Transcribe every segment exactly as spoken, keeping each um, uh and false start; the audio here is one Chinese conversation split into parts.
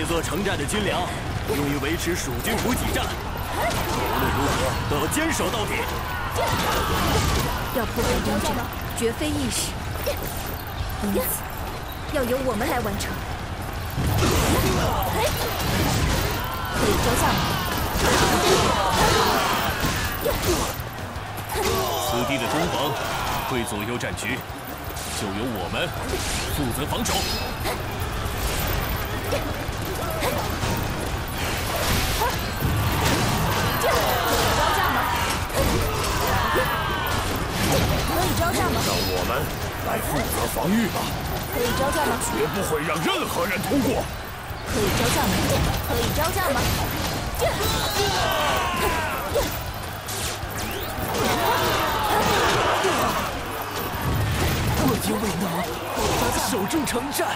这座城寨的军粮用于维持蜀军补给站，无论如何都要坚守到底。 要破坏兵阵，绝非易事，因此要由我们来完成。可以招架吗？ 此地的攻防会左右战局，就由我们负责防守。 招架吗？可以招架吗？ 让我们来负责防御吧。 可以招架吗？ 绝不会让任何人通过。 可以招架吗？可以招架吗？ 我爹未能守住城寨。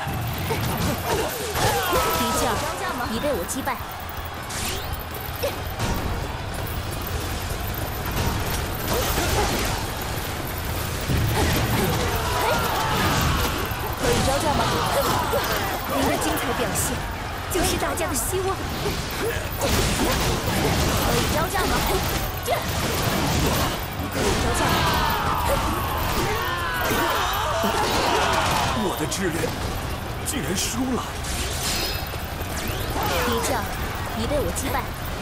敌将已被我击败。可以招架吗？您的精彩表现就是大家的希望。可以招架吗？可以招架吗？ 我的志愿竟然输了。 敌将已被我击败。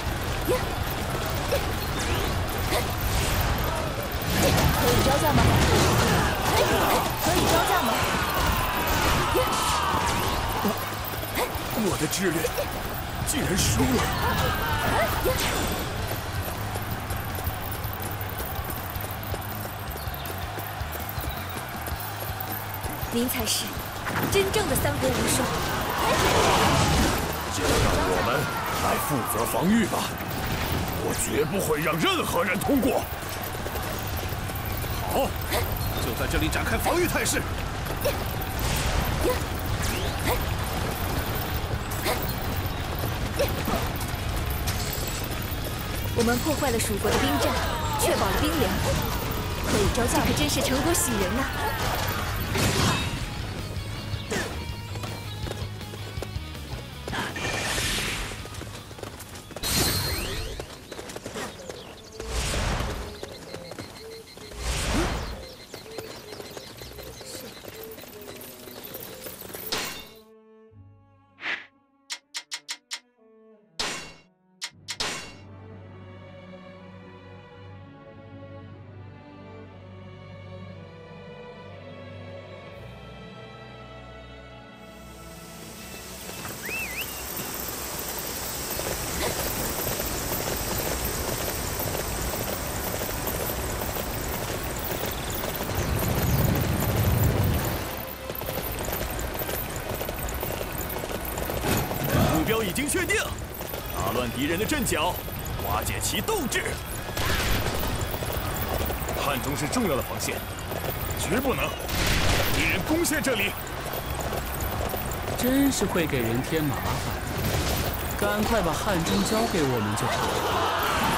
可以招架吗？可以招架吗？ 我的志愿竟然输了。 您才是真正的三国无双。 就让我们来负责防御吧，我绝不会让任何人通过。好，就在这里展开防御态势。 我们破坏了蜀国的兵站，确保了兵粮。可以招架，这可真是成果喜人呐！ 目标已经确定，打乱敌人的阵脚，瓦解其斗志。 汉中是重要的防线，绝不能让敌人攻陷这里。 真是会给人添麻烦，赶快把汉中交给我们就好了。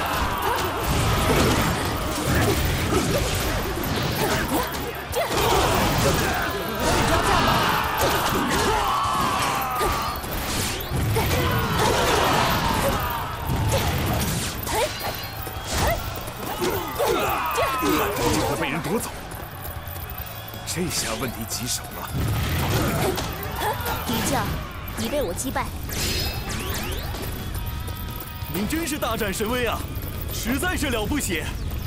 汉中就会被人夺走，这下问题棘手了。 敌将已被我击败。 您真是大展神威啊，实在是了不起！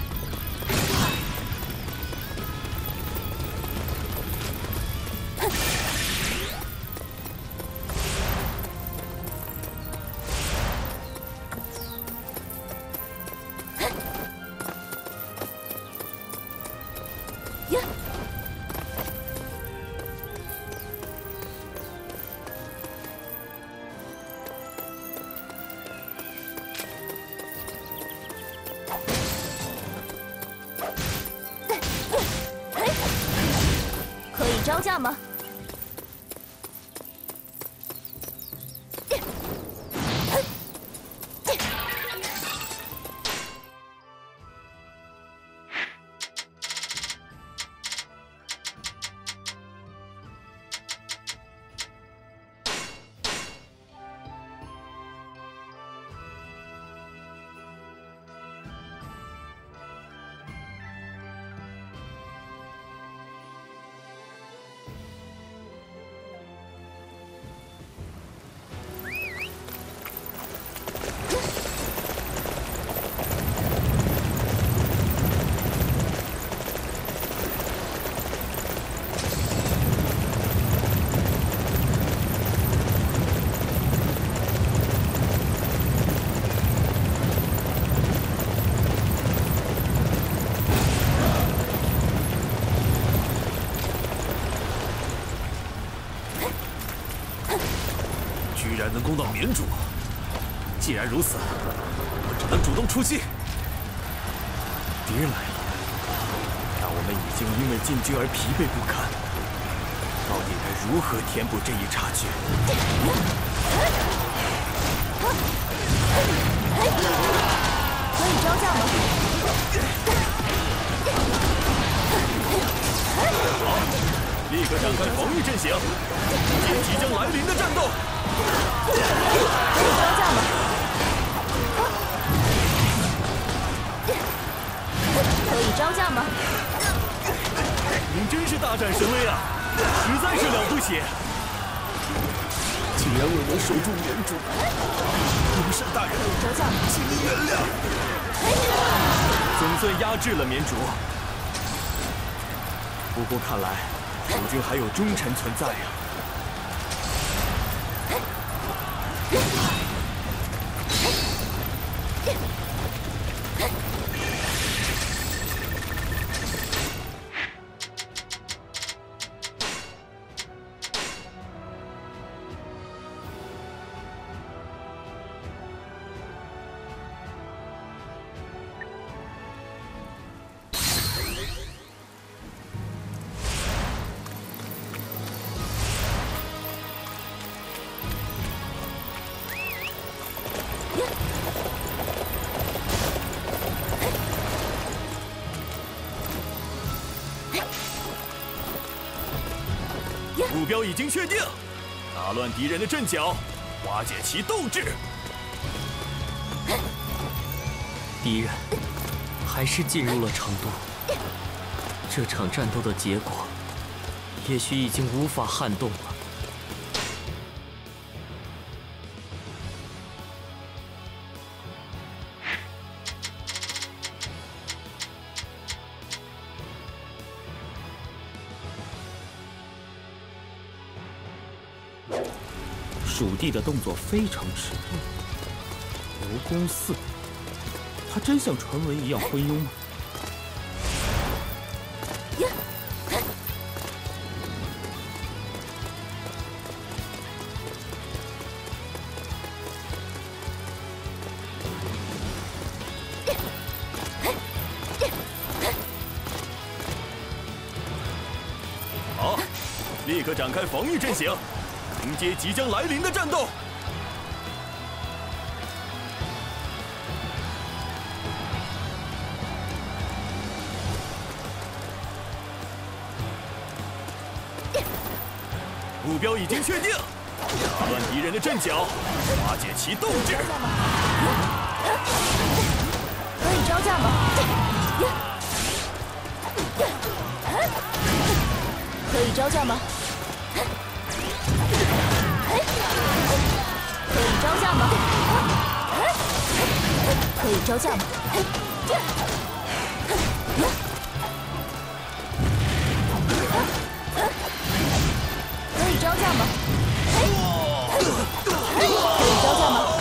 可以招架吗？ 居然能攻到绵主，既然如此，我只能主动出击。敌人来了，但我们已经因为进军而疲惫不堪，到底该如何填补这一差距？ 可以招架吗？ 好，立刻展开防御阵型，迎接即将来临的战斗。 可以招架吗？可以招架吗？ 您真是大展神威啊，实在是了不起！竟然未能守住绵主，龙神大人， 招架吗？ 请您原谅。总算压制了绵主，不过看来蜀军还有忠臣存在呀。目标已经确定，打乱敌人的阵脚，瓦解其斗志。 敌人还是进入了成都，这场战斗的结果，也许已经无法撼动了。蜀地的动作非常迟钝。刘公嗣，他真像传闻一样昏庸吗？ 好，立刻展开防御阵型，迎接即将来临的战斗。目标已经确定，打乱敌人的阵脚，瓦解其斗志。 可以招架吗？可以招架吗？可以招架吗？可以招架吗？可以招架吗？可以招架吗？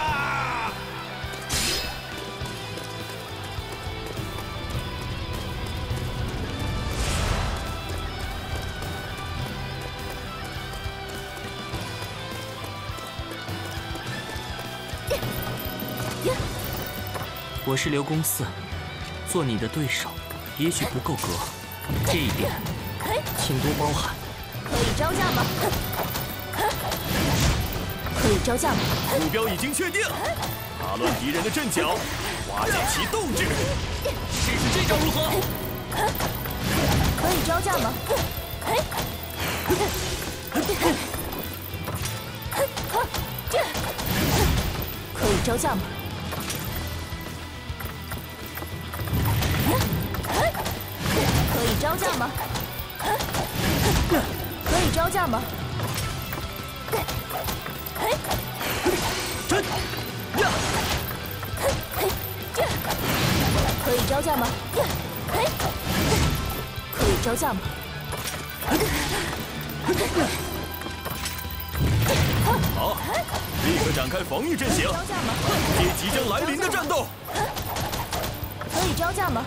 我是刘公嗣，做你的对手也许不够格，这一点请多包涵。 可以招架吗？可以招架吗？ 目标已经确定，打乱敌人的阵脚，瓦解其斗志。试试这招如何？ 可以招架吗？可以招架吗？可以招架吗？可以招架吗？ 真呀！ 可以招架吗？可以招架吗？ 好，立刻展开防御阵型，迎接即将来临的战斗。 可以招架吗？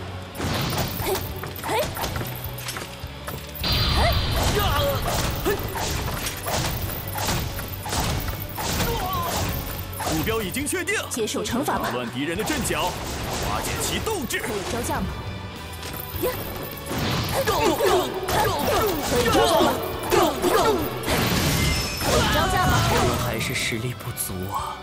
标已经确定， 接受惩罚吧。 打乱敌人的阵脚，瓦解其斗志。 可以招架吗？呀！可以招架吗？可以招架吗？ 我们还是实力不足啊！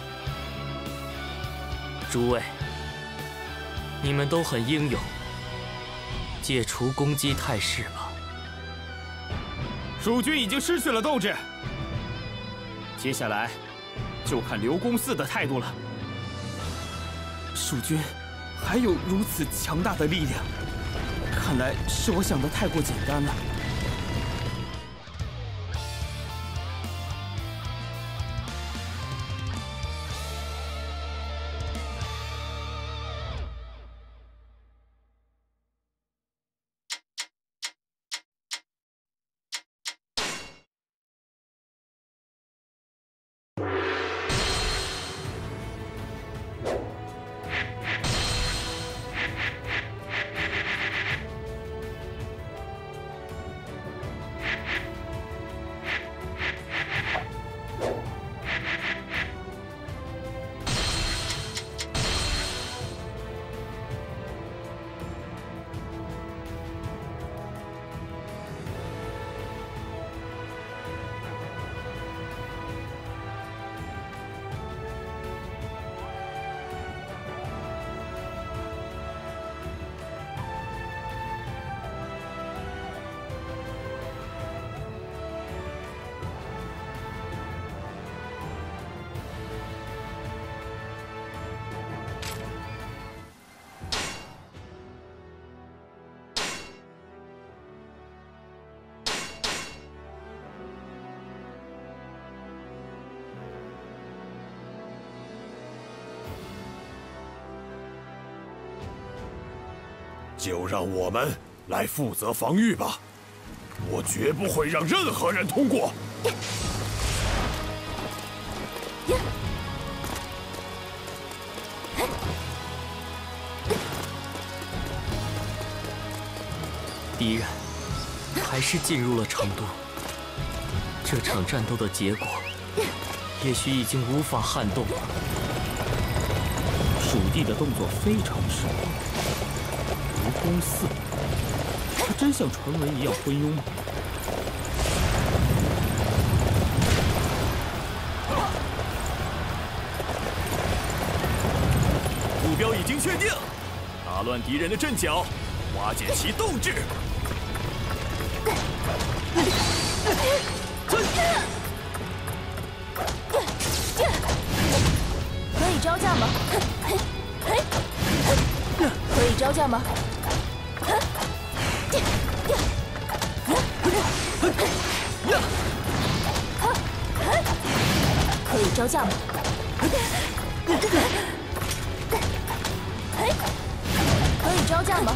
诸位，你们都很英勇，解除攻击态势吧。 蜀军已经失去了斗志，接下来就看刘公嗣的态度了。蜀军还有如此强大的力量，看来是我想的太过简单了。 就让我们来负责防御吧，我绝不会让任何人通过。 敌人还是进入了成都，这场战斗的结果也许已经无法撼动了。 蜀地的动作非常神秘。刘公嗣，他真像传闻一样昏庸吗？ 目标已经确定，打乱敌人的阵脚，瓦解其斗志。 可以招架吗？可以招架吗？可以招架吗？可以招架吗？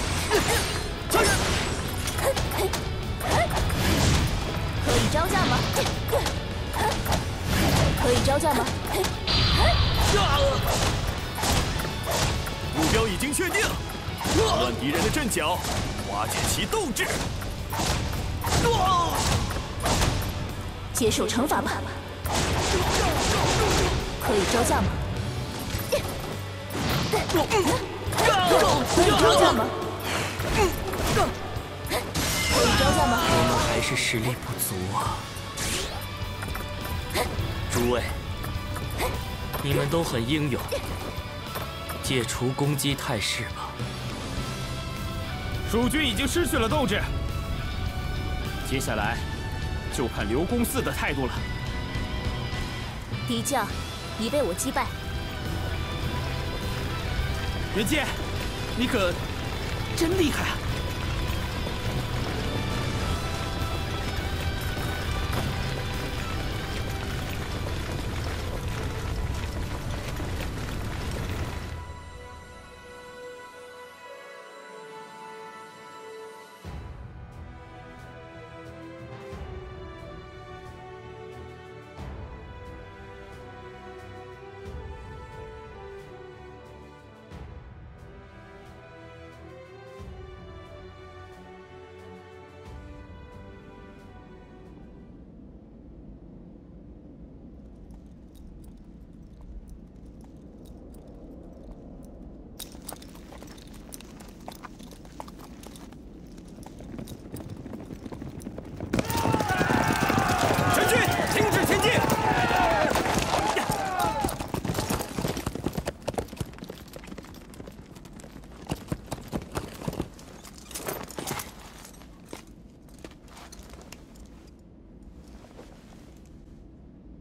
可以招架吗？可以招架吗？ 目标已经确定，打乱敌人的阵脚，瓦解其斗志。 接受惩罚吧。可以招架吗？可以招架吗？可以招架吗？ 我们还是实力不足啊！诸位，你们都很英勇，解除攻击态势吧。 蜀军已经失去了斗志，接下来就看刘公嗣的态度了。 敌将已被我击败。 元介，你可真厉害啊！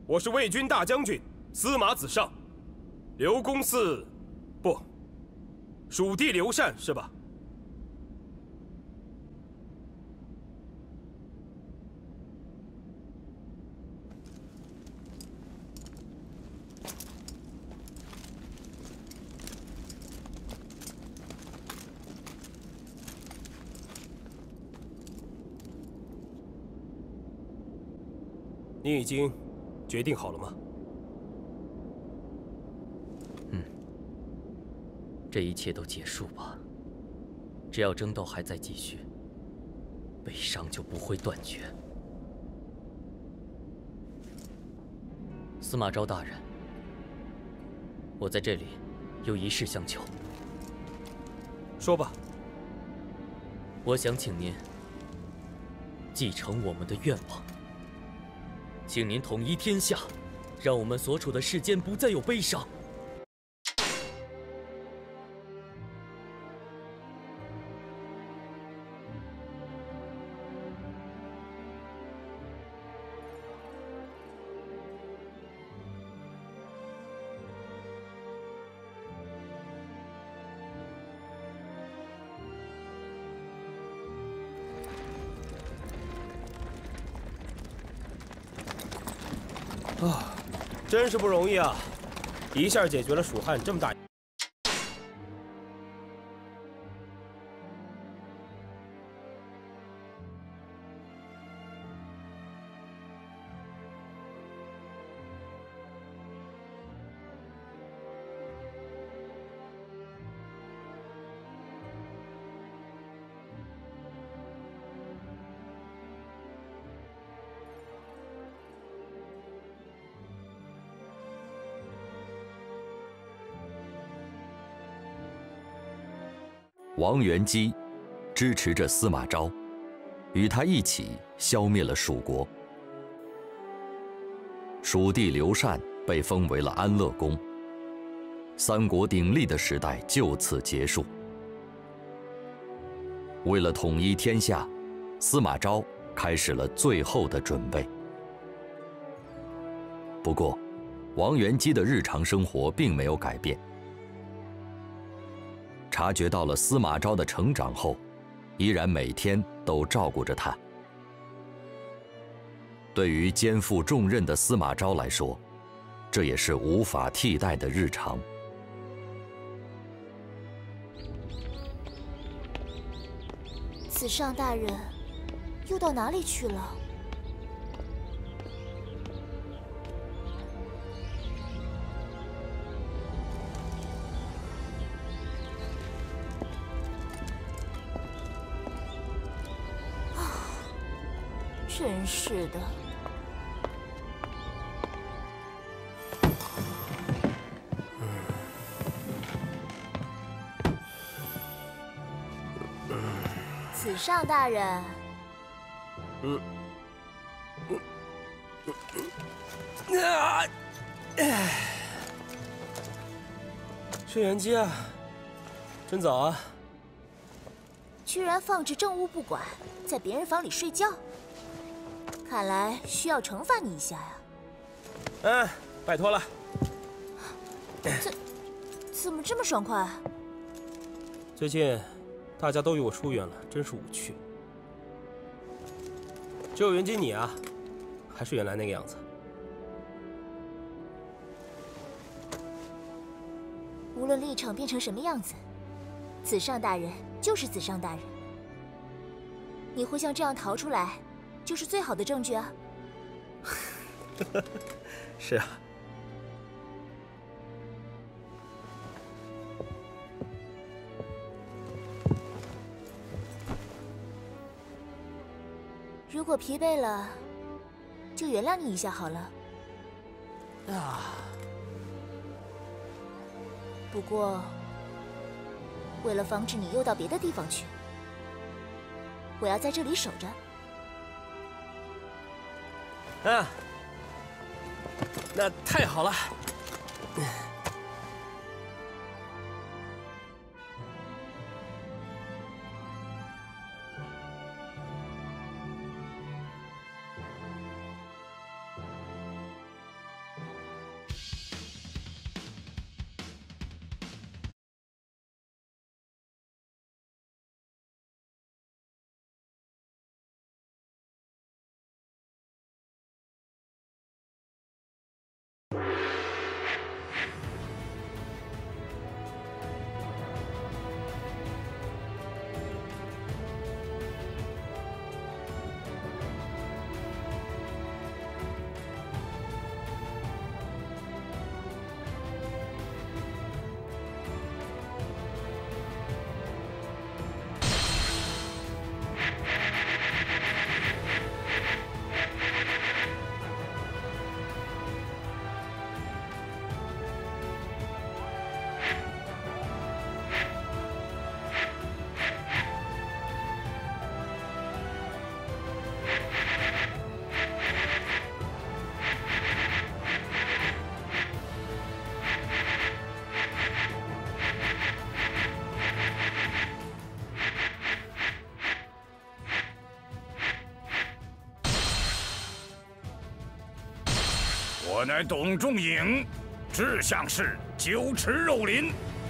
我是魏军大将军司马子尚，刘公嗣，不，蜀地刘禅是吧？你已经决定好了吗？ 嗯，这一切都结束吧。只要争斗还在继续，悲伤就不会断绝。司马昭大人，我在这里有一事相求。 说吧。 我想请您继承我们的愿望。请您统一天下，让我们所处的世间不再有悲伤。 啊，真是不容易啊！一下解决了蜀汉这么大。 王元姬支持着司马昭，与他一起消灭了蜀国。蜀地刘禅被封为了安乐公，三国鼎立的时代就此结束。为了统一天下，司马昭开始了最后的准备。不过，王元姬的日常生活并没有改变。察觉到了司马昭的成长后，依然每天都照顾着他。对于肩负重任的司马昭来说，这也是无法替代的日常。 子尚大人又到哪里去了？真是的。子尚大人， 嗯，嗯，啊，哎，是元姬啊，真早啊！ 居然放置政务不管，在别人房里睡觉。看来需要惩罚你一下呀！ 嗯，拜托了。 怎怎么这么爽快？ 最近大家都与我疏远了，真是无趣。只有元姬你啊，还是原来那个样子。 无论立场变成什么样子，子尚大人就是子尚大人。你会像这样逃出来，就是最好的证据啊！ 是啊。 如果疲惫了，就原谅你一下好了。 啊。 不过，为了防止你又到别的地方去，我要在这里守着。 啊，那太好了。 我乃董仲颖，志向是酒池肉林。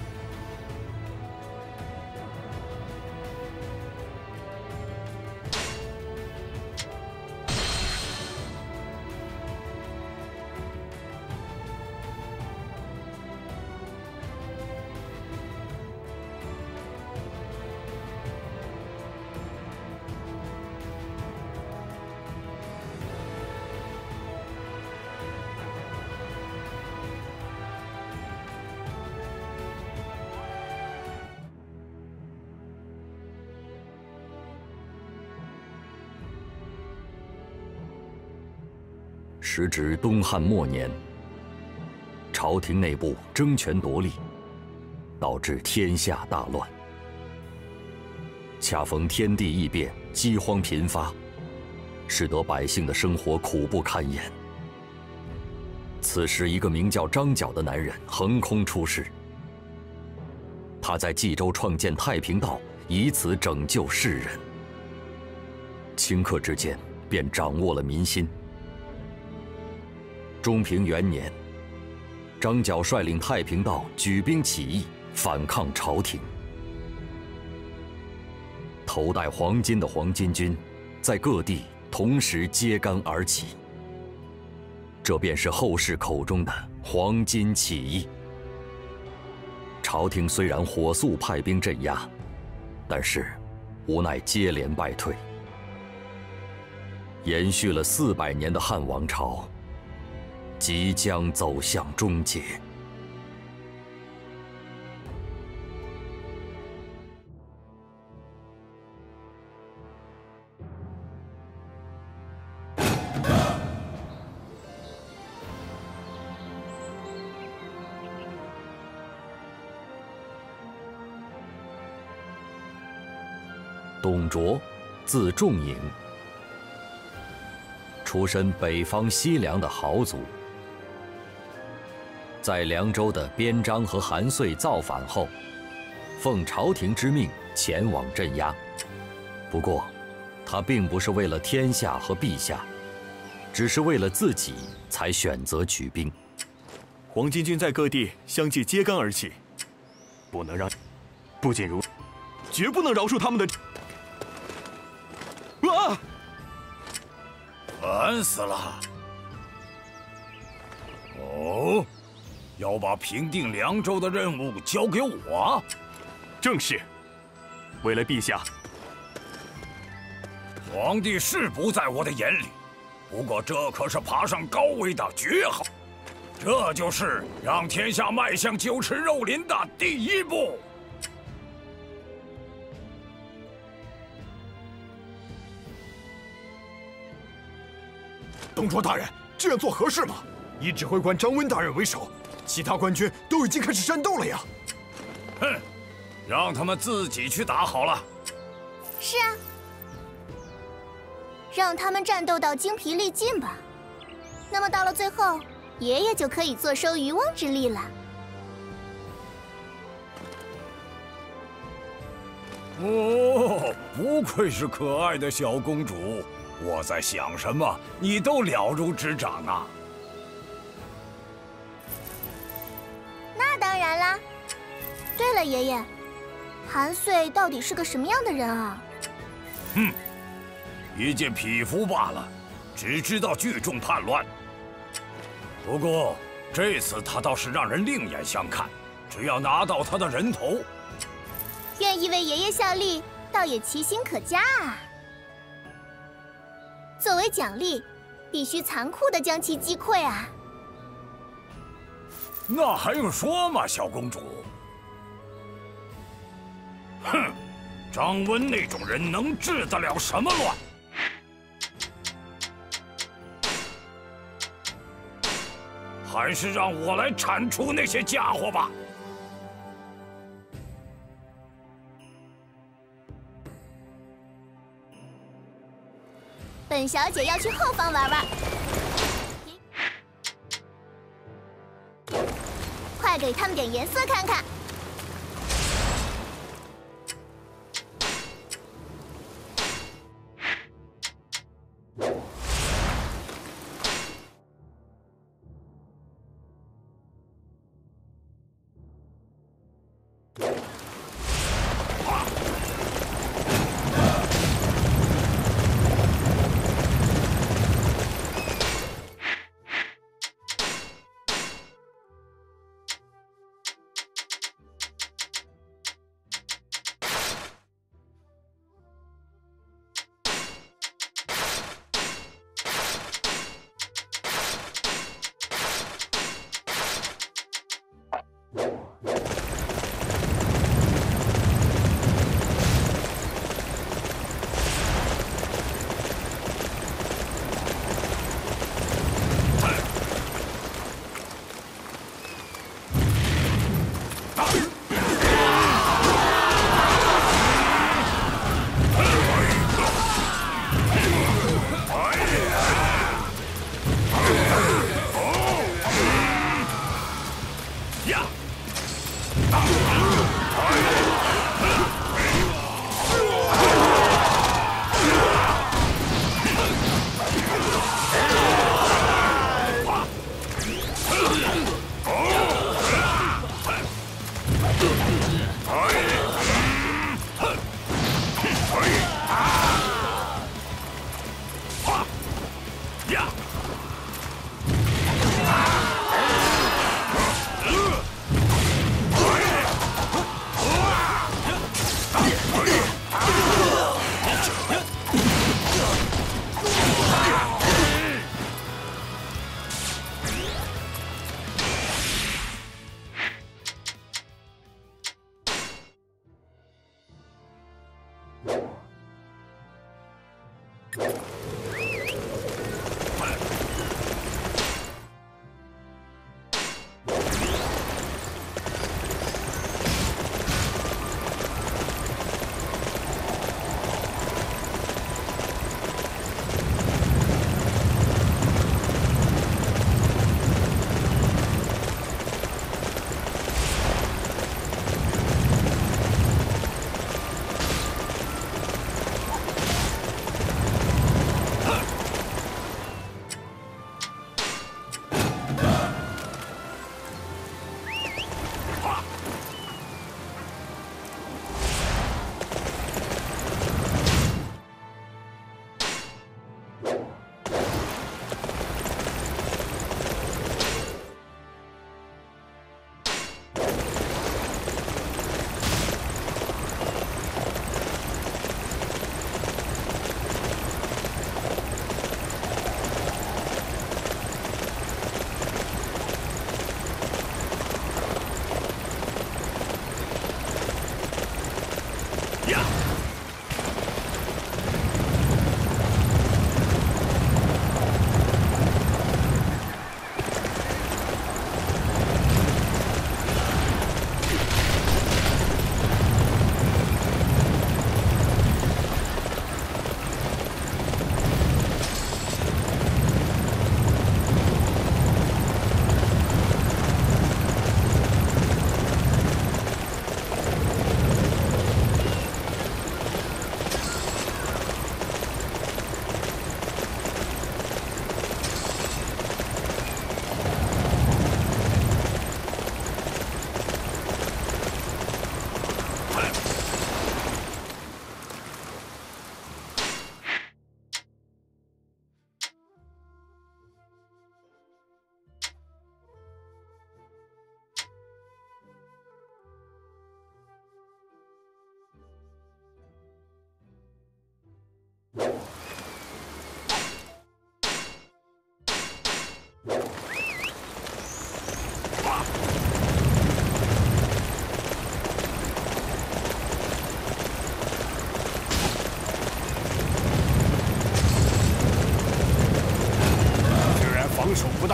时值东汉末年，朝廷内部争权夺利，导致天下大乱。恰逢天地异变，饥荒频发，使得百姓的生活苦不堪言。此时，一个名叫张角的男人横空出世，他在冀州创建太平道，以此拯救世人。顷刻之间，便掌握了民心。中平元年，张角率领太平道举兵起义，反抗朝廷。头戴黄金的黄巾军，在各地同时揭竿而起。这便是后世口中的黄巾起义。朝廷虽然火速派兵镇压，但是无奈接连败退。延续了四百年的汉王朝，即将走向终结。董卓，字仲颖，出身北方西凉的豪族。在凉州的边章和韩遂造反后，奉朝廷之命前往镇压。不过，他并不是为了天下和陛下，只是为了自己才选择举兵。 黄巾军在各地相继揭竿而起，不能让，不仅如，绝不能饶恕他们的。啊！ 烦死了！哦，要把平定凉州的任务交给我？ 正是。为了陛下， 皇帝是不在我的眼里，不过这可是爬上高位的绝好，这就是让天下迈向酒池肉林的第一步。 董卓大人，这样做合适吗？以指挥官张温大人为首，其他官军都已经开始战斗了呀！ 哼，让他们自己去打好了。 是啊，让他们战斗到精疲力尽吧。那么到了最后，爷爷就可以坐收渔翁之利了。 哦，不愧是可爱的小公主。我在想什么，你都了如指掌啊！ 那当然啦。对了，爷爷，韩遂到底是个什么样的人啊？ 哼，一件匹夫罢了，只知道聚众叛乱。不过这次他倒是让人另眼相看，只要拿到他的人头， 愿意为爷爷效力，倒也其心可嘉啊。作为奖励，必须残酷地将其击溃啊！ 那还用说吗，小公主？哼，张温那种人能治得了什么乱？还是让我来铲除那些家伙吧。 本小姐要去后方玩玩，快给他们点颜色看看。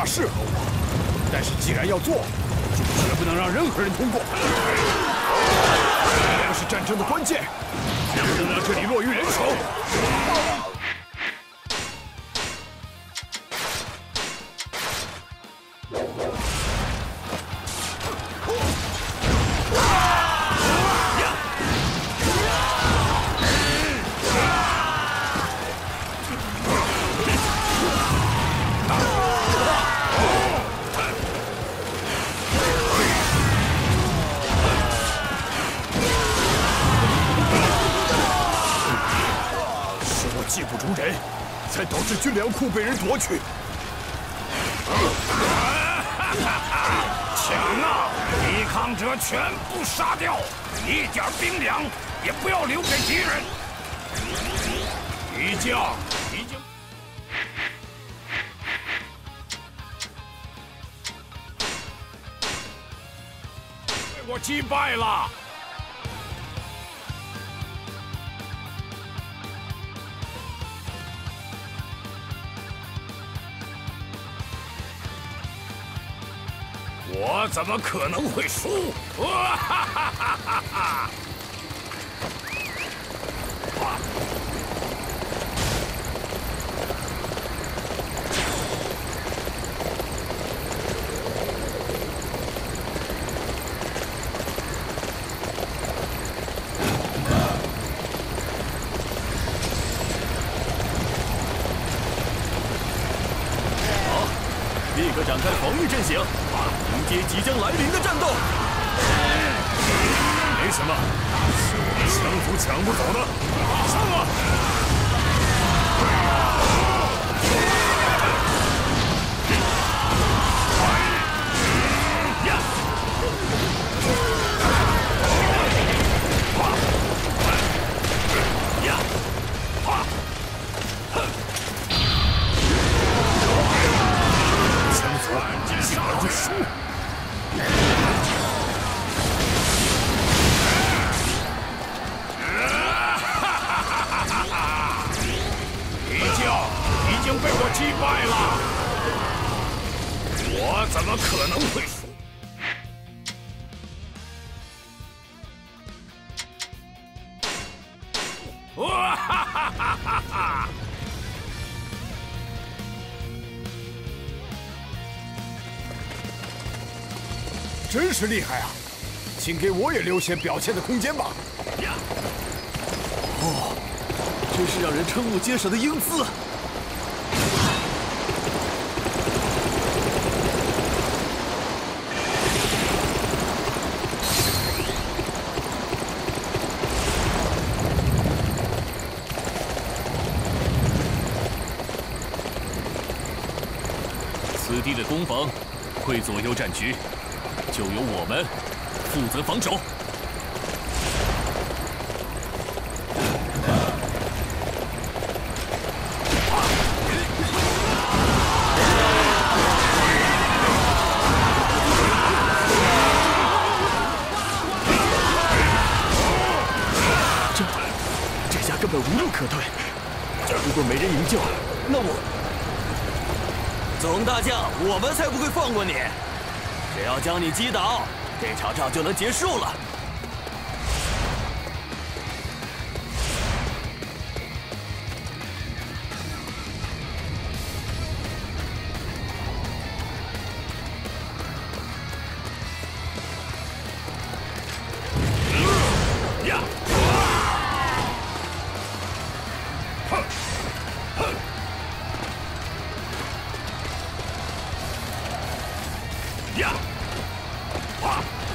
那适合我，但是既然要做，就绝不能让任何人通过。力量是战争的关键，能不能让这里落于人手？ 技不如人，才导致军粮库被人夺取。 抢啊！抵抗者全部杀掉，一点兵粮也不要留给敌人。敌将已经被我击败了。 我怎么可能会输？哇哈哈哈哈哈！ 好，立刻展开防御阵型。 迎接即将来临的战斗。 没什么，是我们强族抢不走的。上啊！强族竟然会输！ 已经被我击败了，我怎么可能会输？哇哈哈哈哈哈！ 真是厉害啊！请给我也留些表现的空间吧。 哦，真是让人瞠目结舌的英姿。 此地的攻防会左右战局，就由我们负责防守。 这这下根本无路可退。如果没人营救，那我…… 总大将，我们才不会放过你！只要将你击倒，这场仗就能结束了。 呀！哼！哼！ 呀！哇！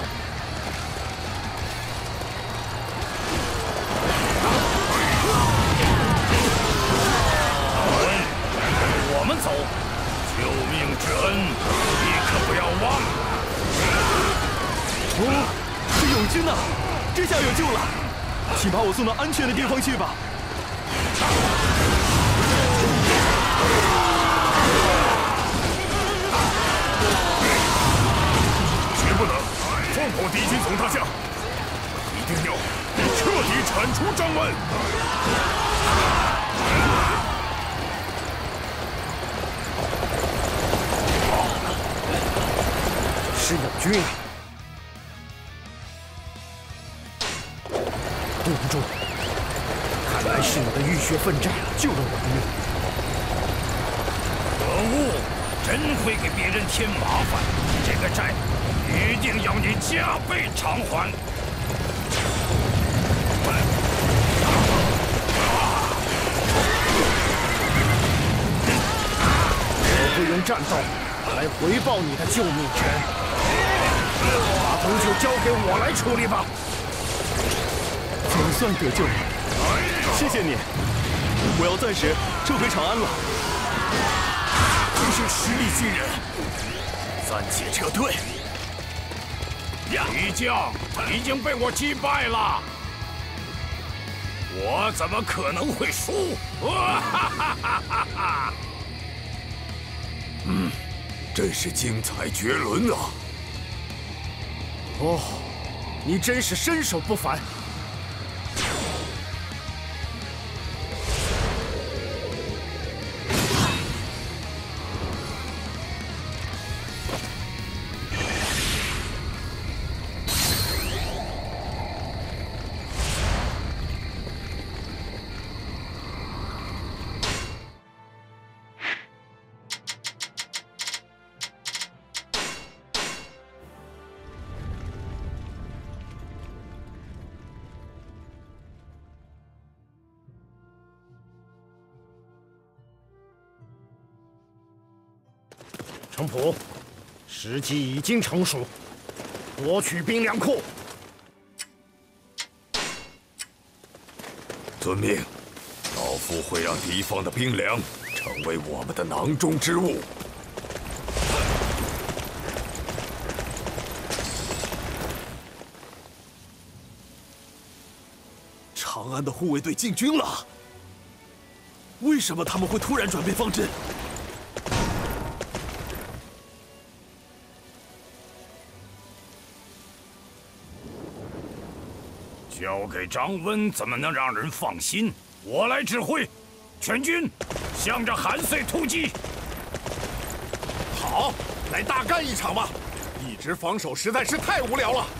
我们走，救命之恩，你可不要忘了。 哦，是友军呐！这下有救了，请把我送到安全的地方去吧。 绝不能放过敌军总大将，一定要彻底铲除张温。 君，对不住，看来是你的浴血奋战救了我的命。 可恶，真会给别人添麻烦，这个债一定要你加倍偿还。 会用战斗来回报你的救命之恩，把毒酒交给我来处理吧。 总算得救了，谢谢你！我要暂时撤回长安了。 真是实力惊人，暂且撤退。 敌将已经被我击败了，我怎么可能会输？哈哈哈哈哈！ 嗯，真是精彩绝伦啊！ 哦，你真是身手不凡。程普，时机已经成熟，夺取兵粮库。 遵命，老夫会让敌方的兵粮成为我们的囊中之物。 长安的护卫队进军了，为什么他们会突然转变方针？ 交给张温怎么能让人放心？我来指挥，全军向着韩遂突击。 好，来大干一场吧！一直防守实在是太无聊了。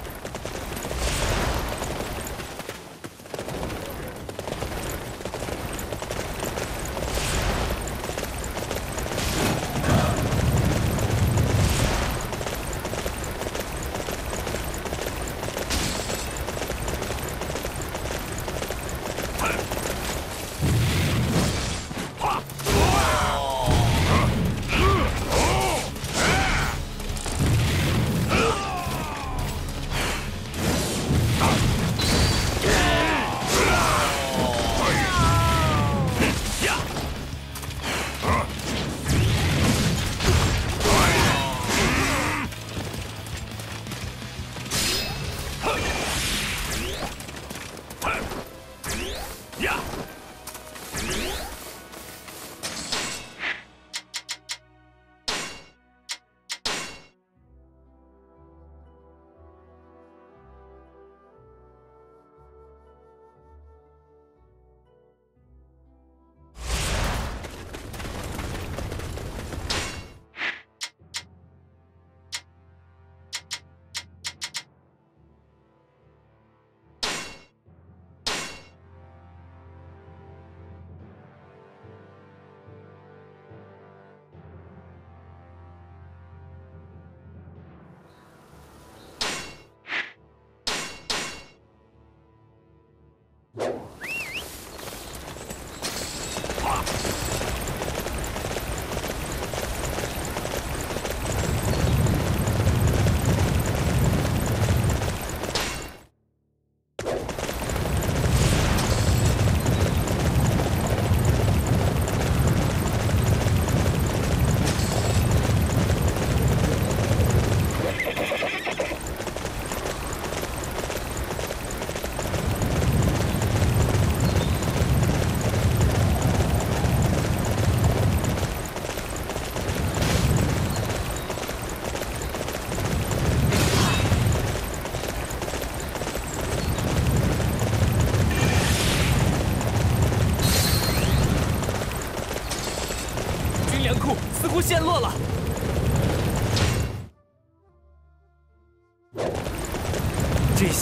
似乎陷落了。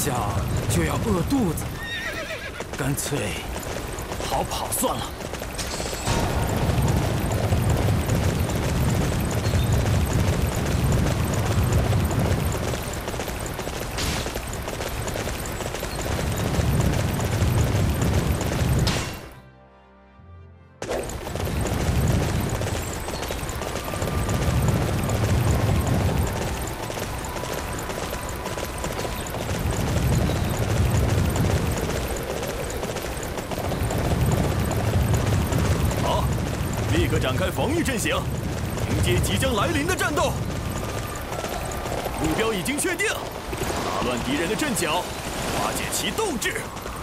下就要饿肚子了，干脆逃跑算了。 立刻展开防御阵型，迎接即将来临的战斗。目标已经确定，打乱敌人的阵脚，瓦解其斗志。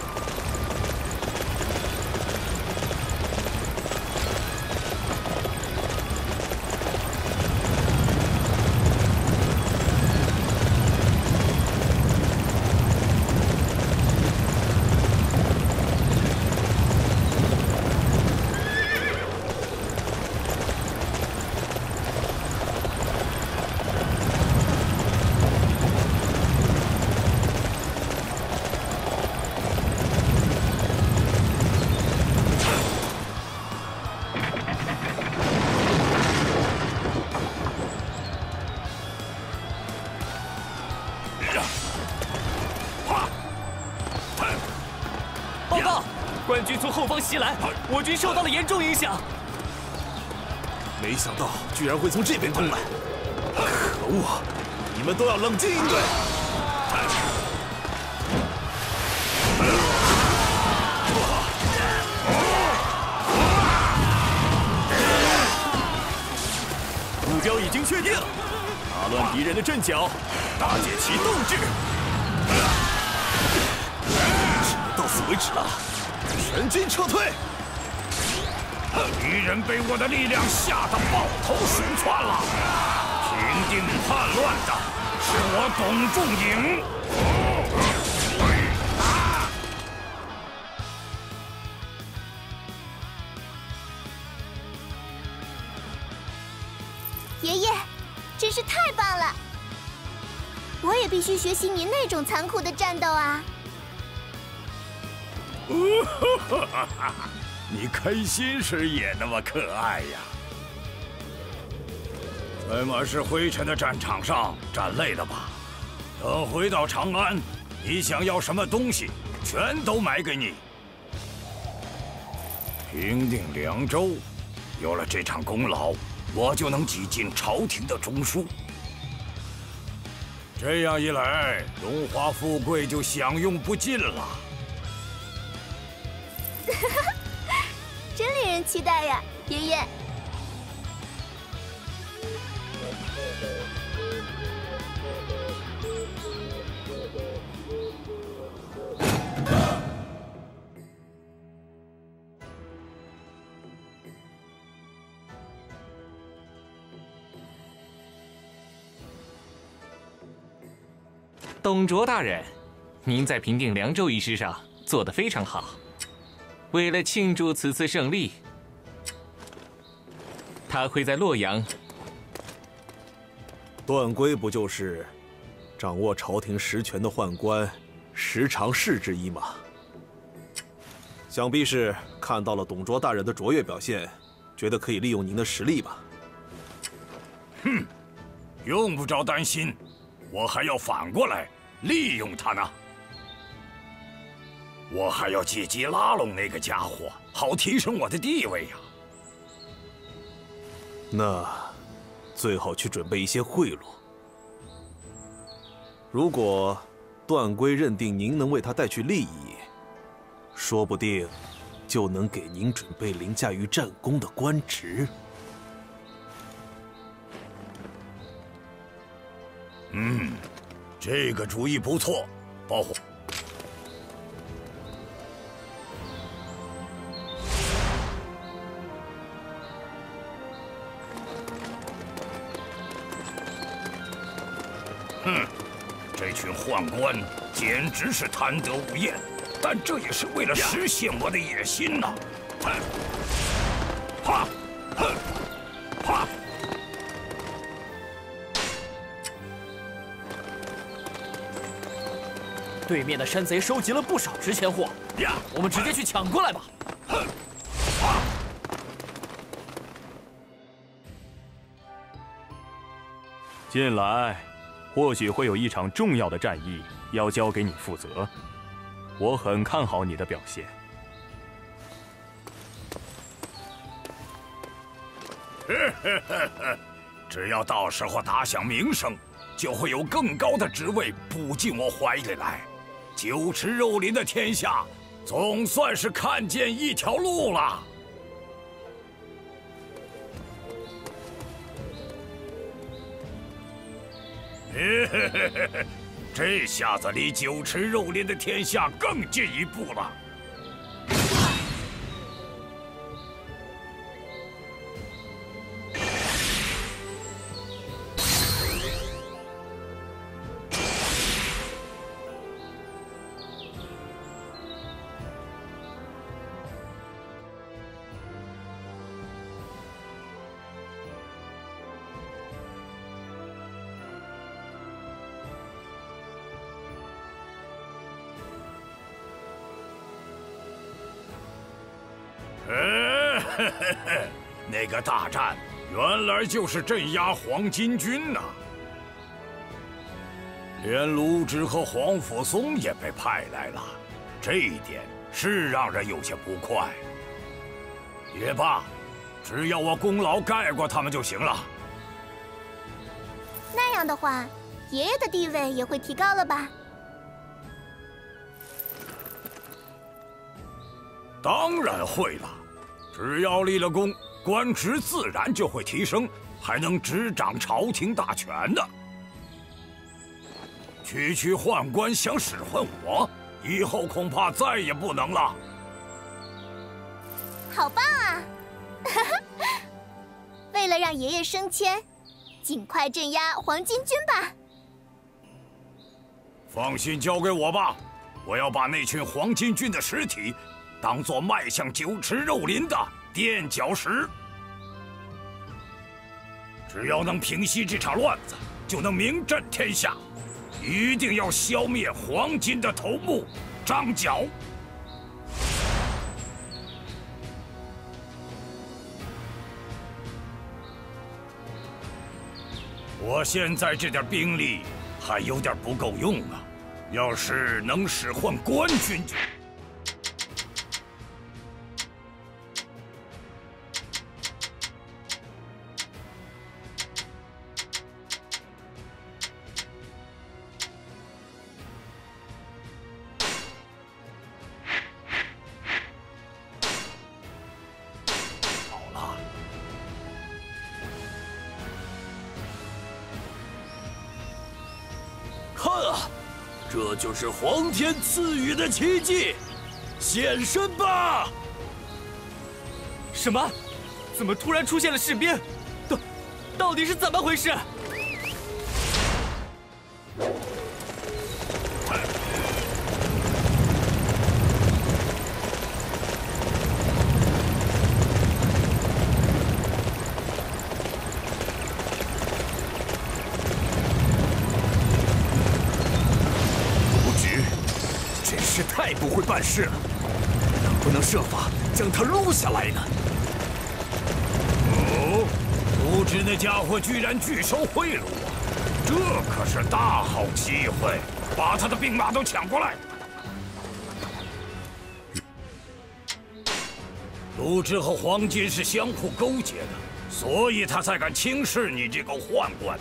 报告，官军从后方袭来，我军受到了严重影响。 没想到居然会从这边攻来，可恶！你们都要冷静应对。目标已经确定，打乱敌人的阵脚，打解其斗志。只能到此为止了，全军撤退！ 敌人被我的力量吓得抱头鼠窜了。平定叛乱的是我董仲颖。 爷爷，真是太棒了！我也必须学习你那种残酷的战斗啊！ 你开心时也那么可爱呀！在满是灰尘的战场上战累了吧？等回到长安，你想要什么东西，全都买给你。平定凉州，有了这场功劳，我就能挤进朝廷的中枢。这样一来，荣华富贵就享用不尽了。 真令人期待呀，爷爷。 董卓大人，您在平定凉州一事上做得非常好。为了庆祝此次胜利，他会在洛阳。 段珪不就是掌握朝廷实权的宦官十常侍之一吗？想必是看到了董卓大人的卓越表现，觉得可以利用您的实力吧？ 哼，用不着担心，我还要反过来利用他呢。我还要借机拉拢那个家伙，好提升我的地位呀。 那最好去准备一些贿赂。如果段珪认定您能为他带去利益，说不定就能给您准备凌驾于战功的官职。 嗯，这个主意不错，包括。哼，这群宦官简直是贪得无厌，但这也是为了实现我的野心呐！哈，哼，哈。 对面的山贼收集了不少值钱货，我们直接去抢过来吧。 近来，或许会有一场重要的战役要交给你负责，我很看好你的表现。 只要到时候打响名声，就会有更高的职位补进我怀里来。酒池肉林的天下，总算是看见一条路了。这下子离酒池肉林的天下更进一步了。那个大战原来就是镇压黄巾军呐、啊，连卢植和黄甫松也被派来了，这一点是让人有些不快。也罢，只要我功劳盖过他们就行了。 那样的话，爷爷的地位也会提高了吧？ 当然会了，只要立了功，官职自然就会提升，还能执掌朝廷大权的。区区宦官想使唤我，以后恐怕再也不能了。 好棒啊！为了让爷爷升迁，尽快镇压黄巾军吧。 放心，交给我吧，我要把那群黄巾军的尸体当作迈向酒池肉林的垫脚石。只要能平息这场乱子，就能名震天下。一定要消灭黄巾的头目张角。我现在这点兵力还有点不够用啊，要是能使唤官军就。 这就是皇天赐予的奇迹，现身吧！ 什么？怎么突然出现了士兵？到到底是怎么回事？ 太不会办事了，能不能设法将他撸下来呢？ 哦，卢植那家伙居然拒收贿赂啊！这可是大好机会，把他的兵马都抢过来。卢植和黄巾是相互勾结的，所以他才敢轻视你这个宦官。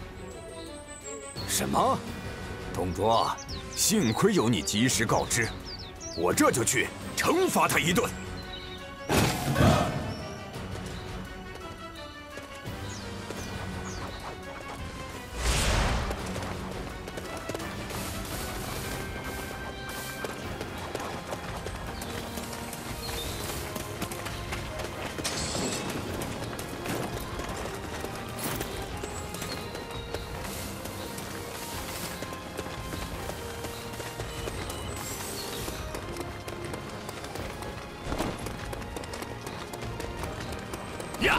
什么？董卓，幸亏有你及时告知，我这就去惩罚他一顿。 呀！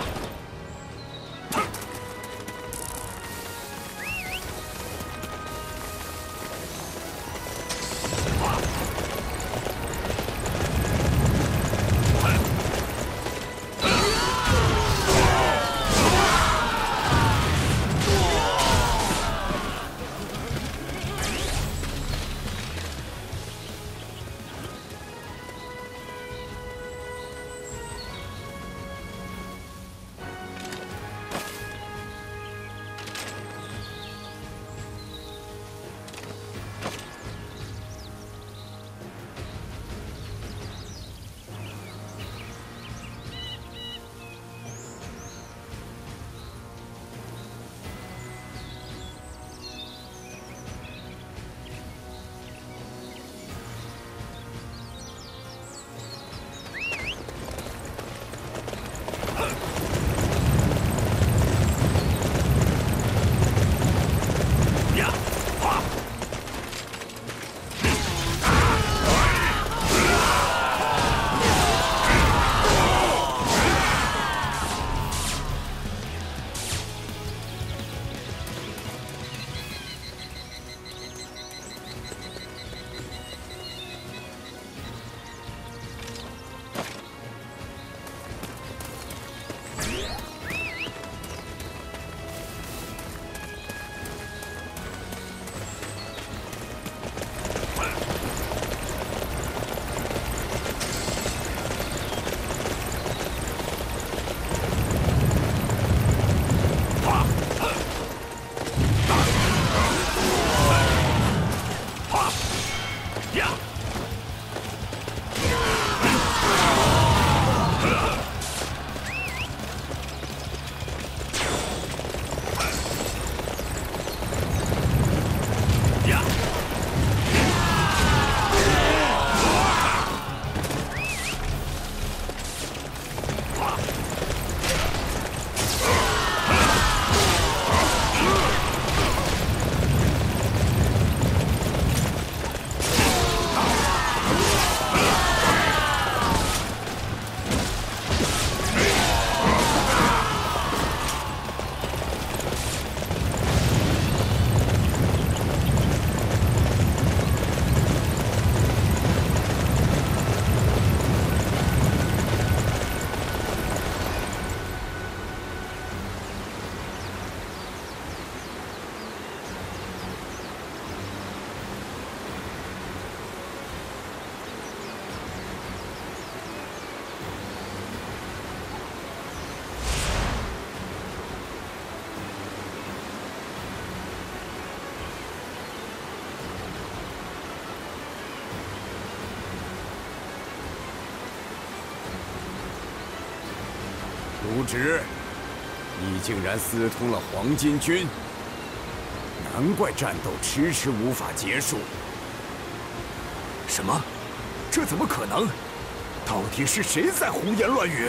止，你竟然私通了黄巾军，难怪战斗迟迟无法结束。 什么？这怎么可能？到底是谁在胡言乱语？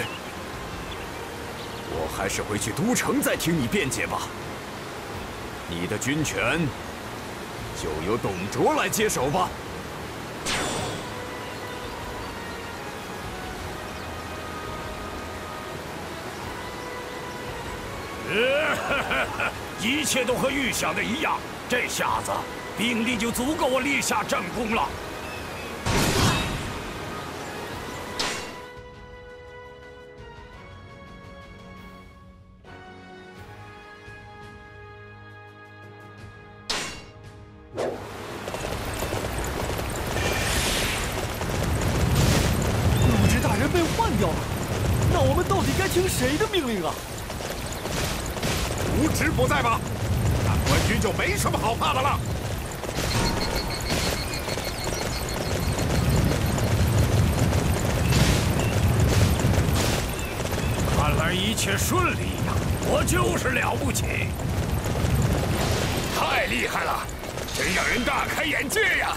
我还是回去都城再听你辩解吧。你的军权就由董卓来接手吧。 一切都和预想的一样，这下子兵力就足够我立下战功了。 鲁智大人被换掉了，那我们到底该听谁的命令啊？ 无知不在吗？那官军就没什么好怕的了。 看来一切顺利呀，我就是了不起， 太厉害了，真让人大开眼界呀！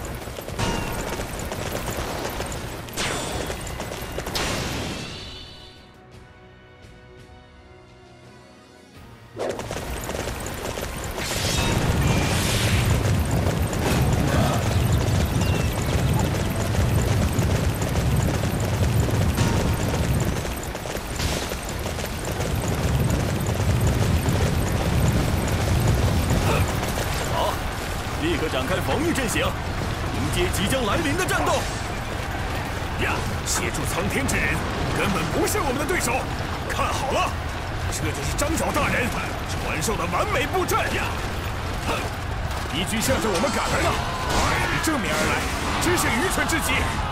展开防御阵型，迎接即将来临的战斗。 呀，协助苍天之人根本不是我们的对手。看好了，这就是张角大人传授的完美布阵呀！敌军向着我们赶来了，你正面而来，真是愚蠢至极。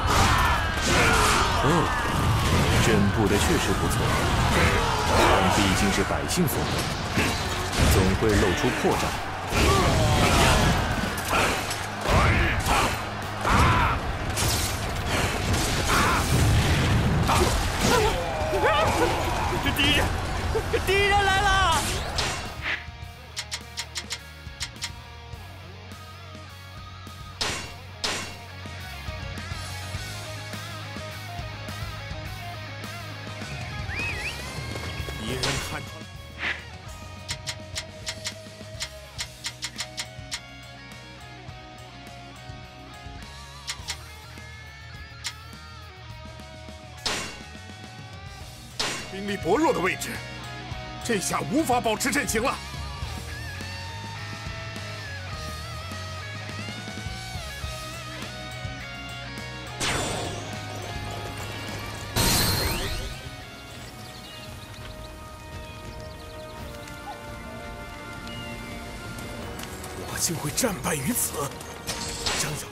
哦，阵布的确实不错，但毕竟是百姓所为，总会露出破绽。 敌人，敌人来了！ 敌人看穿。兵力薄弱的位置，这下无法保持阵型了。我竟会战败于此，张角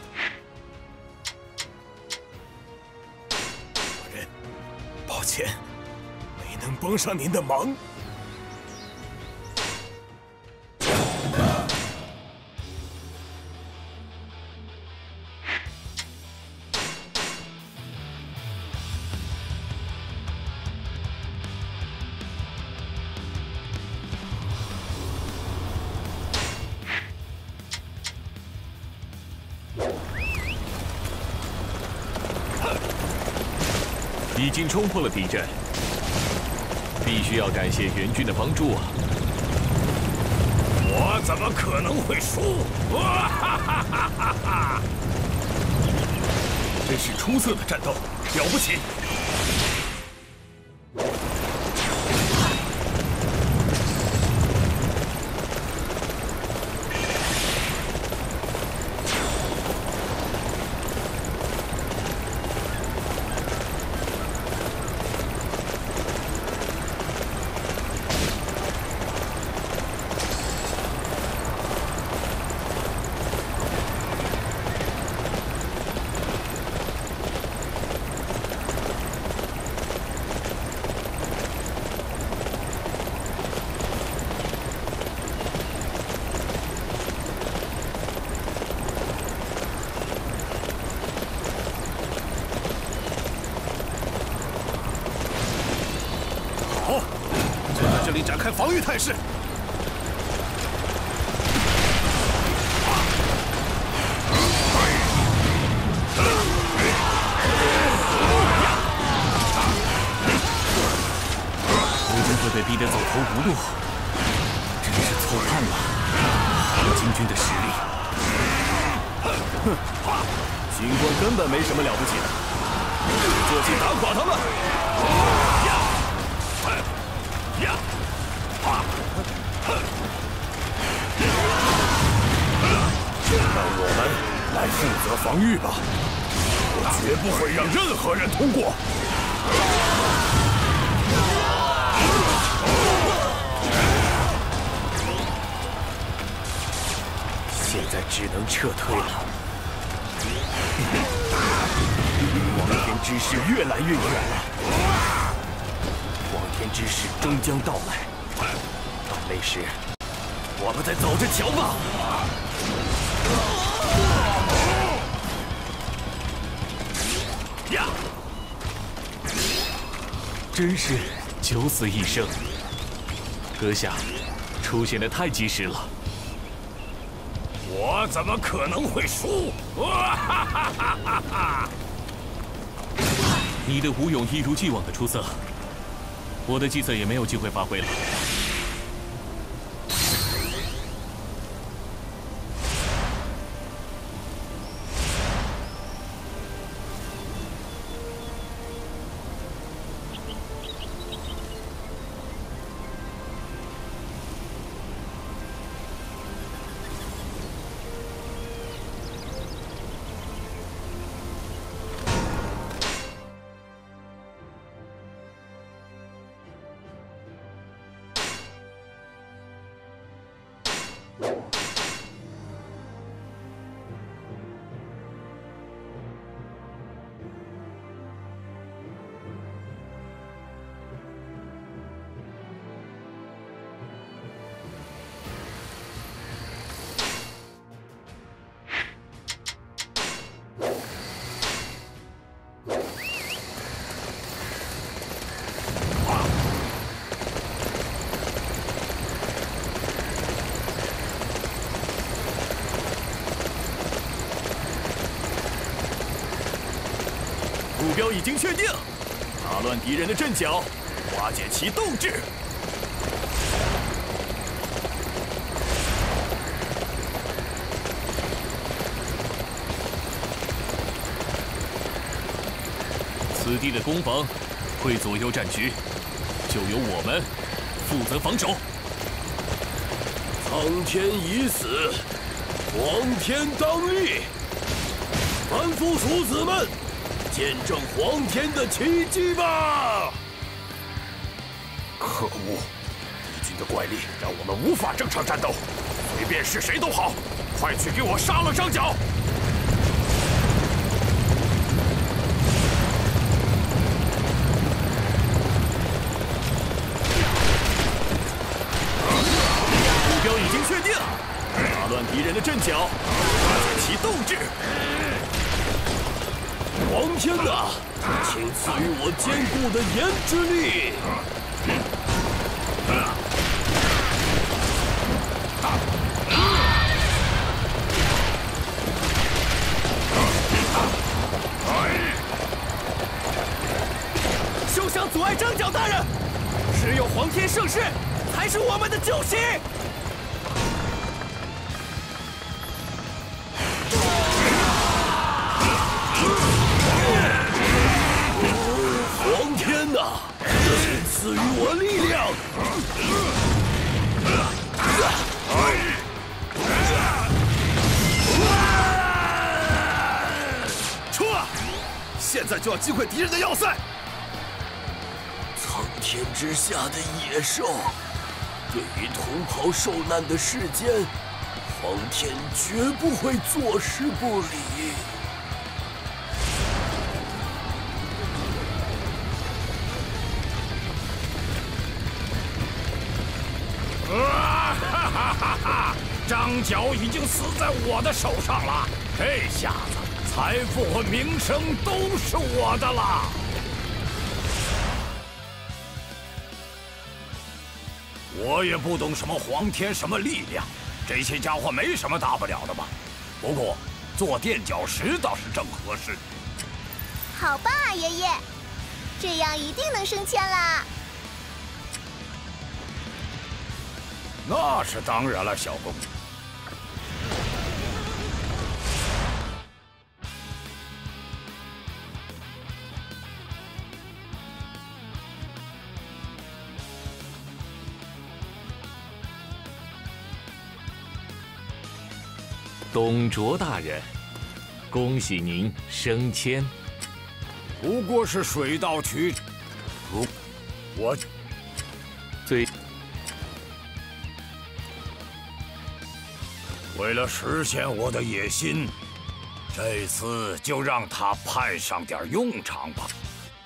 大人，抱歉。能帮上您的忙。 已经冲破了敌阵。必须要感谢援军的帮助啊！ 我怎么可能会输？哇哈哈哈哈哈！ 真是出色的战斗，了不起！ 这里展开防御态势。 吴军会被逼得走投无路，真是错判了黄巾军的实力。 哼，军官根本没什么了不起的，做起打垮他们。呀，呀，让我们来负责防御吧，我绝不会让任何人通过。 现在只能撤退了。黄天之势越来越远了，黄天之势终将到来。到那时，我们再走着瞧吧。 呀！真是九死一生，阁下出现的太及时了。 我怎么可能会输？哇哈哈哈哈哈！ 你的武勇一如既往的出色，我的计策也没有机会发挥了。 目标已经确定，打乱敌人的阵脚，瓦解其斗志。 此地的攻防会左右战局，就由我们负责防守。 苍天已死，黄天当立，凡夫俗子们！见证黄天的奇迹吧！ 可恶，敌军的怪力让我们无法正常战斗，随便是谁都好，快去给我杀了张角！目标已经确定，打乱敌人的阵脚，瓦解其斗志。 黄天啊，请赐予我坚固的颜之力！ 休想阻碍张角大人！只有黄天盛世才是我们的救星！ 黄天呐，请赐予我力量！ 冲啊！现在就要击溃敌人的要塞！ 苍天之下的野兽，对于同袍受难的世间，黄天绝不会坐视不理。 啊哈哈哈哈！张角已经死在我的手上了，这下子财富和名声都是我的了。 我也不懂什么皇天什么力量，这些家伙没什么大不了的吧？不过做垫脚石倒是正合适。 好棒啊，爷爷！这样一定能升迁啦！ 那是当然了，小公主。 董卓大人，恭喜您升迁。 不过是水到渠，如我最为了实现我的野心，这次就让他派上点用场吧。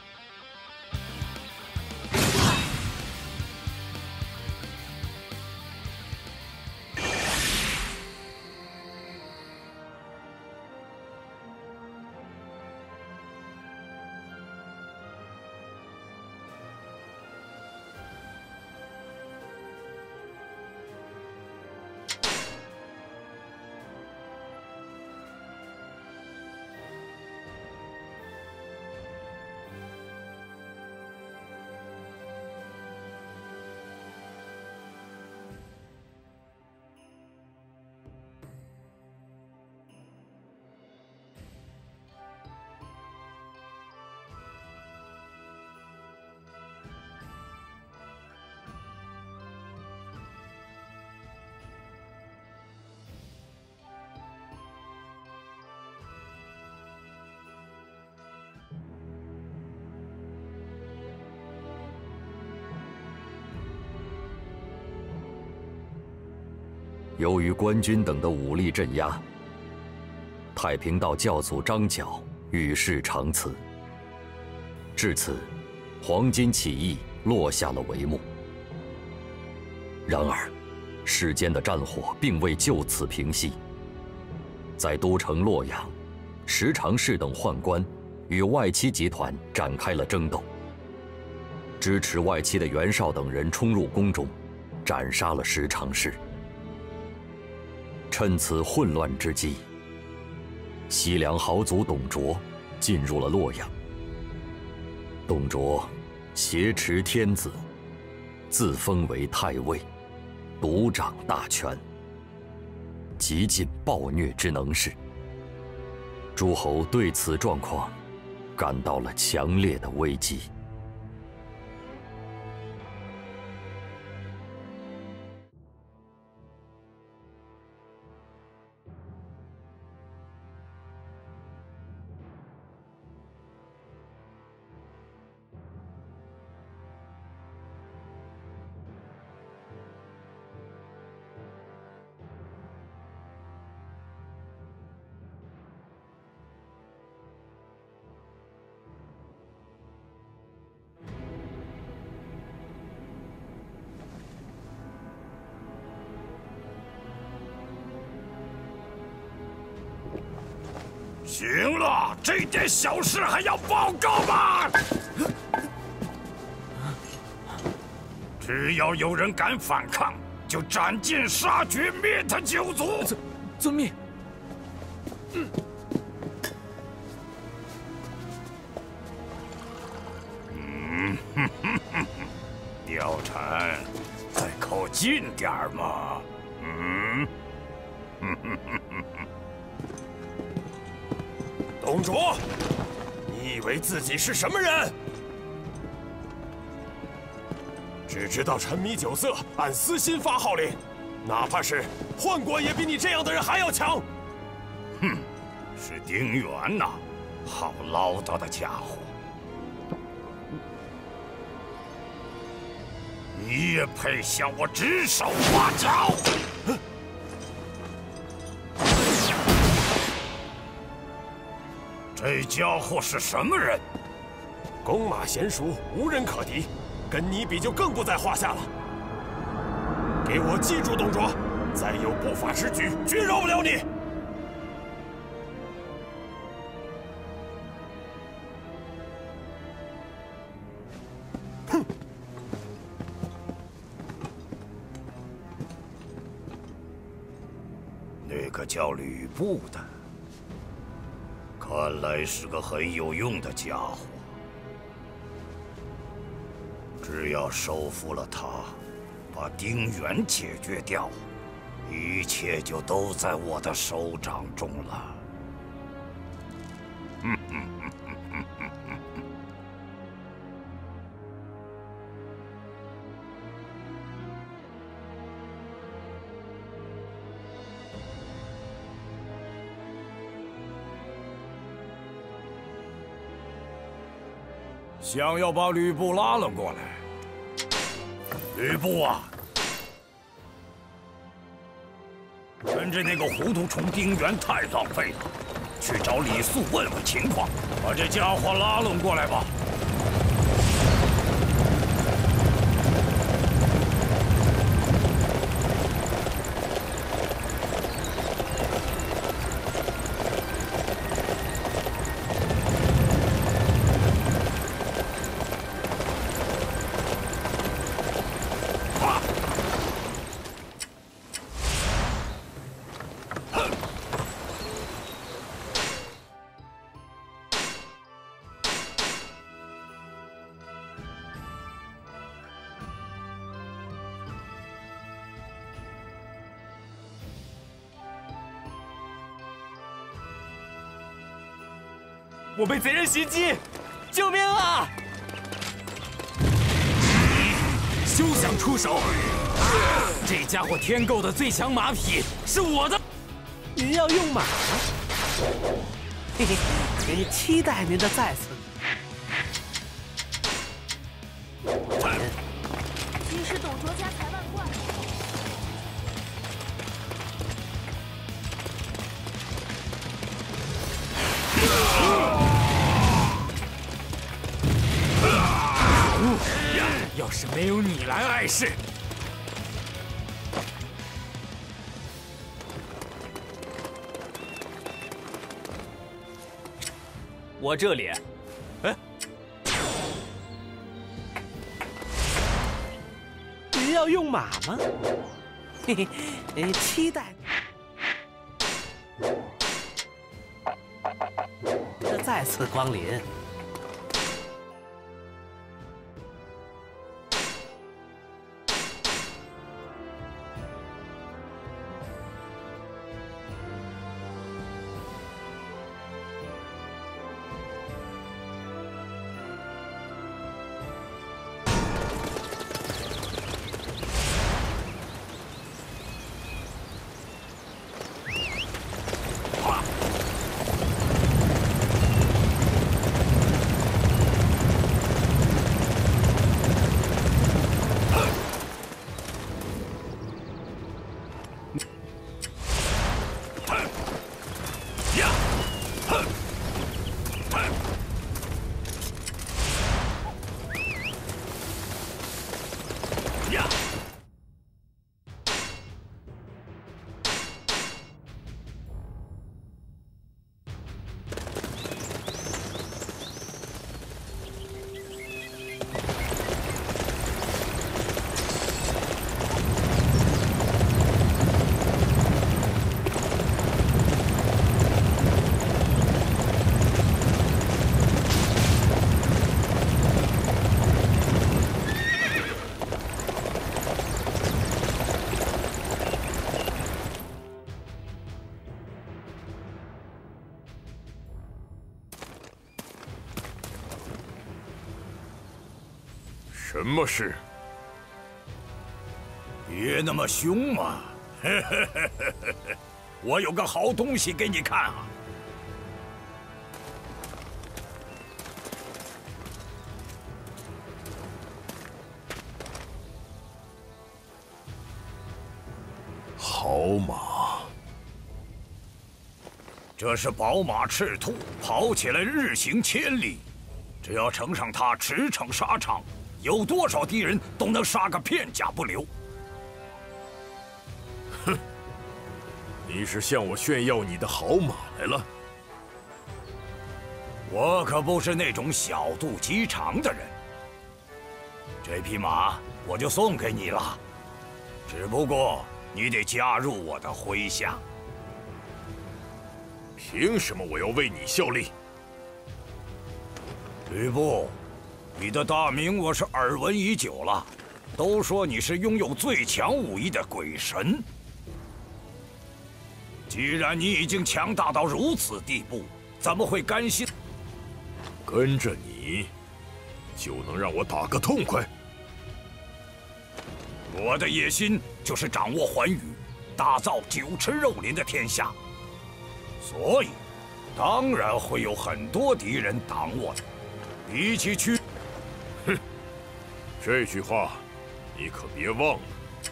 由于官军等的武力镇压，太平道教祖张角与世长辞。至此，黄巾起义落下了帷幕。然而，世间的战火并未就此平息。在都城洛阳，石常氏等宦官与外戚集团展开了争斗。支持外戚的袁绍等人冲入宫中，斩杀了石常氏。 趁此混乱之机，西凉豪族董卓进入了洛阳。董卓挟持天子，自封为太尉，独掌大权，极尽暴虐之能事。诸侯对此状况感到了强烈的危机。 行了，这点小事还要报告吗？只要有人敢反抗，就斩尽杀绝，灭他九族。 遵遵命。 嗯。嗯，哼哼哼，貂蝉，再靠近点儿嘛。嗯，哼哼哼哼哼。 董卓，你以为自己是什么人？只知道沉迷酒色，按私心发号令，哪怕是宦官也比你这样的人还要强。 哼，是丁原呐，好唠叨的家伙。你也配向我指手画脚？ 这家伙是什么人？ 弓马娴熟，无人可敌，跟你比就更不在话下了。给我记住，董卓，再有不法之举，绝饶不了你。哼！ 这个叫吕布的，看来是个很有用的家伙。只要收服了他，把丁原解决掉，一切就都在我的手掌中了。嗯嗯嗯嗯嗯嗯嗯嗯。想要把吕布拉了过来。吕布啊，跟着那个糊涂虫丁原太浪费了，去找李肃问问情况，把这家伙拉拢过来吧。 我被贼人袭击，救命啊！休想出手！这家伙添购的最强马匹是我的。 您要用马？嘿嘿，期待您的再次。 于是董卓家财万贯。 要是没有你来碍事，我这里，哎， 您要用马吗？嘿嘿，期待的再次光临。 什么事？ 别那么凶嘛！我有个好东西给你看啊！ 好马， 这是宝马赤兔，跑起来日行千里，只要乘上它驰骋沙场。有多少敌人都能杀个片甲不留。 哼，你是向我炫耀你的好马来了？ 我可不是那种小肚鸡肠的人。这匹马我就送给你了，只不过你得加入我的麾下。 凭什么我要为你效力？ 吕布，你的大名我是耳闻已久了，都说你是拥有最强武艺的鬼神。既然你已经强大到如此地步，怎么会甘心跟着你，就能让我打个痛快？ 我的野心就是掌握寰宇，打造酒池肉林的天下，所以当然会有很多敌人挡我的。比起去， 哼，这句话你可别忘了。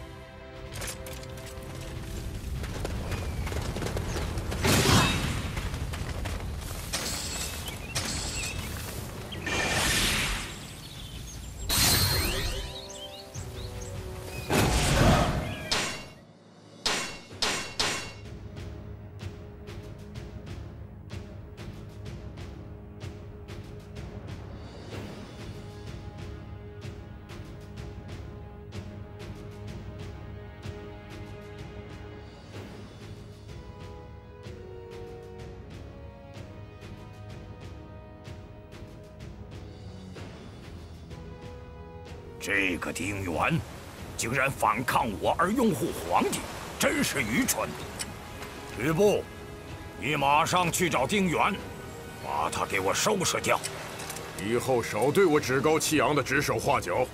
这个丁原，竟然反抗我而拥护皇帝，真是愚蠢！吕布，你马上去找丁原，把他给我收拾掉。 以后少对我趾高气扬的指手画脚。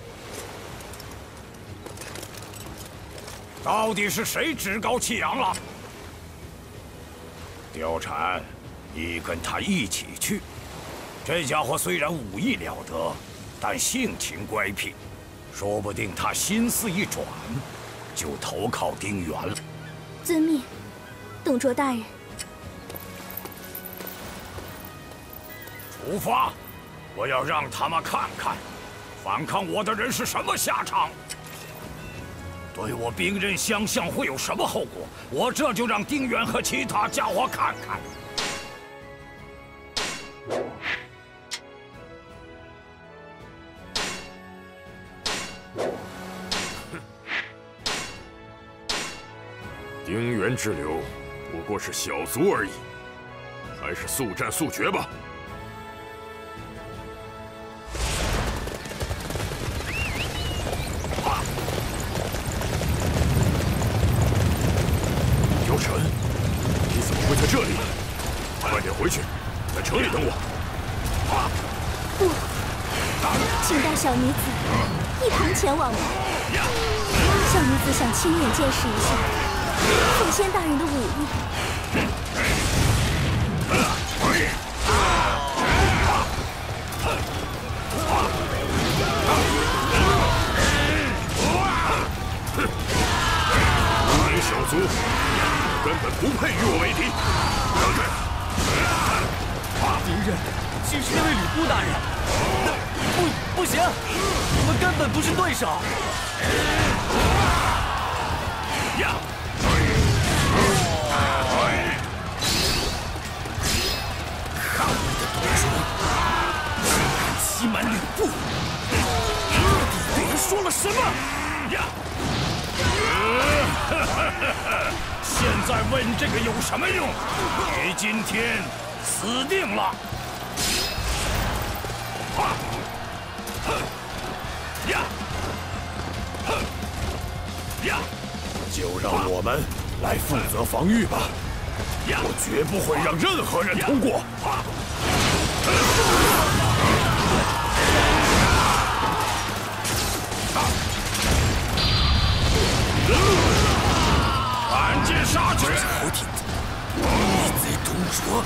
到底是谁趾高气扬了？貂蝉，你跟他一起去。这家伙虽然武艺了得，但性情乖僻，说不定他心思一转，就投靠丁原了。 遵命，董卓大人。 出发！我要让他们看看，反抗我的人是什么下场。对我兵刃相向会有什么后果？我这就让丁原和其他家伙看看。 丁原之流不过是小卒而已，还是速战速决吧。貂蝉，你怎么会在这里？快点回去，在城里等我。 不，请带小女子一同前往吧。小女子想亲眼见识一下凤仙大人的武艺。 无名小卒，根本不配与我为敌。让开！ 敌人竟是那位吕布大人！不，不行，我们根本不是对手。呀！ 可恶的董卓，竟敢欺瞒吕布！到底对人说了什么？ 呀！现在问这个有什么用？你今天死定了！呀！呀！ 就让我们来负责防御吧，我绝不会让任何人通过。 赶紧杀去！ 朝廷逆贼董卓，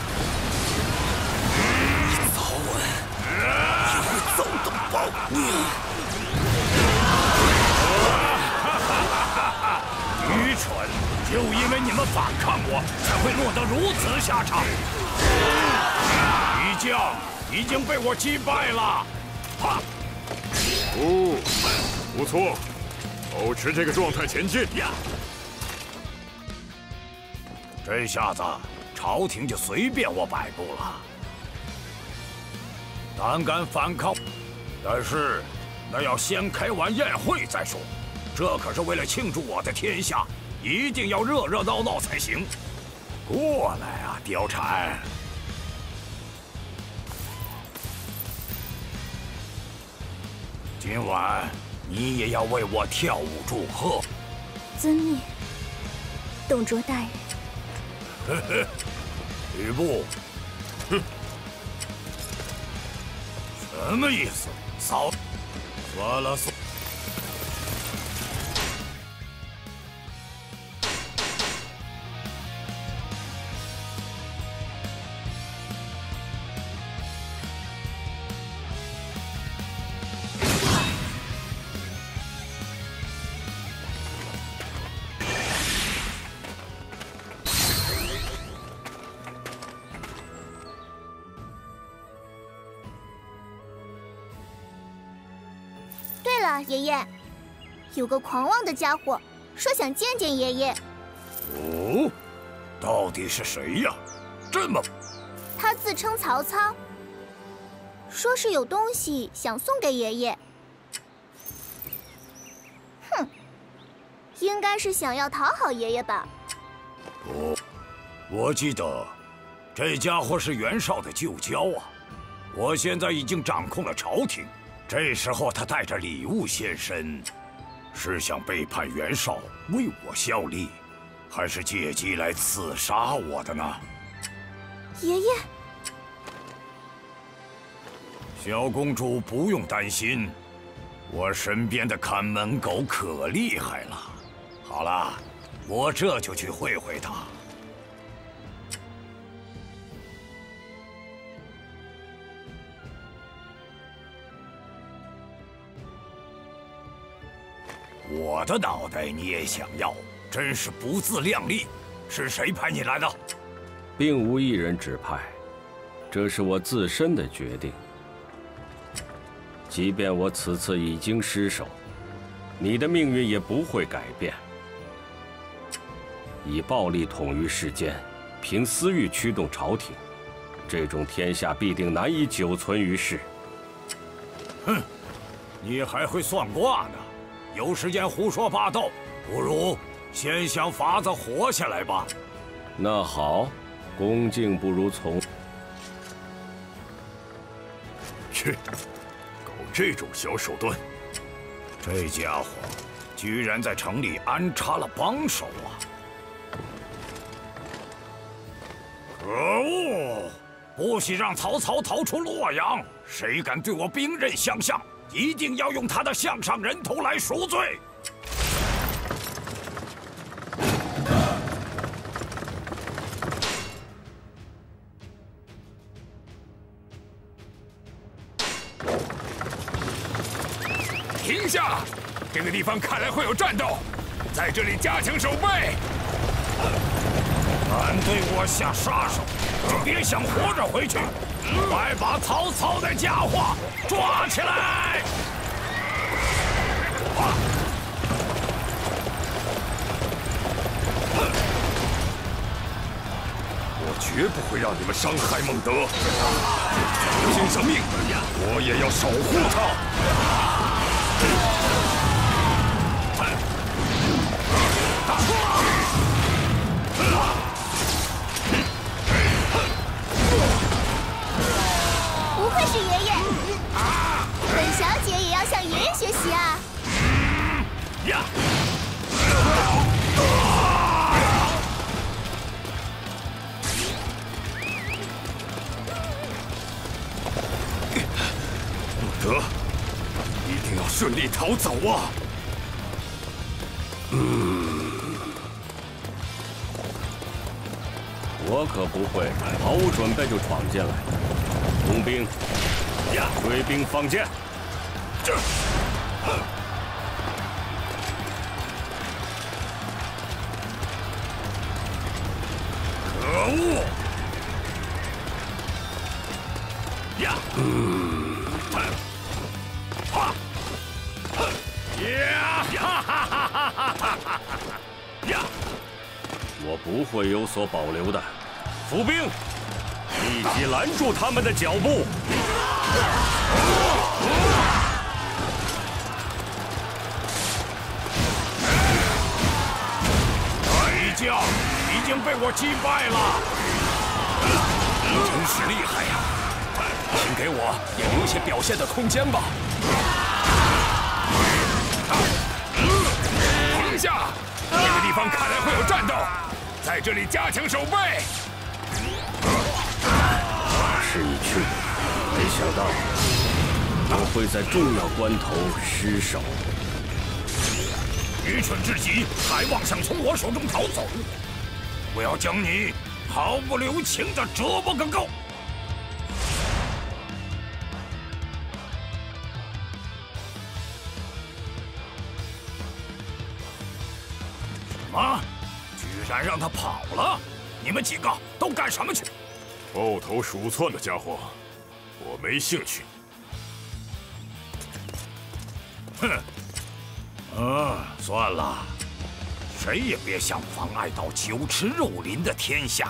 你早晚也会遭到报应。 愚蠢！就因为你们反抗我，才会落得如此下场。敌将已经被我击败了。哈！ 哦，不错，保持这个状态前进。 呀！这下子朝廷就随便我摆布了。胆敢反抗，但是那要先开完宴会再说。这可是为了庆祝我的天下，一定要热热闹闹才行。 过来啊，貂蝉！今晚你也要为我跳舞祝贺。 遵命，董卓大人。 呵呵，吕布，哼，什么意思？扫，算了算。 对了，爷爷，有个狂妄的家伙说想见见爷爷。 哦，到底是谁呀？这么…… 他自称曹操，说是有东西想送给爷爷。哼，应该是想要讨好爷爷吧。 哦，我记得，这家伙是袁绍的旧交啊。我现在已经掌控了朝廷。 这时候他带着礼物现身，是想背叛袁绍为我效力，还是借机来刺杀我的呢？ 爷爷， 小公主不用担心，我身边的看门狗可厉害了。好了，我这就去会会他。 我的脑袋你也想要，真是不自量力！是谁派你来的？ 并无一人指派，这是我自身的决定。即便我此次已经失手，你的命运也不会改变。以暴力统御世间，凭私欲驱动朝廷，这种天下必定难以久存于世。 哼，你还会算卦呢？ 有时间胡说八道，不如先想法子活下来吧。 那好，恭敬不如从。 去，搞这种小手段！ 这家伙居然在城里安插了帮手啊！可恶！不许让曹操逃出洛阳！谁敢对我兵刃相向？ 一定要用他的项上人头来赎罪！ 停下！这个地方看来会有战斗，在这里加强守备。 敢对我下杀手，就别想活着回去！快把曹操的家伙抓起来！ 我绝不会让你们伤害孟德，拼生命，我也要守护他。 不愧是爷爷，本小姐也要向爷爷学习啊！ 呀！ 得，一定要顺利逃走啊！ 嗯，我可不会毫无准备就闯进来。工兵，追兵放箭。这。 可恶！呀！嗯。 我不会有所保留的，伏兵，立即拦住他们的脚步。 大将，你已经被我击败了。 真是厉害呀！请给我也留些表现的空间吧。停下！这个地方看来会有战斗，在这里加强守备。 大势已去，没想到我会在重要关头失手。 愚蠢至极，还妄想从我手中逃走！我要将你毫不留情地折磨个够！什么？居然让他跑了？你们几个都干什么去？ 抱头鼠窜的家伙，我没兴趣。 哼。嗯，算了，谁也别想妨碍到酒池肉林的天下。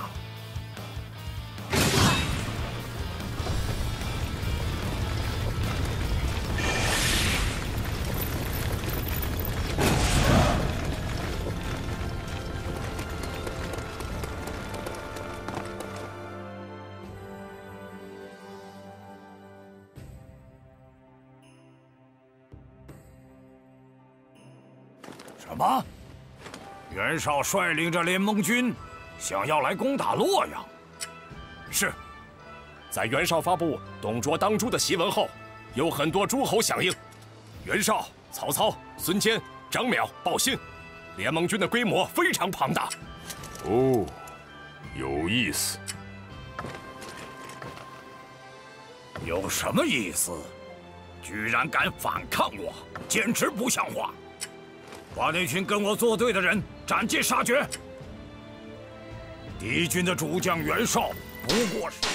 什么？袁绍率领着联盟军，想要来攻打洛阳？ 是。在袁绍发布董卓当诛的檄文后，有很多诸侯响应。袁绍、曹操、孙坚、张邈报信，联盟军的规模非常庞大。 哦，有意思。 有什么意思？居然敢反抗我，简直不像话！把那群跟我作对的人斩尽杀绝！敌军的主将袁绍不过是……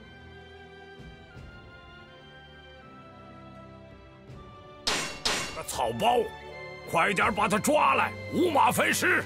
个草包，快点把他抓来，五马分尸！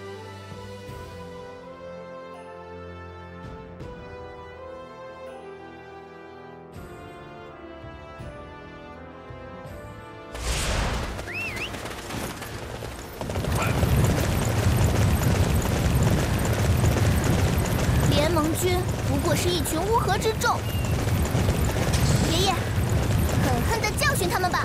军不过是一群乌合之众，爷爷，狠狠地教训他们吧！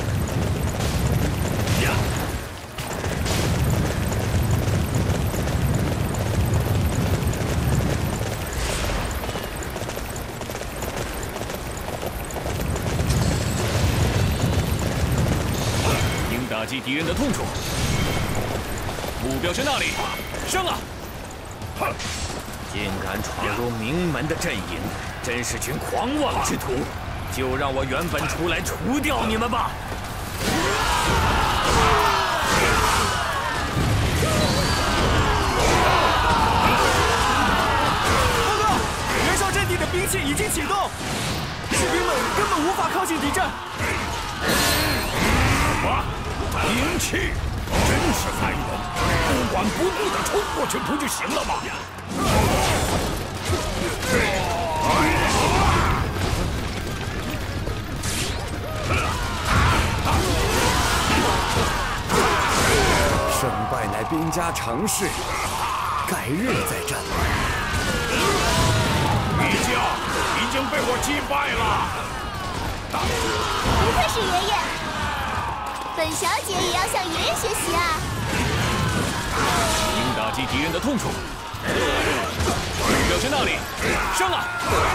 应打击敌人的痛处，目标是那里，上啊！ 哼！竟敢闯入名门的阵营，真是群狂妄之徒！就让我袁本出来除掉你们吧！ 报告，袁绍阵地的兵器已经启动，士兵们根本无法靠近敌阵。 什么？兵器？真是烦人！不管不顾的冲过去不就行了吗？ 胜败乃兵家常事，改日再战。 敌将已经被我击败了。 不愧是爷爷，本小姐也要向爷爷学习啊！ 应打击敌人的痛处，目标是那里，上啊！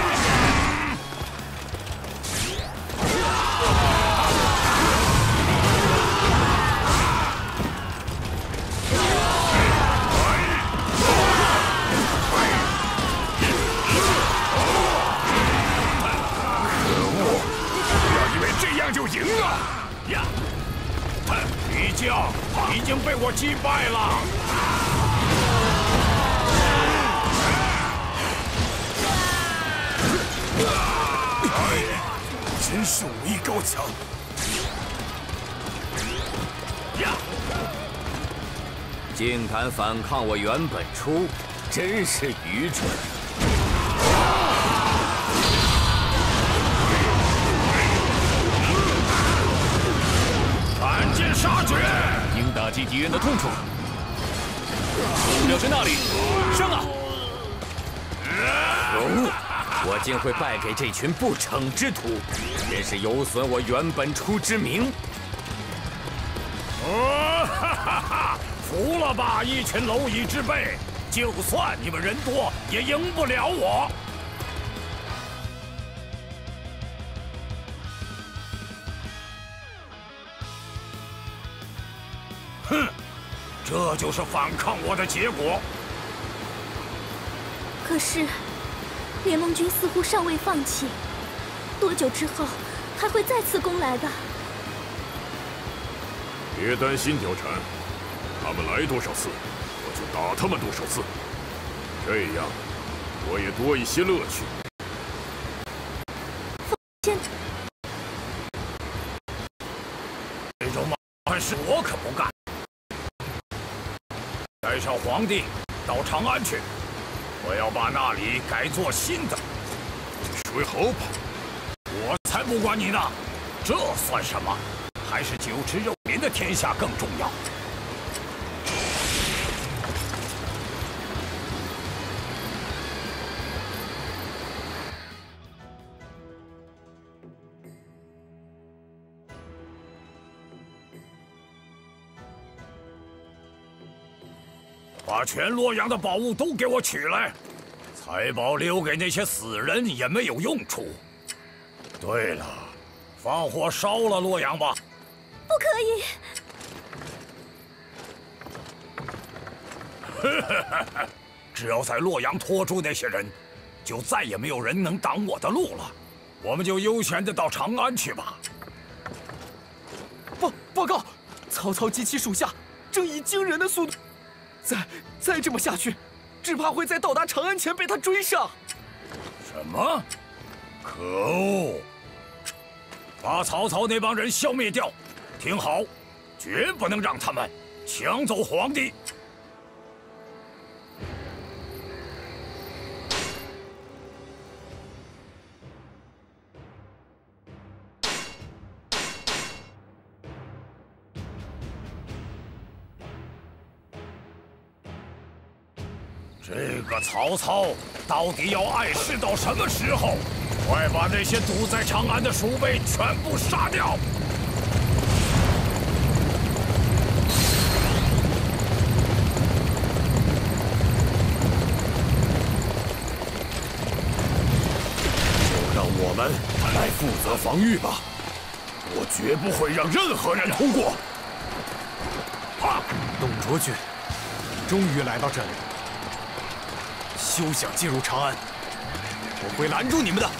就赢了呀！ 敌将已经被我击败了。 真是武艺高强呀！竟敢反抗我袁本初，真是愚蠢！ 赶尽杀绝！ 应打击敌人的痛处，目标是那里，上啊！ 可恶！我竟会败给这群不逞之徒，真是有损我原本初之名。 哦，哈哈哈！服了吧，一群蝼蚁之辈！就算你们人多，也赢不了我。哼，这就是反抗我的结果。 可是，联盟军似乎尚未放弃，多久之后还会再次攻来的？ 别担心，貂蝉，他们来多少次，我就打他们多少次，这样我也多一些乐趣。 先， 这种麻烦事我可不干。带上皇帝到长安去，我要把那里改做新的。 水好跑， 我才不管你呢，这算什么？还是酒池肉林的天下更重要。把全洛阳的宝物都给我取来，财宝留给那些死人也没有用处。对了，放火烧了洛阳吧！ 不可以！ 只要在洛阳拖住那些人，就再也没有人能挡我的路了。我们就悠闲的到长安去吧。 报报告，曹操及其属下正以惊人的速度，再再这么下去，只怕会在到达长安前被他追上。 什么？可恶！把曹操那帮人消灭掉！听好，绝不能让他们抢走皇帝。这个曹操到底要碍事到什么时候？快把那些堵在长安的鼠辈全部杀掉！ 就让我们来负责防御吧，我绝不会让任何人通过。 董卓军终于来到这里，休想进入长安，我会拦住你们的。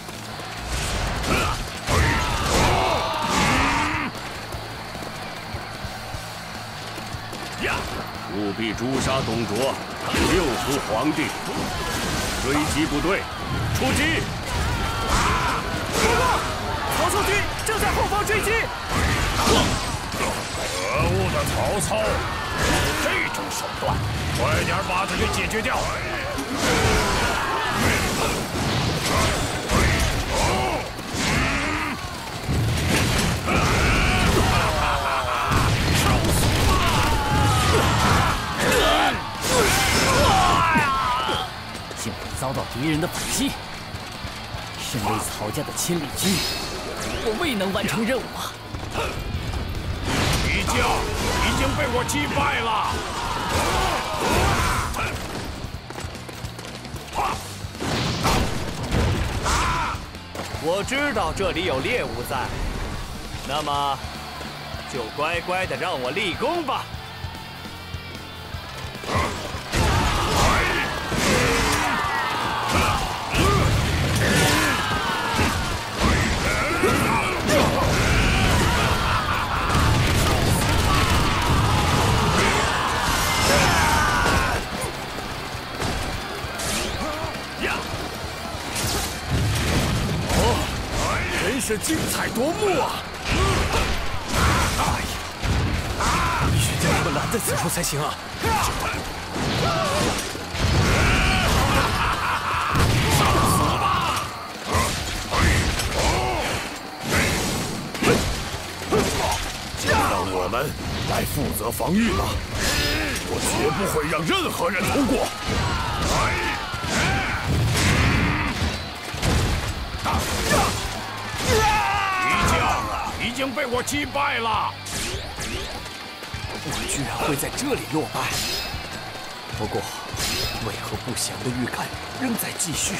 务必诛杀董卓，救出皇帝。追击部队，出击！报告， 曹操军正在后方追击。 可恶的曹操，有这种手段，快点把他给解决掉！ 竟会遭到敌人的反击。身为曹家的亲历军，我未能完成任务啊！ 敌将已经被我击败了。 我知道这里有猎物在，那么就乖乖的让我立功吧。 真是精彩夺目啊！哎呀，必须将他们拦在此处才行啊！ 死吧！ 就让我们来负责防御吧，我绝不会让任何人通过。 敌将已经被我击败了。 我居然会在这里落败。不过，为何不祥的预感仍在继续？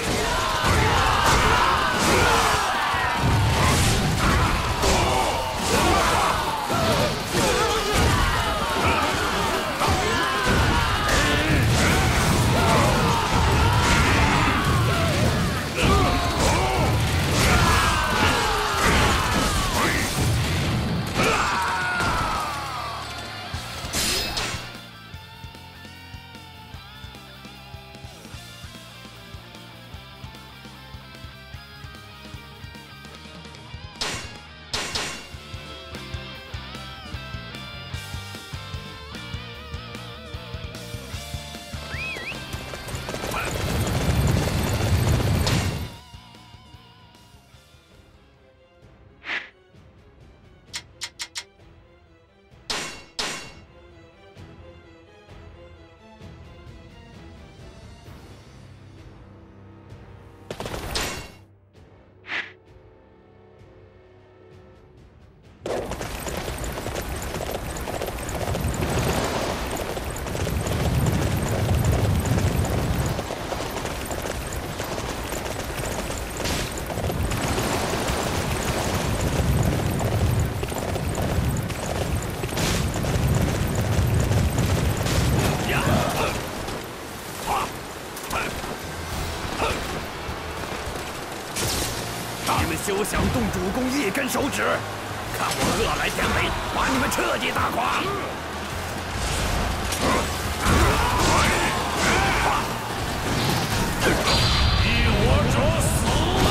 休想动主公一根手指！看我饿来天雷，把你们彻底打垮！依我者死！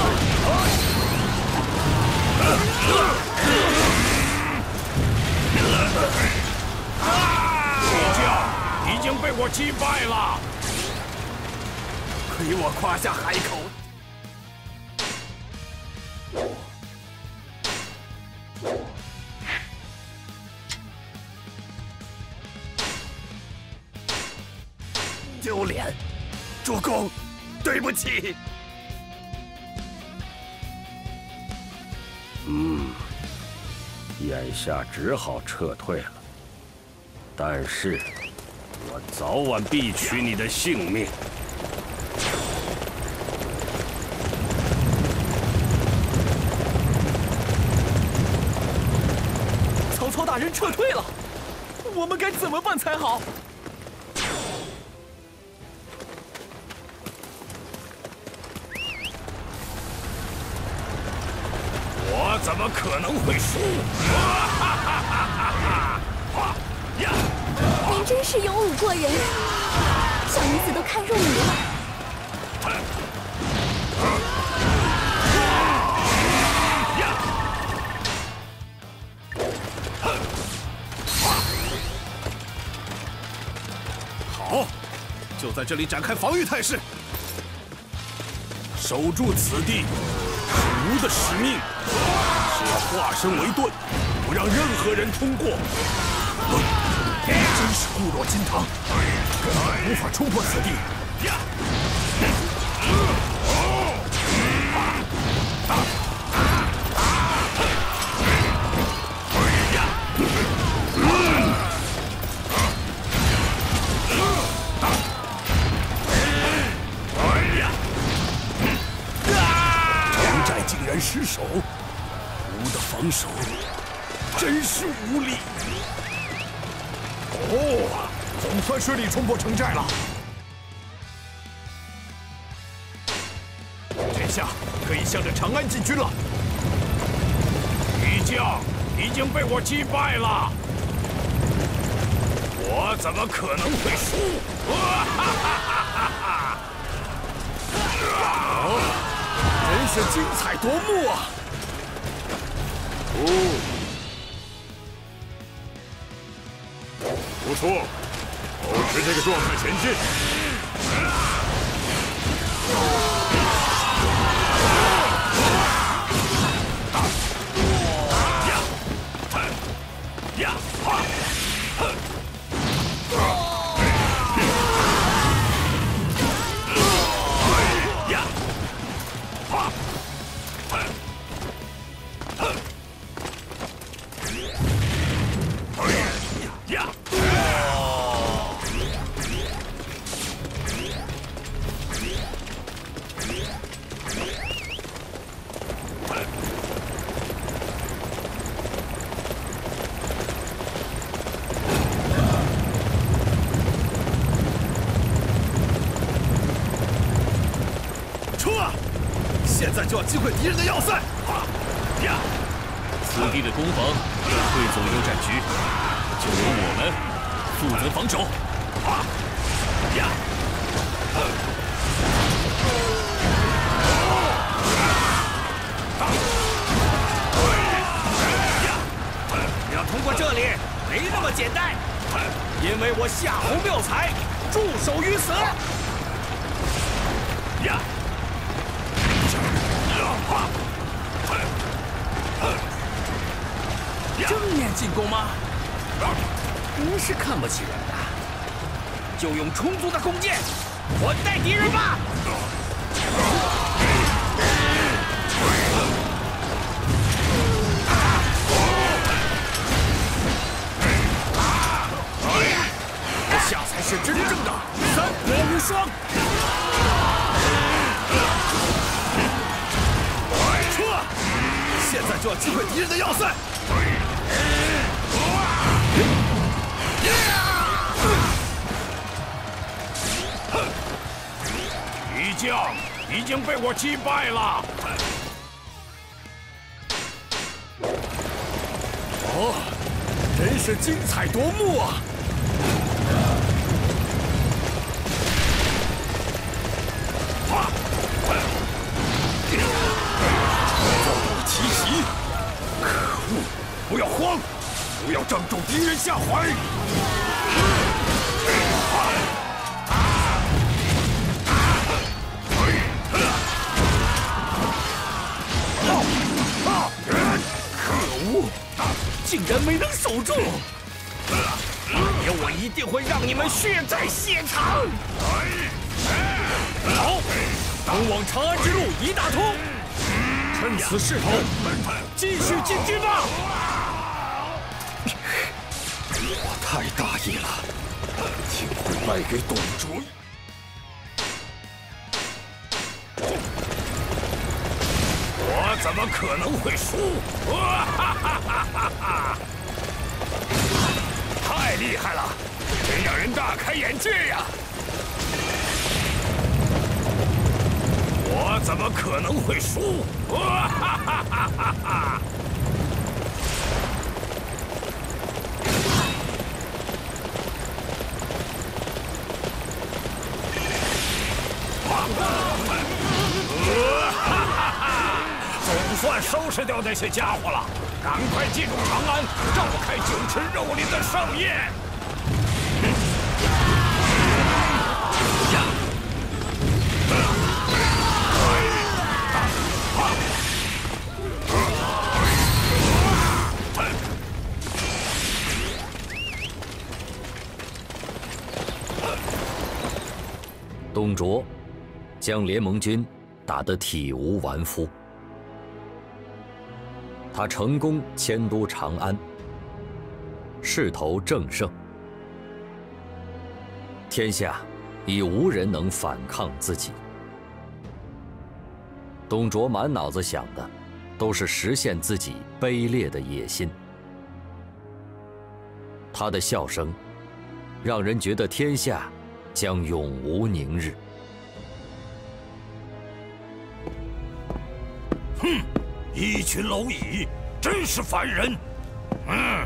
敌将已经被我击败了， 亏我夸下海口。 丢脸，主公，对不起。 嗯，眼下只好撤退了。但是，我早晚必取你的性命。 曹操大人撤退了，我们该怎么办才好？ 我怎么可能会输？ 您真是勇武过人，小女子都看入迷了。 好，就在这里展开防御态势，守住此地。 吾的使命是要化身为盾，不让任何人通过。 真是固若金汤，根本无法冲破此地。失手，吾的防守真是无力。哦，总算顺利冲破城寨了。这下可以向着长安进军了。敌将已经被我击败了，我怎么可能会输？哦。 真是精彩夺目啊！ 哦，不错，保持这个状态前进。 呀，呀，哈，哼。 现在就要击溃敌人的要塞！ 呀！此地的攻防会左右战局，就由我们负责防守。呀！ 要通过这里没那么简单，因为我夏侯妙才驻守于此。呀！ 正面进攻吗？真是看不起人呐！ 就用充足的弓箭款待敌人吧！ 下才是真正的三国无双！ 撤！现在就要击溃敌人的要塞！ 敌将已经被我击败了。 哦，真是精彩夺目啊！ 奇袭！可恶！不要慌，不要正中敌人下怀。 可恶！竟然没能守住！ 爷，我一定会让你们血债血偿！ 好，通往长安之路已打通。趁此势头，继续进军吧！ 我太大意了，竟会败给董卓。 我怎么可能会输？ 太厉害了，真让人大开眼界呀！ 我怎么可能会输？哈哈哈哈哈！总算收拾掉那些家伙了，赶快进入长安，召开酒池肉林的盛宴。 董卓将联盟军打得体无完肤，他成功迁都长安，势头正盛，天下已无人能反抗自己。董卓满脑子想的都是实现自己卑劣的野心，他的笑声让人觉得天下将永无宁日。 哼，一群蝼蚁，真是烦人。嗯，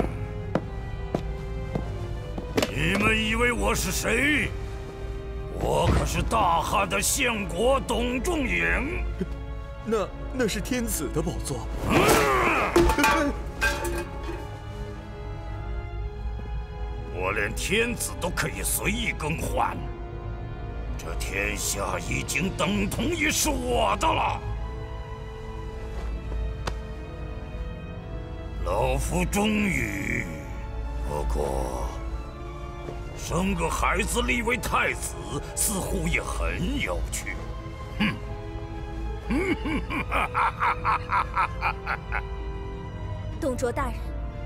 你们以为我是谁？我可是大汉的相国董仲颖。 那那是天子的宝座。 我连天子都可以随意更换，这天下已经等同于是我的了。老夫终于，不过生个孩子立为太子，似乎也很有趣。哼！ 董卓大人，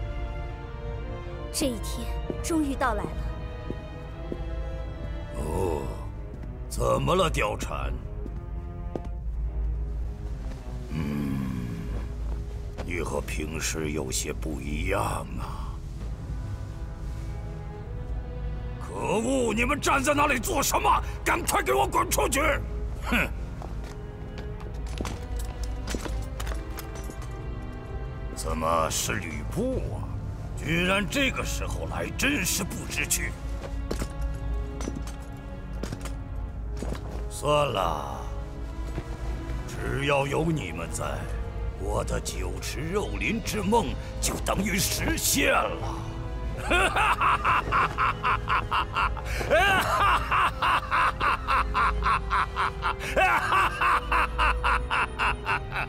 这一天终于到来了。 哦，怎么了，貂蝉？嗯，你和平时有些不一样啊。可恶！你们站在那里做什么？赶快给我滚出去！哼！ 怎么是吕布啊？居然这个时候来，真是不知趣。算了，只要有你们在，我的酒池肉林之梦就等于实现了。哈哈哈哈哈哈哈哈哈哈！哈哈哈哈哈哈！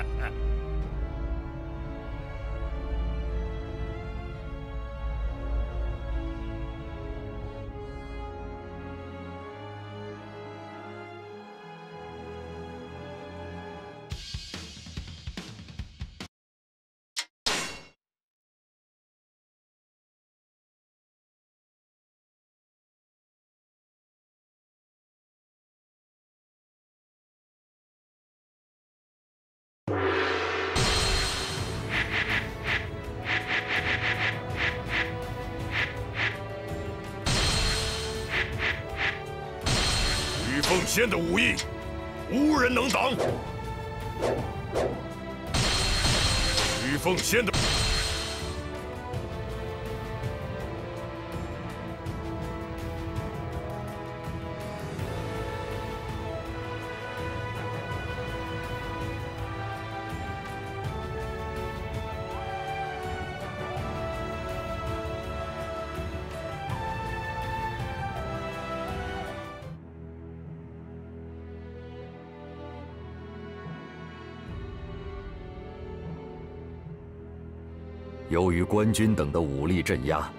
吕奉先的武艺，无人能挡。吕奉先的。 由于官军等的武力镇压，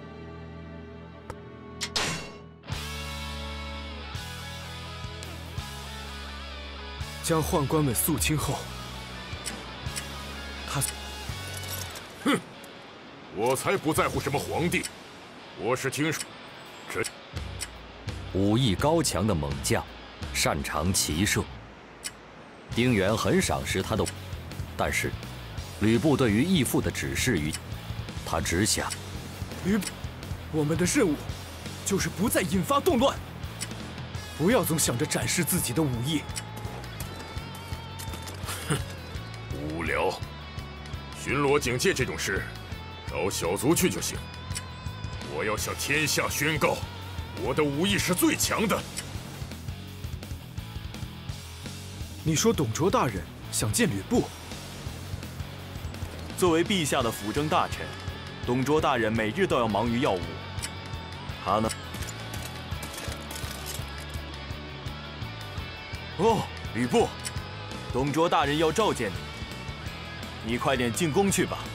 将宦官们肃清后，他…… 哼，我才不在乎什么皇帝，我是听说这武艺高强的猛将，擅长骑射。丁原很赏识他的，但是吕布对于义父的指示与。 他只想， 吕布，我们的任务就是不再引发动乱，不要总想着展示自己的武艺。 哼，无聊。巡逻警戒这种事，找小卒去就行。我要向天下宣告，我的武艺是最强的。 你说董卓大人想见吕布？ 作为陛下的辅政大臣。 董卓大人每日都要忙于要务，他呢？哦，吕布，董卓大人要召见你，你快点进宫去吧。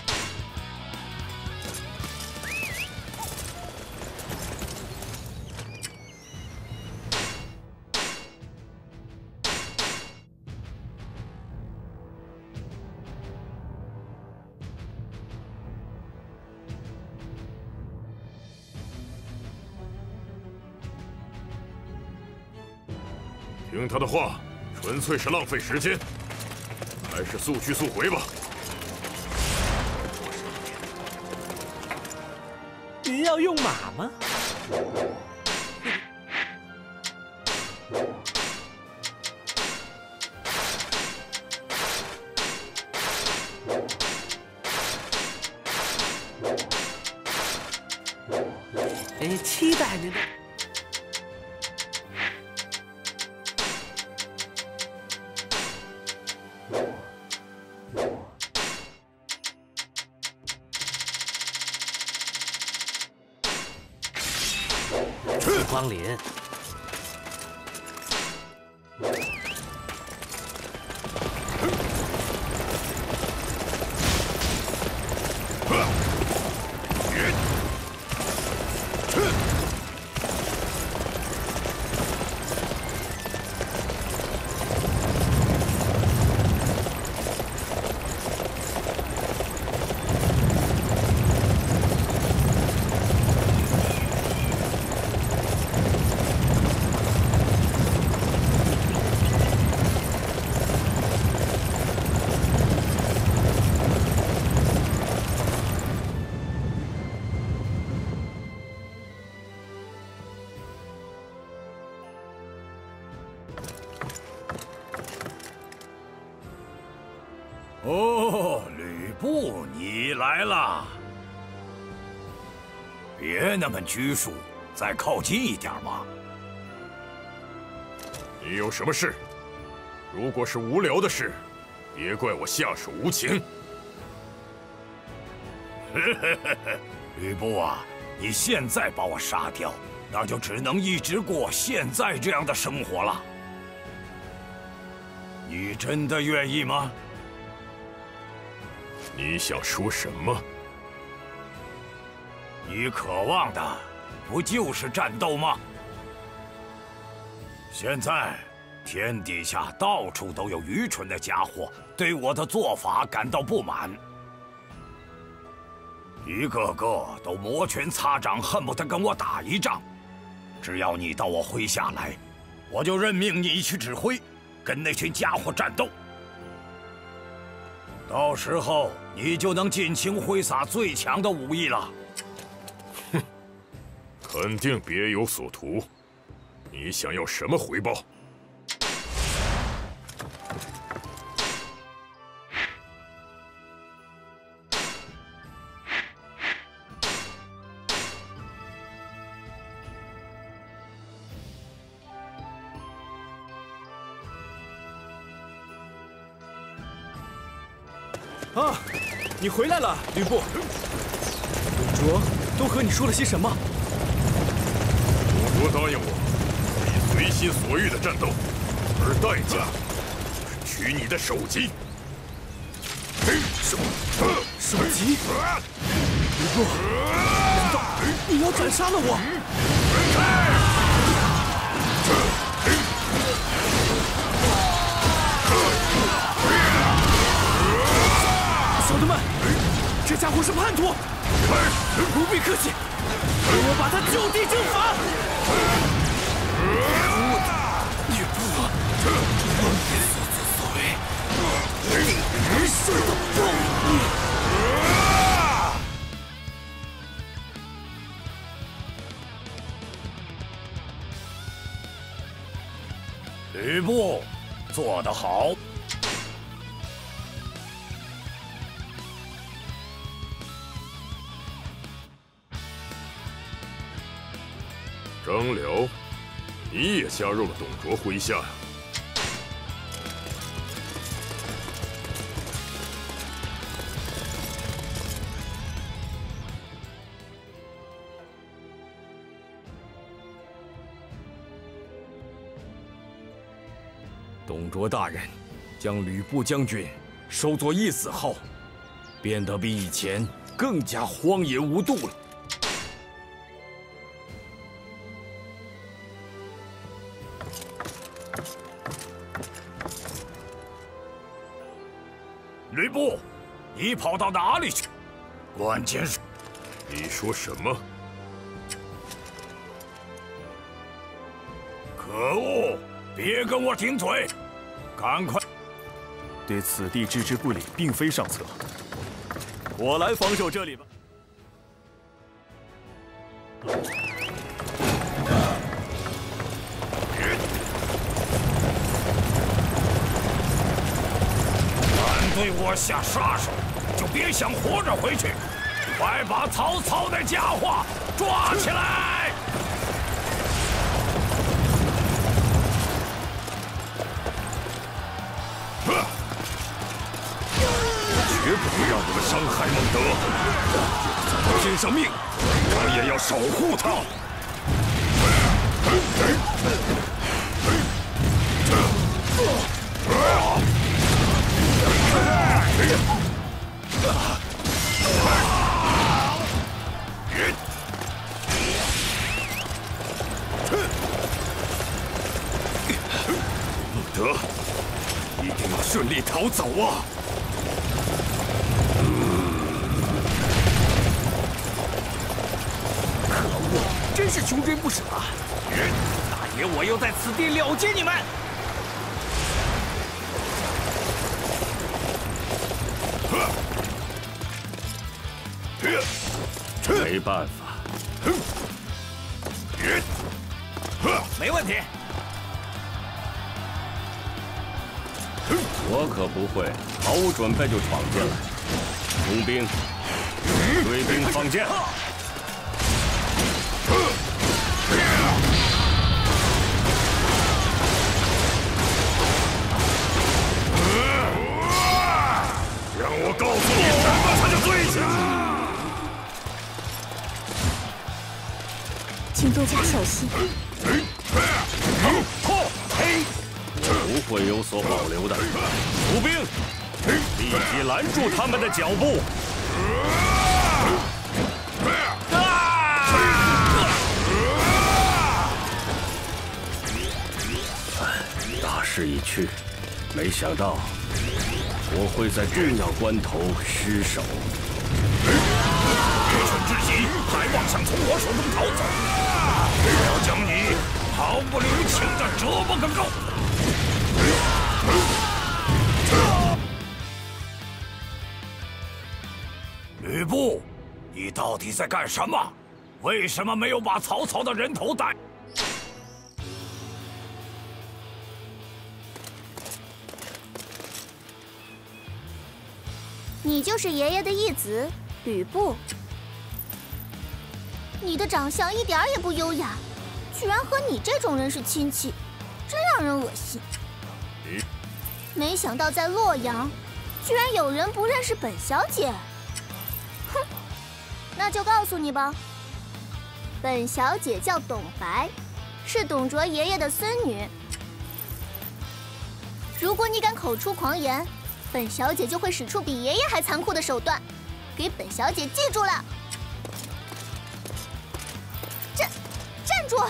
听他的话，纯粹是浪费时间，还是速去速回吧。 你要用马吗？哎，期待您的。 光临。 哦，吕布，你来了。别那么拘束，再靠近一点嘛。 你有什么事？如果是无聊的事，别怪我下手无情。 吕布啊，你现在把我杀掉，那就只能一直过现在这样的生活了。你真的愿意吗？ 你想说什么？ 你渴望的不就是战斗吗？现在天底下到处都有愚蠢的家伙对我的做法感到不满，一个个都摩拳擦掌，恨不得跟我打一仗。只要你到我麾下来，我就任命你去指挥，跟那群家伙战斗。到时候你就能尽情挥洒最强的武艺了。 哼，肯定别有所图。你想要什么回报？ 啊，你回来了，吕布。董卓都和你说了些什么？ 董卓答应我，可以随心所欲的战斗，而代价就是取你的首级。 首首级？吕布，难道你要斩杀了我？小的们，这家伙是叛徒，不必客气，给我把他就地正法！可恶的吕布，你所作所为，令人受到报应。 吕布，做得好！ 张辽，你也加入了董卓麾下呀？ 董卓大人将吕布将军收作义子后，变得比以前更加荒淫无度了。 吕布，你跑到哪里去？关键是， 你说什么？ 可恶！别跟我顶嘴，赶快！ 对此地置之不理，并非上策。我来防守这里吧。 敢对我下杀手，就别想活着回去！快把曹操那家伙抓起来！ 绝不会让你们伤害孟德。就算拼上命，我也要守护他。孟德，一定要顺利逃走啊！ 真是穷追不舍！大爷，我要在此地了结你们！ 没办法， 没问题。 我可不会毫无准备就闯进来。 工兵，追兵放箭。 让我告诉你什么才叫最强！ 请多加小心。 我不会有所保留的。步兵，立即拦住他们的脚步！大势已去，没想到。 我会在重要关头失手。 愚蠢至极，还妄想从我手中逃走！我要将你毫不留情的折磨个够！吕布，你到底在干什么？为什么没有把曹操的人头带？ 你就是爷爷的义子，吕布。你的长相一点儿也不优雅，居然和你这种人是亲戚，真让人恶心。没想到在洛阳，居然有人不认识本小姐。哼，那就告诉你吧，本小姐叫董白，是董卓爷爷的孙女。如果你敢口出狂言， 本小姐就会使出比爷爷还残酷的手段，给本小姐记住了！站，站住！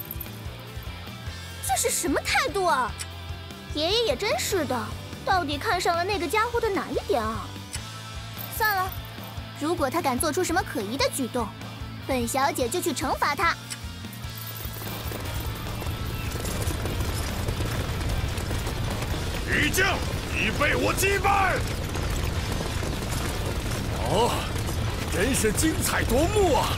这是什么态度啊？爷爷也真是的，到底看上了那个家伙的哪一点啊？算了，如果他敢做出什么可疑的举动，本小姐就去惩罚他。 羽将，已被我击败！ 哦，真是精彩夺目啊！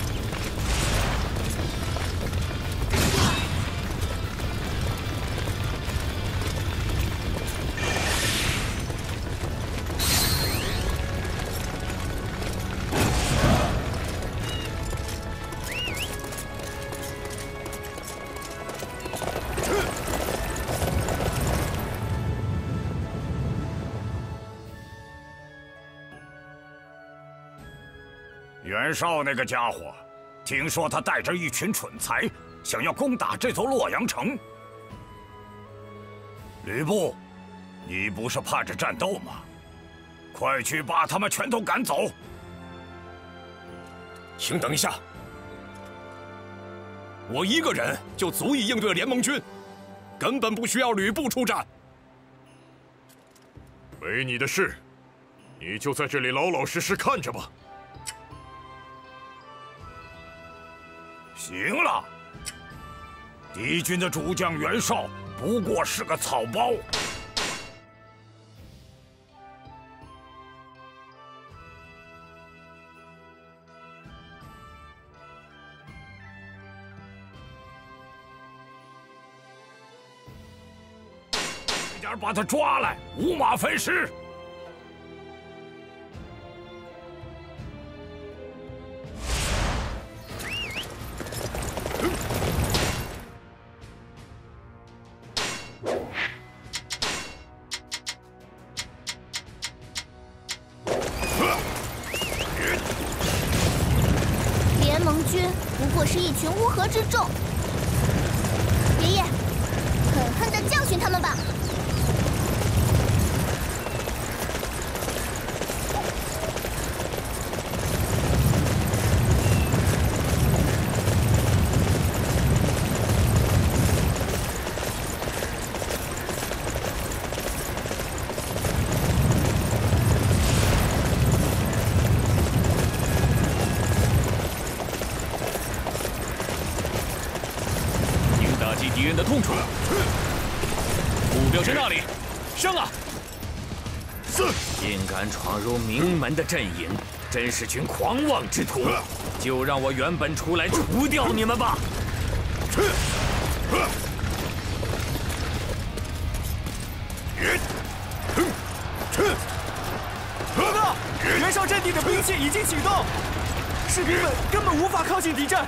袁绍那个家伙，听说他带着一群蠢材，想要攻打这座洛阳城。吕布，你不是盼着战斗吗？快去把他们全都赶走！ 请等一下，我一个人就足以应对联盟军，根本不需要吕布出战。没你的事，你就在这里老老实实看着吧。 行了，敌军的主将袁绍不过是个草包。快点把他抓来，五马分尸！ 联盟军不过是一群乌合之众，爷爷，狠狠地教训他们吧！ 敌人的痛处，目标是那里，上啊！ 是，竟敢闯入名门的阵营，真是群狂妄之徒！就让我袁本出来除掉你们吧！去！去！去！哥哥！ 线已经启动，士兵们根本无法靠近敌阵。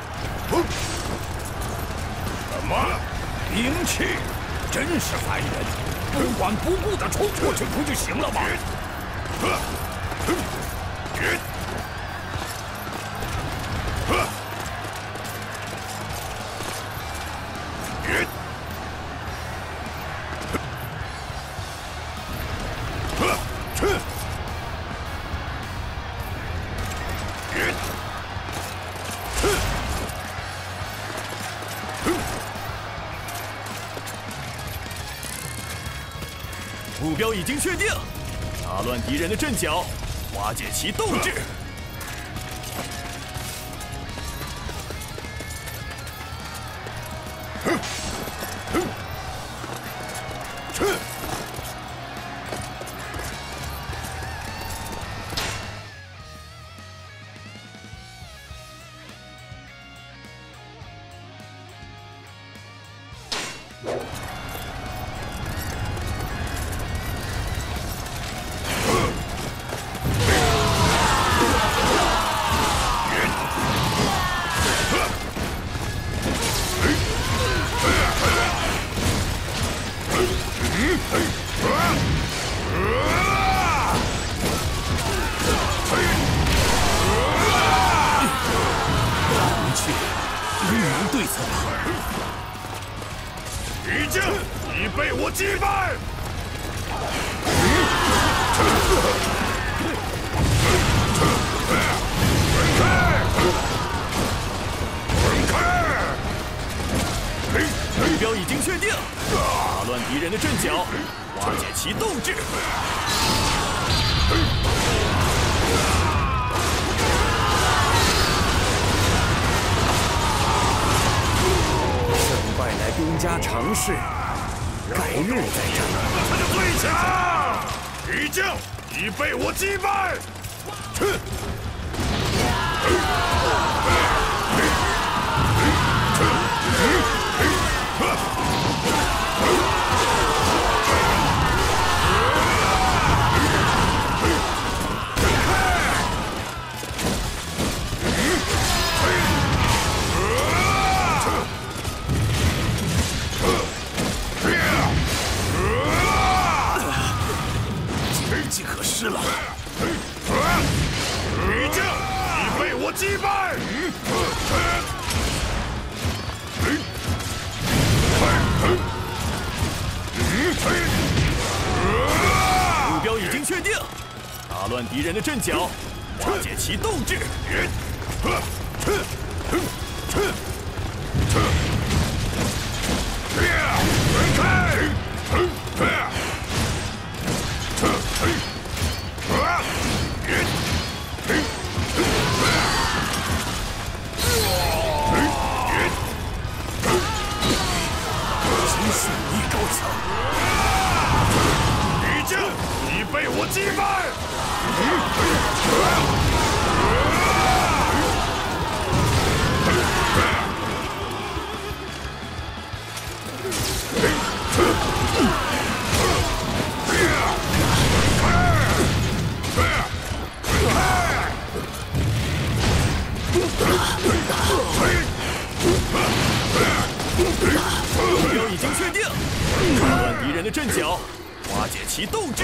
什么？兵器？真是烦人！不管不顾的冲过去不就行了吗？ 目标已经确定，打乱敌人的阵脚，瓦解其斗志。目标已经确定，打乱敌人的阵脚，瓦解其斗志。 被我击败！ 目标已经确定，打乱敌人的阵脚，瓦解其斗志。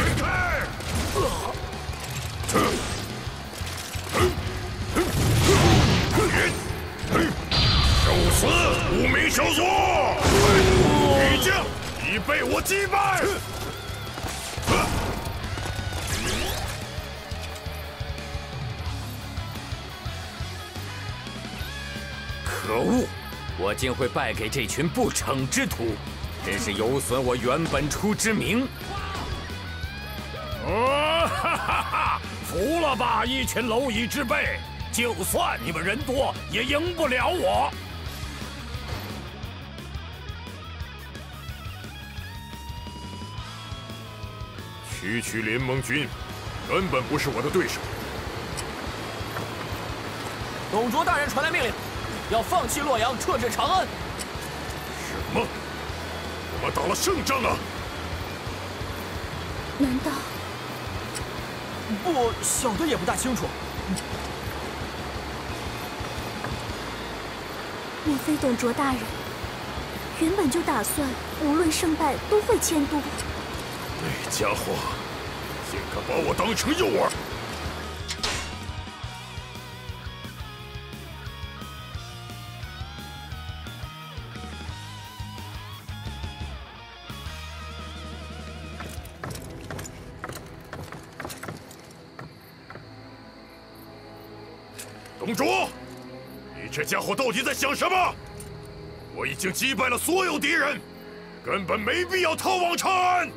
受死，无名小卒！敌将已被我击败。 可恶！我竟会败给这群不逞之徒，真是有损我原本初之名。 哦，哈哈哈！服了吧，一群蝼蚁之辈！就算你们人多，也赢不了我。 区区联盟军，根本不是我的对手。 董卓大人传来命令，要放弃洛阳，撤至长安。 什么？我们打了胜仗啊！ 难道不，小的也不大清楚。 莫非董卓大人原本就打算无论胜败都会迁都？ 那家伙竟敢把我当成诱饵！董卓，你这家伙到底在想什么？我已经击败了所有敌人，根本没必要逃往长安。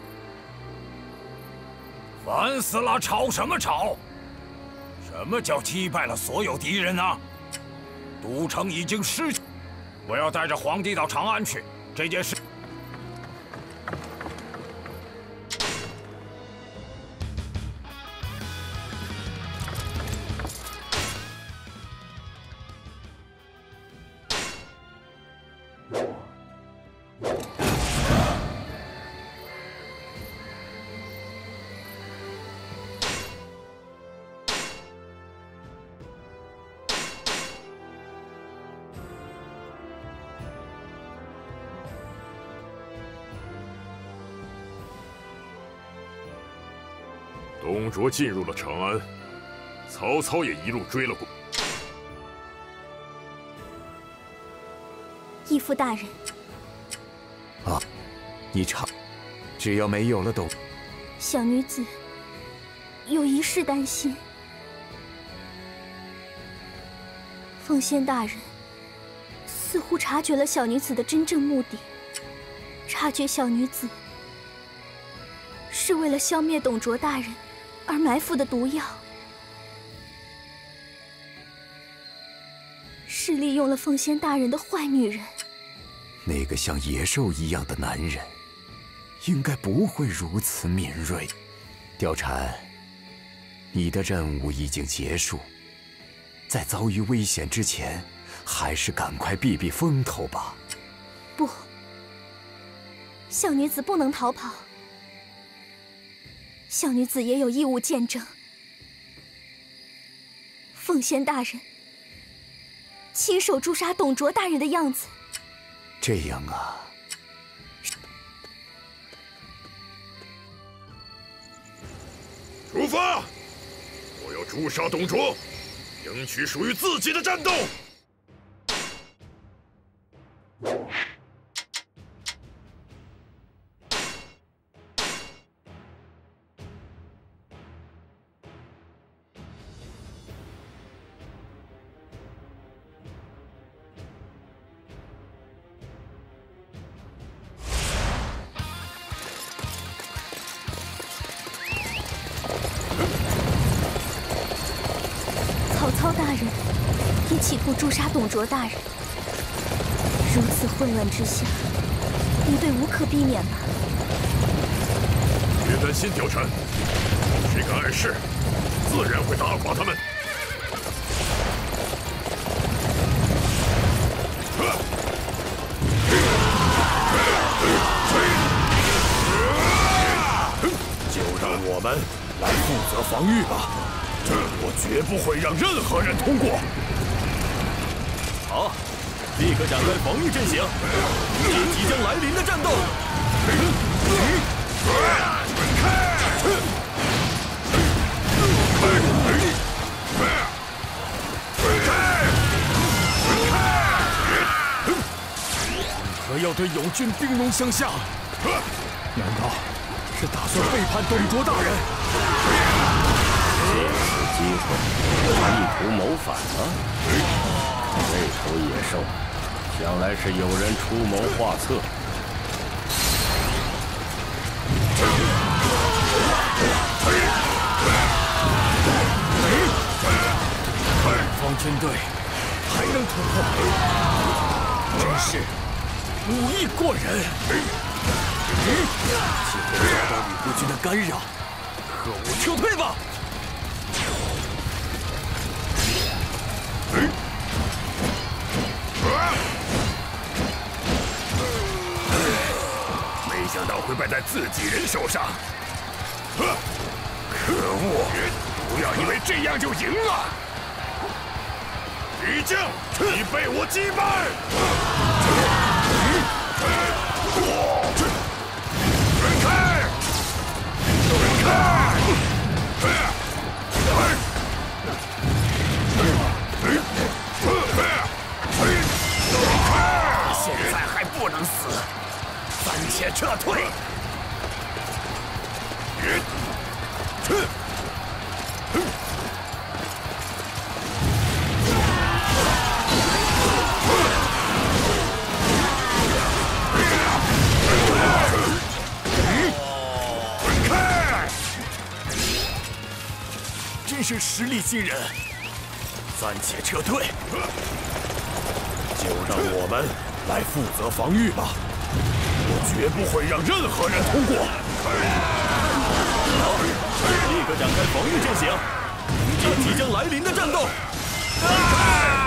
烦死了！吵什么吵？什么叫击败了所有敌人啊？都城已经失去，我要带着皇帝到长安去。这件事。 董卓进入了长安，曹操也一路追了过。 义父大人， 啊，一场，只要没有了董， 小女子有一事担心。奉先大人似乎察觉了小女子的真正目的，察觉小女子是为了消灭董卓大人。 而埋伏的毒药，是利用了奉先大人的坏女人。 那个像野兽一样的男人，应该不会如此敏锐。貂蝉，你的任务已经结束，在遭遇危险之前，还是赶快避避风头吧。 不，小女子不能逃跑。 小女子也有义务见证奉先大人亲手诛杀董卓大人的样子。 这样啊， 出发！我要诛杀董卓，赢取属于自己的战斗。 曹操大人也企图诛杀董卓大人，如此混乱之下，敌对无可避免吧？ 别担心，貂蝉，谁敢碍事，自然会打垮他们。就让我们来负责防御吧。 我绝不会让任何人通过。 好，立刻展开防御阵型，迎接即将来临的战斗。 何要对友军兵戎相向？难道是打算背叛董卓大人？ 机会，意图谋反了。这头野兽，想来是有人出谋划策。 北方军队还能突破，真是武艺过人。既然遭到吕布军的干扰，可恶撤退吧！ 没想到会败在自己人手上，可可恶！不要以为这样就赢了。李靖，你被我击败！滚开！滚开！ 现在还不能死，暂且撤退。 真是实力惊人，暂且撤退。就让我们来负责防御吧，我绝不会让任何人通过。 好，立刻展开防御阵型，迎接即将来临的战斗。啊！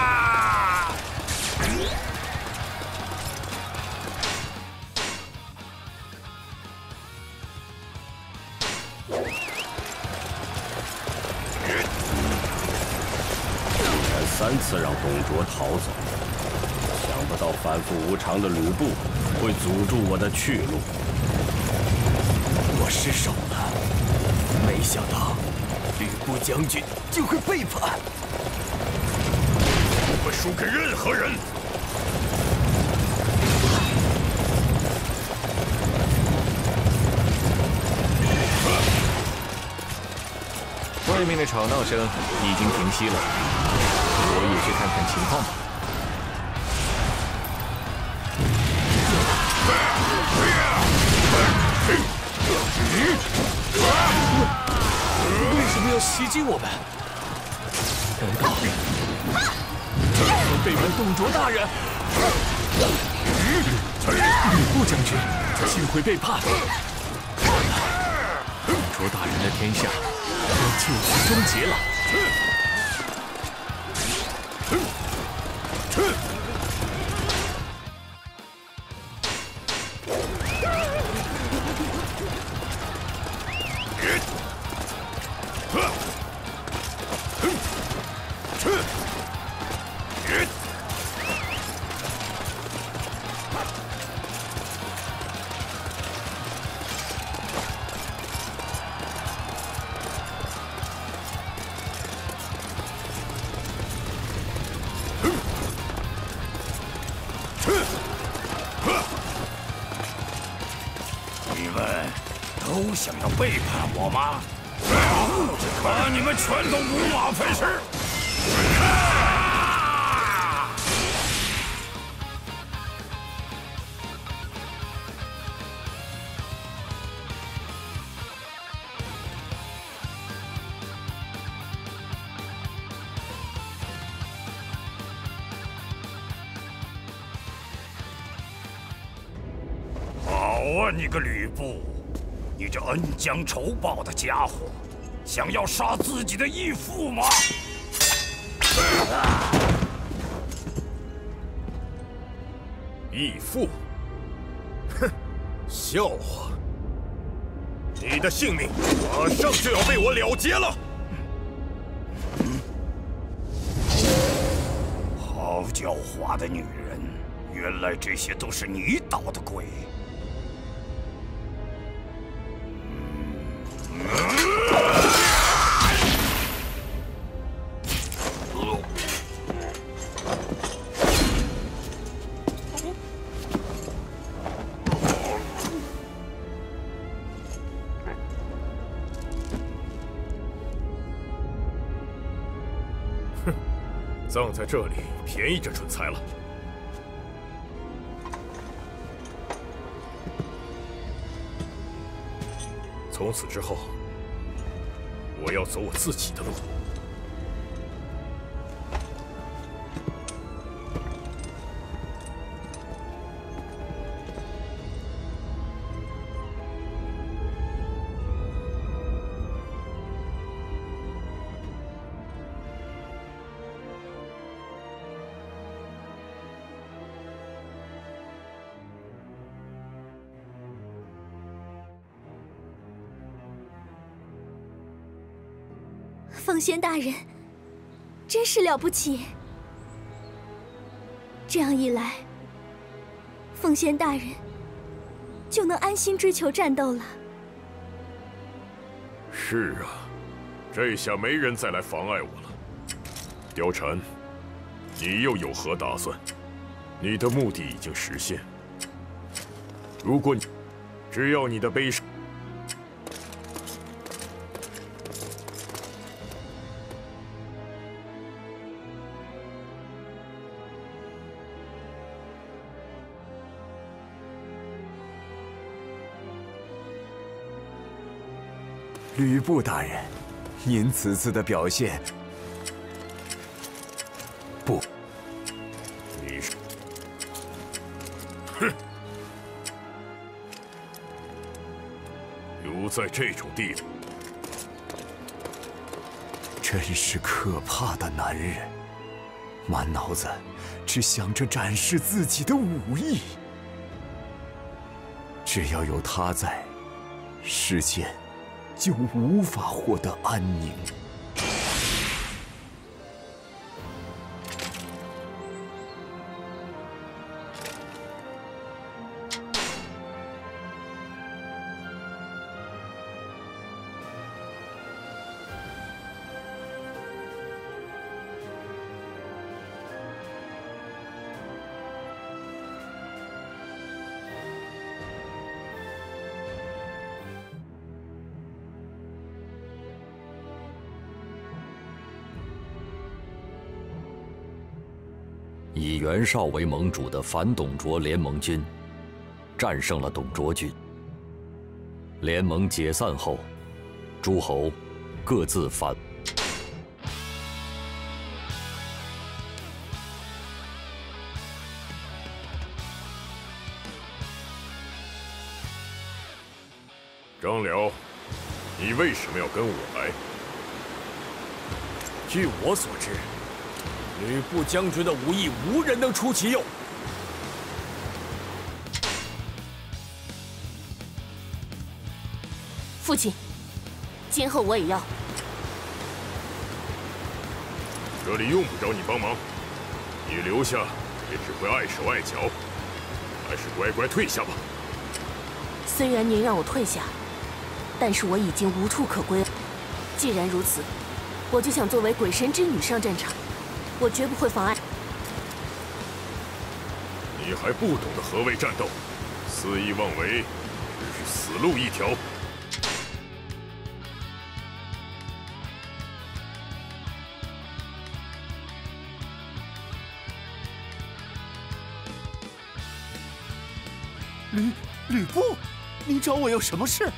三次让董卓逃走，想不到反复无常的吕布会阻住我的去路。 我失手了，没想到吕布将军竟会背叛， 不会输给任何人。 外面的吵闹声已经平息了。我也去看看情况吧。 为什么要袭击我们？难道会背叛董卓大人？吕布将军竟会背叛？董卓大人的天下要就此终结了。 你们都想要背叛我吗？看你们全都五马分尸！好啊，你个吕布，你这恩将仇报的家伙，想要杀自己的义父吗？ 义父？哼，笑话！你的性命马上就要被我了结了！ 好狡猾的女人，原来这些都是你捣的鬼！ 葬在这里，便宜这蠢材了。从此之后，我要走我自己的路。 凤仙大人真是了不起。这样一来，凤仙大人就能安心追求战斗了。 是啊，这下没人再来妨碍我了。貂蝉，你又有何打算？你的目的已经实现。如果你只要你的悲伤。 吕布大人，您此次的表现，不， 你是，哼，留在这种地方， 真是可怕的男人，满脑子只想着展示自己的武艺。只要有他在，世间 就无法获得安宁。 以袁绍为盟主的反董卓联盟军，战胜了董卓军。联盟解散后，诸侯各自返。 张辽，你为什么要跟我来？ 据我所知， 吕布将军的武艺，无人能出其右。 父亲，今后我也要。 这里用不着你帮忙，你留下也只会碍手碍脚，还是乖乖退下吧。 虽然您让我退下，但是我已经无处可归。既然如此，我就想作为鬼神之女上战场。 我绝不会妨碍。 你还不懂得何谓战斗，肆意妄为，只是死路一条。 吕吕布，你找我有什么事？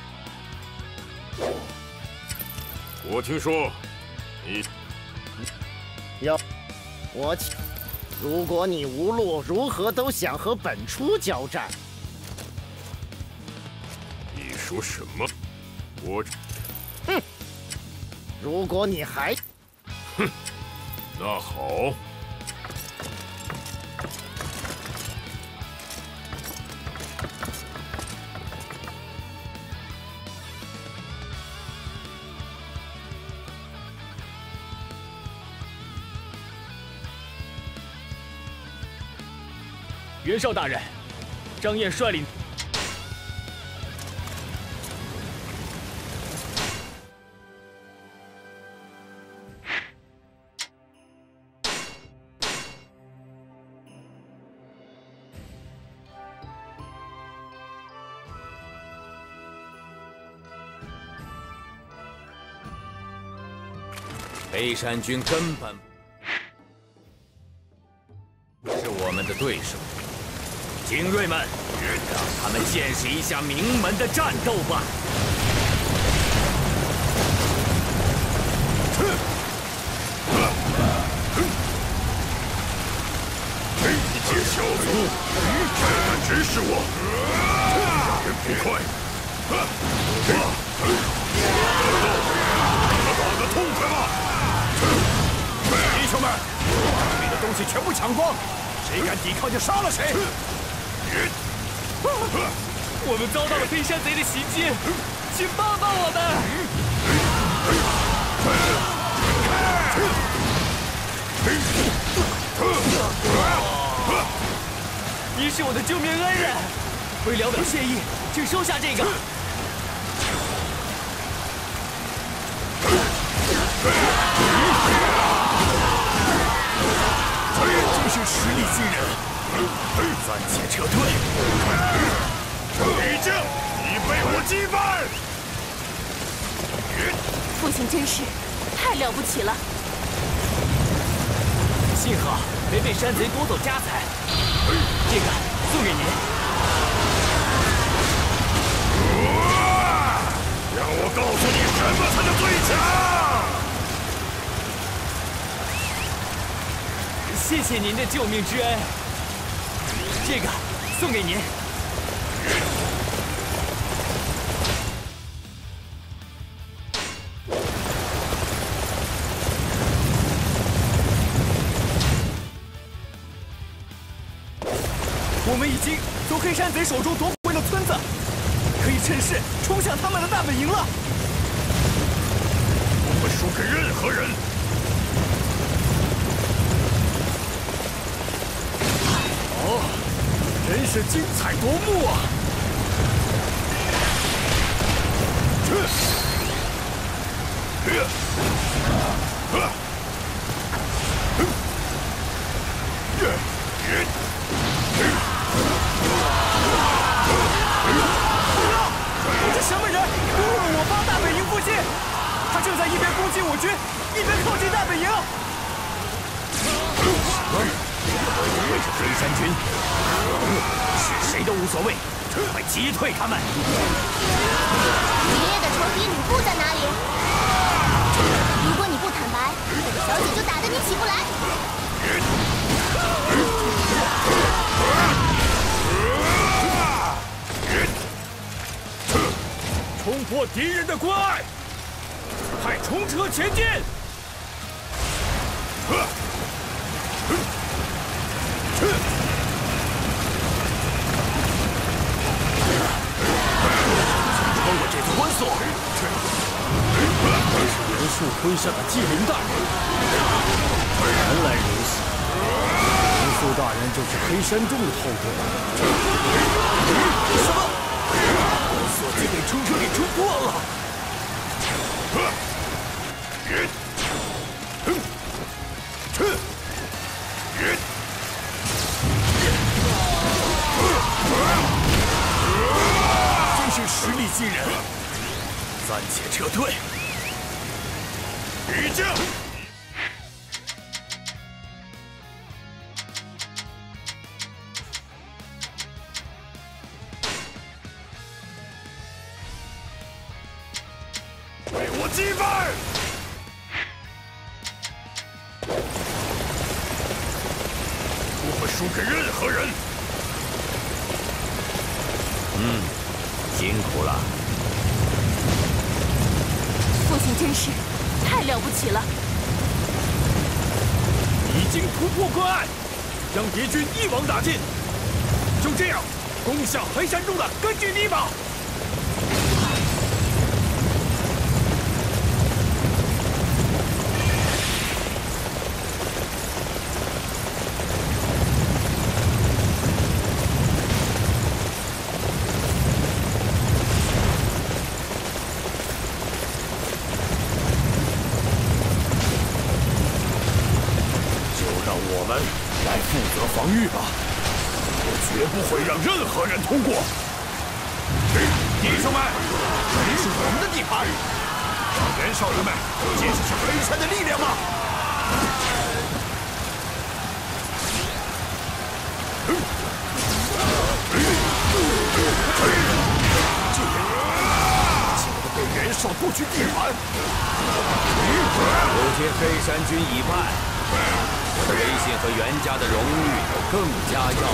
我听说你要。 我，如果你无路，如何都想和本初交战？ 你说什么？我， 哼！如果你还， 哼，那好。 袁绍大人，张燕率领北山军根本不是我们的对手。 精锐们，让他们见识一下名门的战斗吧！ 这小卒竟敢指使我，人不快！让他打个痛快吧！ 弟兄们，把这里的东西全部抢光，谁敢抵抗就杀了谁！ 我们遭到了飞山贼的袭击，请帮帮我们！ 你是我的救命恩人，为了表谢意，请收下这个。 真是实力惊人，暂且撤退。李靖，你被我击败！ 父亲真是太了不起了。 幸好没被山贼夺走家财，这个送给您。 让我告诉你什么才叫最强！ 谢谢您的救命之恩，这个送给您。 我们已经从黑山贼手中夺回了村子，可以趁势冲向他们的大本营了。 不会输给任何人。 哦，真是精彩夺目啊！什么人攻入了我方大本营附近？他正在一边攻击我军，一边靠近大本营。 会是黑山军，是谁都无所谓，快击退他们！ 爷爷的仇敌吕布在哪里？如果你不坦白，本小姐就打得你起不来。 冲破敌人的关隘，派冲车前进！ 穿过这座关锁，这是袁术麾下的纪灵大人。原来如此，袁术大人就是黑山众的后盾。什么？ 锁竟被冲车给冲破了！ 真是实力惊人， 暂且撤退。 李靖，被我击败！不会输给任何人。 嗯，辛苦了。 父亲真是太了不起了！ 已经突破关隘，将敌军一网打尽。就这样，攻向黑山中的根据地吧。 来负责防御吧，我绝不会让任何人通过。弟兄们，这里是我们的地盘，让袁少爷们见识下黑山的力量吧！竟然被袁绍夺取地盘， 如今黑山军已败。 我的威信和袁家的荣誉更加耀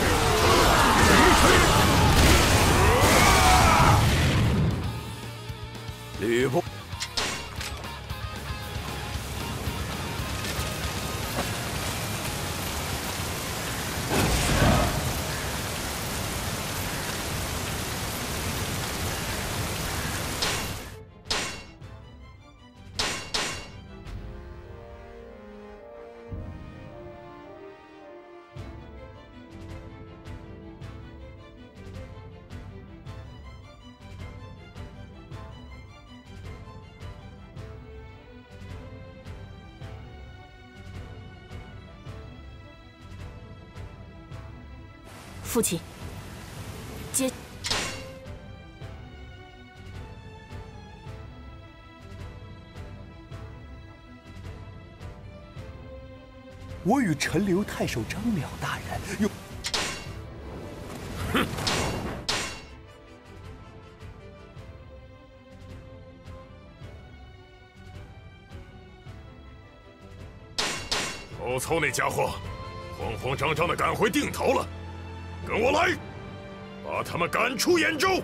眼。吕布。 父亲，接。 我与陈留太守张邈大人有…… 哼！曹操那家伙，慌慌张张的赶回定陶了。跟我来，把他们赶出兖州。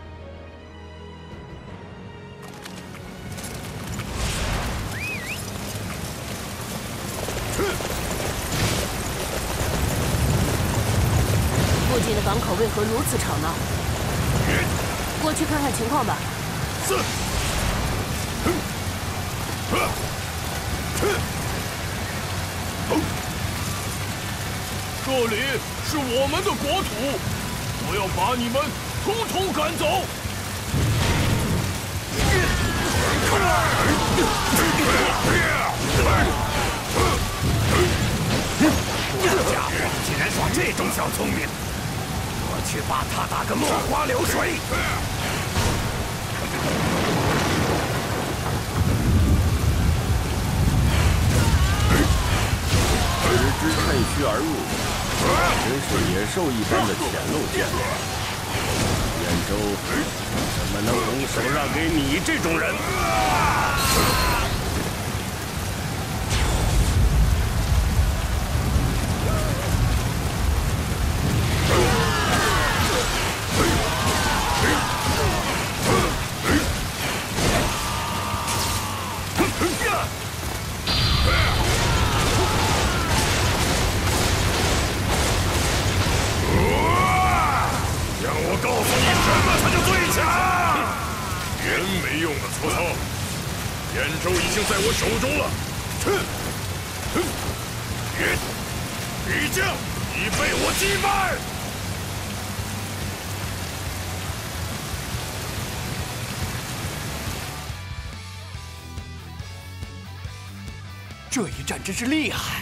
附近的港口为何如此吵闹？过去看看情况吧。 是。 这里是我们的国土，我要把你们统统赶走。 这家伙竟然耍这种小聪明！ 我去把他打个落花流水！ 只知趁虚而入，真是野兽一般的浅陋见识。兖州怎么能拱手让给你这种人？ 兖州已经在我手中了，哼！哼！敌将已被我击败。 这一战真是厉害。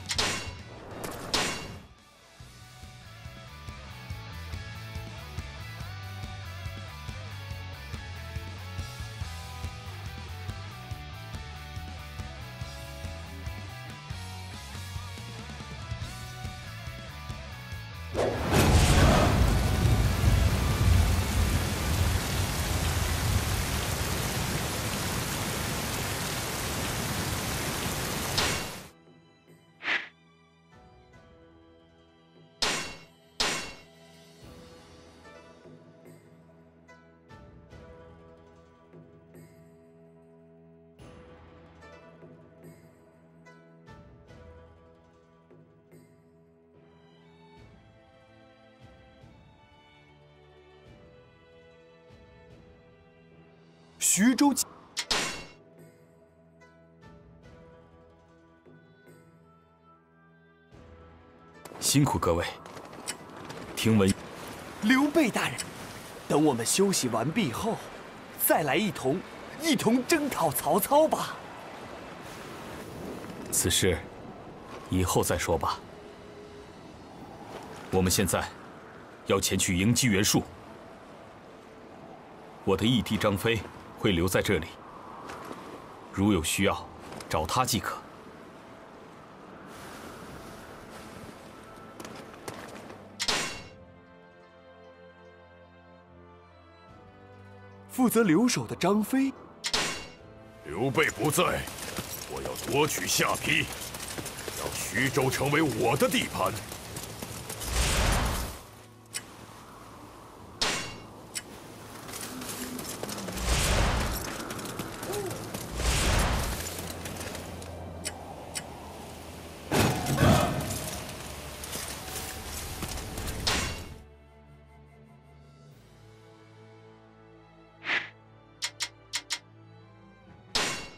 徐州， 辛苦各位。听闻， 刘备大人，等我们休息完毕后，再来一同一同征讨曹操吧。 此事以后再说吧。我们现在要前去迎击袁术。我的义弟张飞 会留在这里，如有需要，找他即可。 负责留守的张飞， 刘备不在，我要夺取下邳，让徐州成为我的地盘。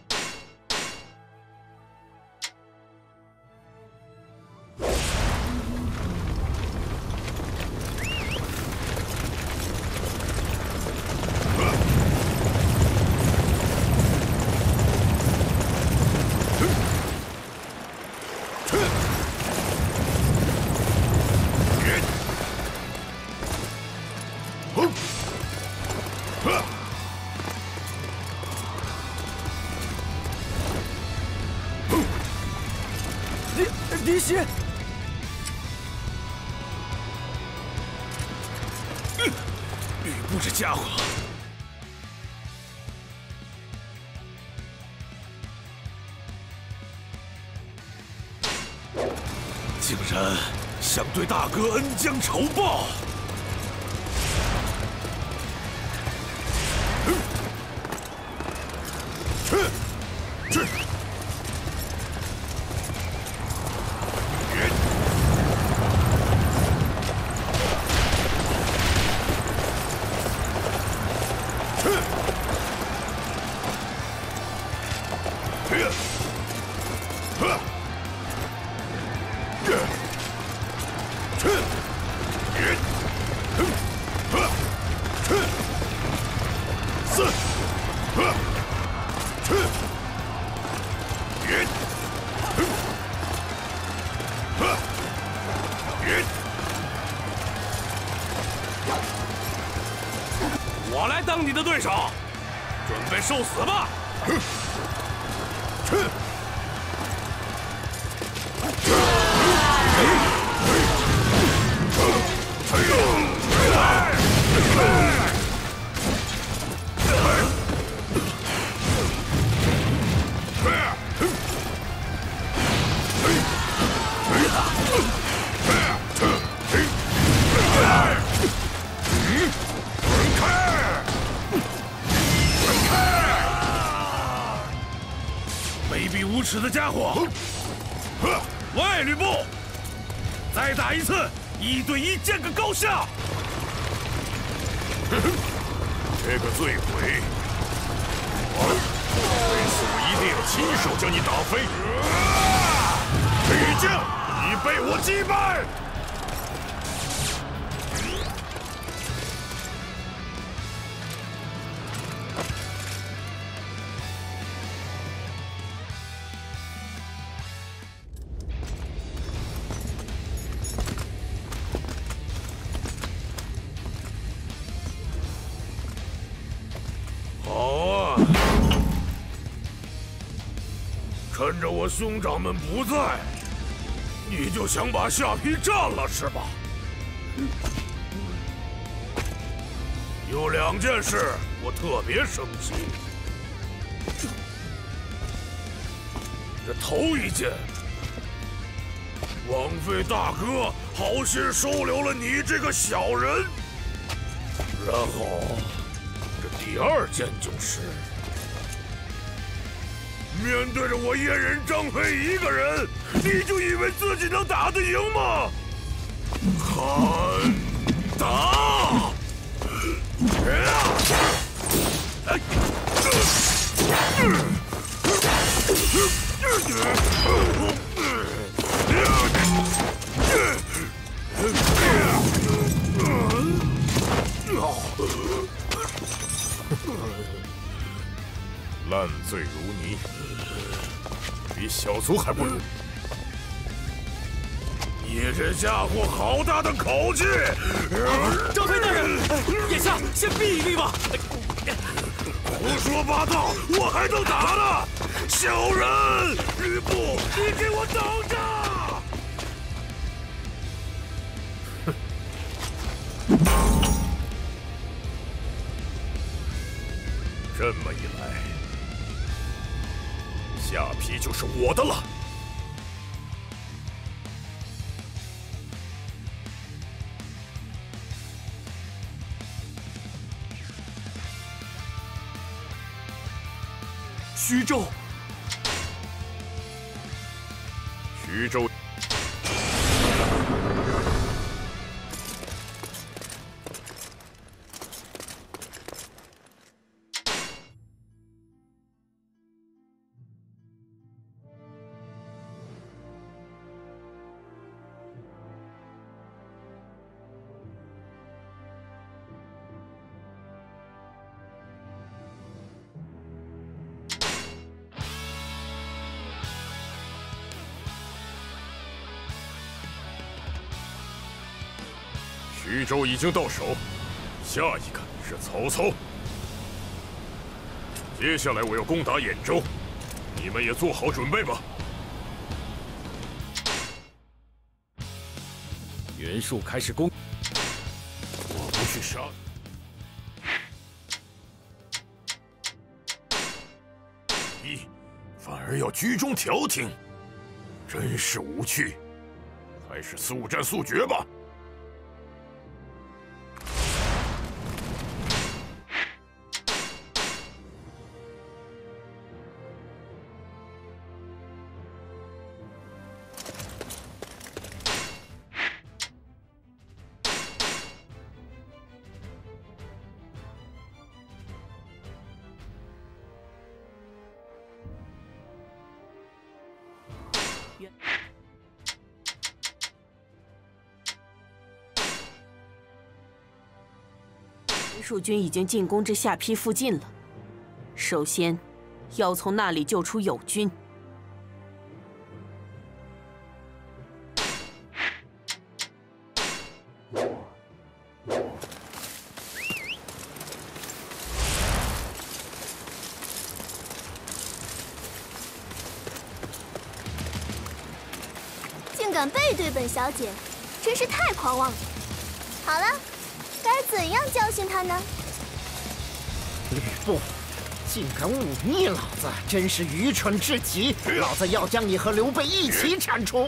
兖离离席。 吕布这家伙，竟然想对大哥恩将仇报！去去！我来当你的对手，准备受死吧！去！卑鄙无耻的家伙！喂，吕布，再打一次，一对一见个高下！这个醉鬼，这次我一定要亲手将你打飞！吕将，已被我击败！趁着我兄长们不在，你就想把下邳占了是吧？有两件事我特别生气。这头一件，枉费大哥好心收留了你这个小人。然后，这第二件就是。面对着我燕人张飞一个人，你就以为自己能打得赢吗？喊打！烂醉如泥，比小卒还不如。你这家伙好大的口气！ 张飞大人，眼下先避一避吧。 胡说八道，我还能打呢！小人，吕布，你给我等着！这么一来，下邳就是我的了。 徐州， 徐州。徐州已经到手， 下一个是曹操。接下来我要攻打兖州，你们也做好准备吧。 袁术开始攻， 我不去杀。你反而要居中调停，真是无趣。还是速战速决吧。 袁术军已经进攻至下邳附近了，首先要从那里救出友军。 竟敢背对本小姐，真是太狂妄了。好了。 该怎样教训他呢？ 吕布，竟敢忤逆老子，真是愚蠢至极！老子要将你和刘备一起铲除！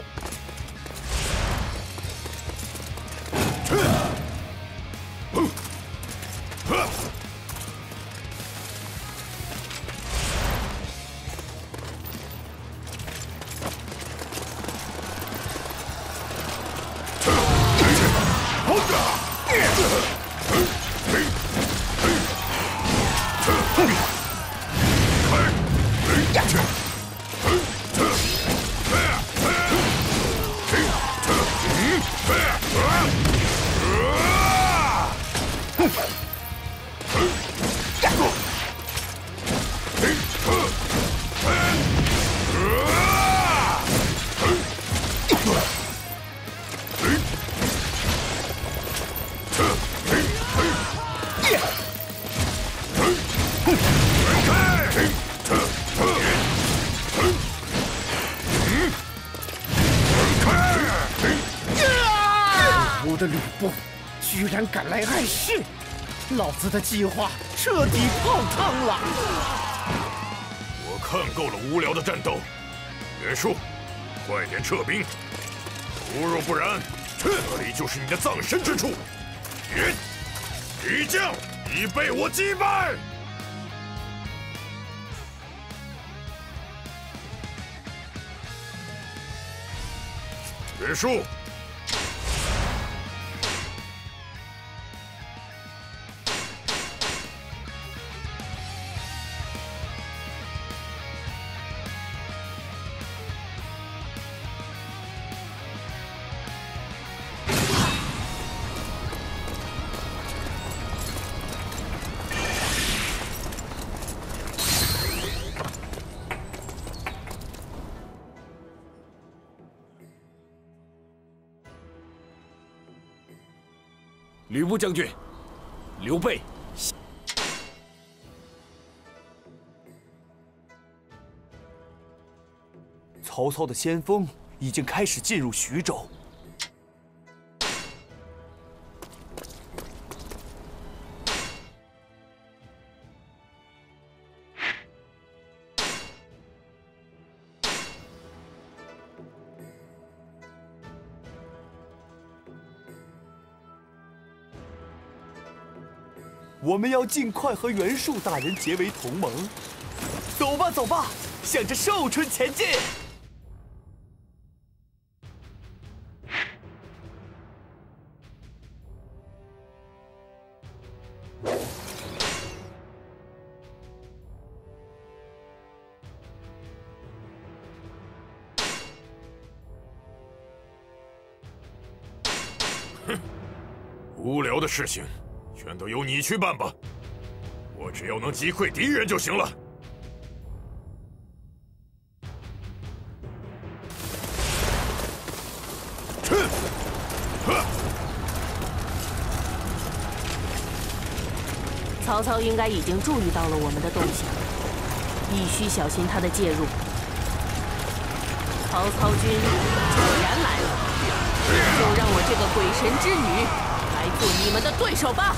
我的吕布，居然敢来碍事！老子的计划彻底泡汤了。 我看够了无聊的战斗，袁术，快点撤兵！如若不然，这里就是你的葬身之处。云，敌将已被我击败。袁术。 吕布将军，刘备。 曹操的先锋已经开始进入徐州。我们要尽快和袁术大人结为同盟。走吧，走吧，向着寿春前进。 哼，无聊的事情。 全都由你去办吧，我只要能击溃敌人就行了。哼，呵， 曹操应该已经注意到了我们的动向，必须小心他的介入。曹操军果然来了，就让我这个鬼神之女来做你们的对手吧！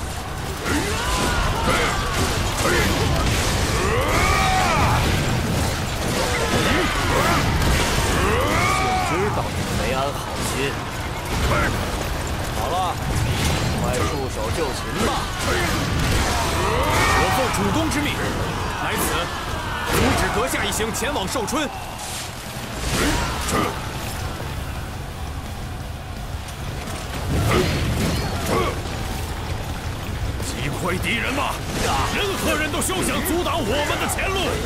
就知道你们没安好心。好了，快束手就擒吧！ 我奉主公之命，来此阻止阁下一行前往寿春。 击溃敌人吧！任何人都休想阻挡我们的前路！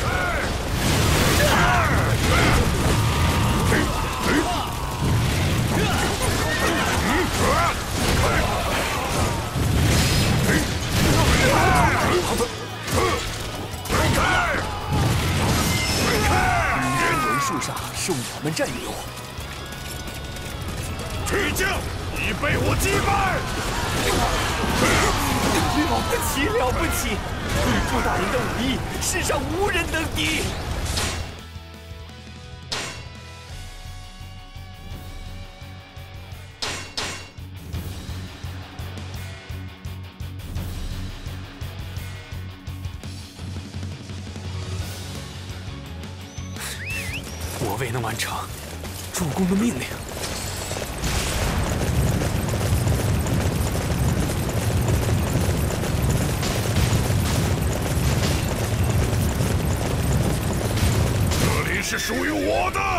人人树上是我们战友。 巨将已被我击败！ 了不起，了不起！吕布大人的武艺，世上无人能敌。 我未能完成主公的命令。 这里是属于我的。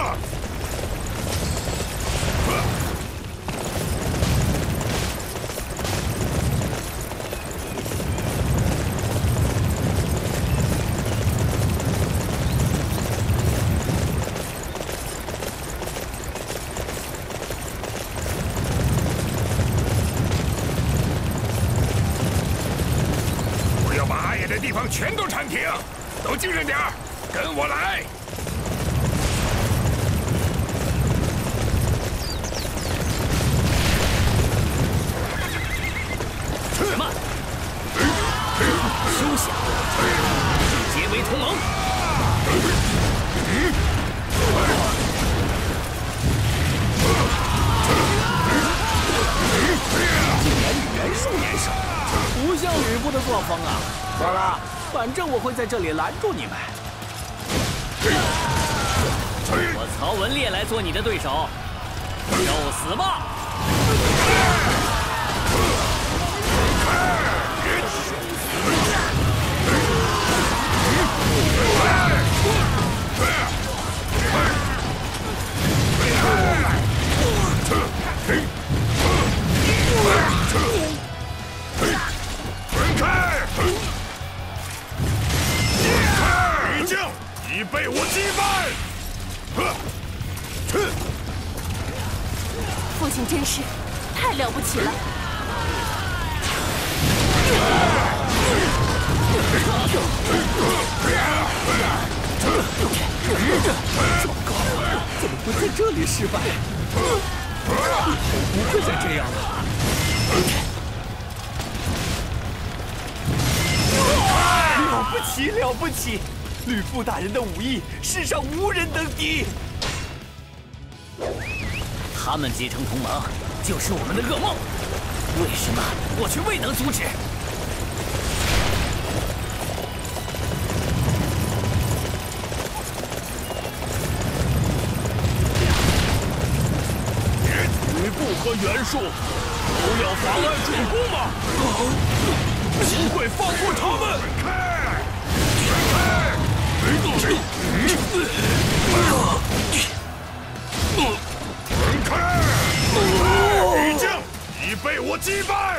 地方全都铲平，都精神点儿，跟我来！ 慢，休想！结为同盟！ 竟然与袁术联手，不像吕布的作风啊！算了，反正我会在这里拦住你们。 我曹文烈来做你的对手，受死吧！ 分开！敌将已被我击败。 父亲真是太了不起了！ 糟糕，怎么会在这里失败？以后不会再这样了。 了不起，了不起！吕布大人的武艺，世上无人能敌。 他们结成同盟，就是我们的噩梦。为什么我却未能阻止？ 吕布和袁术不要妨碍主公吗？不会放过他们！ 分开！敌将已被我击败。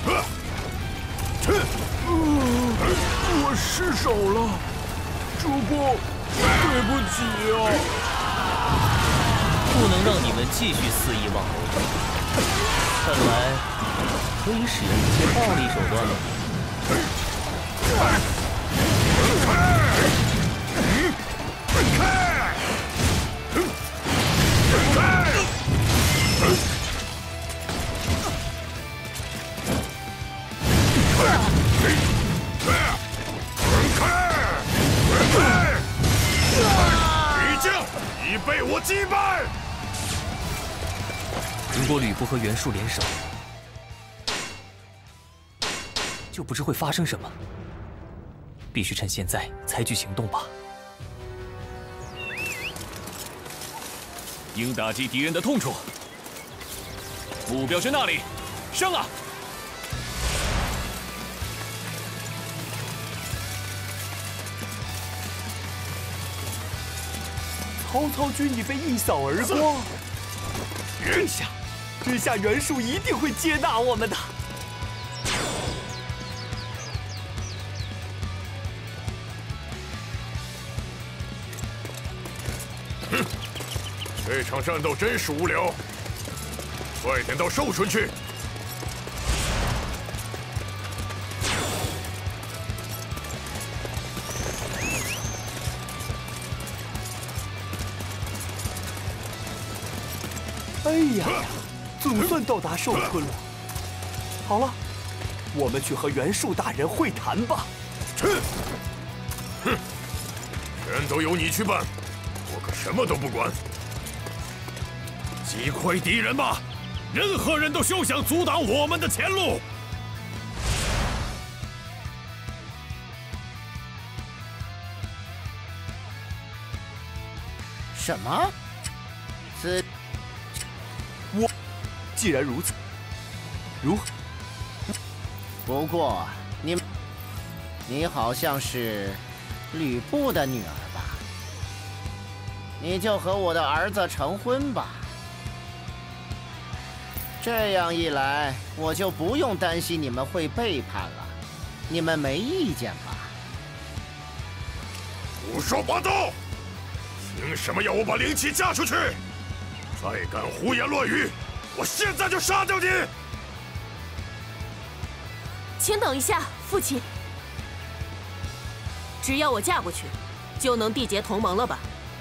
我失手了，主公，对不起啊！ 不能让你们继续肆意妄为，看来可以使用一些暴力手段了。 李靖已被我击败。 如果吕布和袁术联手，就不知会发生什么。必须趁现在采取行动吧。 应打击敌人的痛处，目标是那里，上啊！ 曹操军已被一扫而光。这下，这下袁术一定会接纳我们的。 哼，这场战斗真是无聊，快点到寿春去。 哎呀呀，总算到达寿春了。好了，我们去和袁术大人会谈吧。 去！哼，全都由你去办，我可什么都不管。击溃敌人吧，任何人都休想阻挡我们的前路。 什么？此我既然如此，如何？ 不过你，你好像是吕布的女儿吧？你就和我的儿子成婚吧。这样一来，我就不用担心你们会背叛了。你们没意见吧？ 胡说八道！ 凭什么要我把灵旗嫁出去？再敢胡言乱语，我现在就杀掉你！ 请等一下，父亲。只要我嫁过去，就能缔结同盟了吧？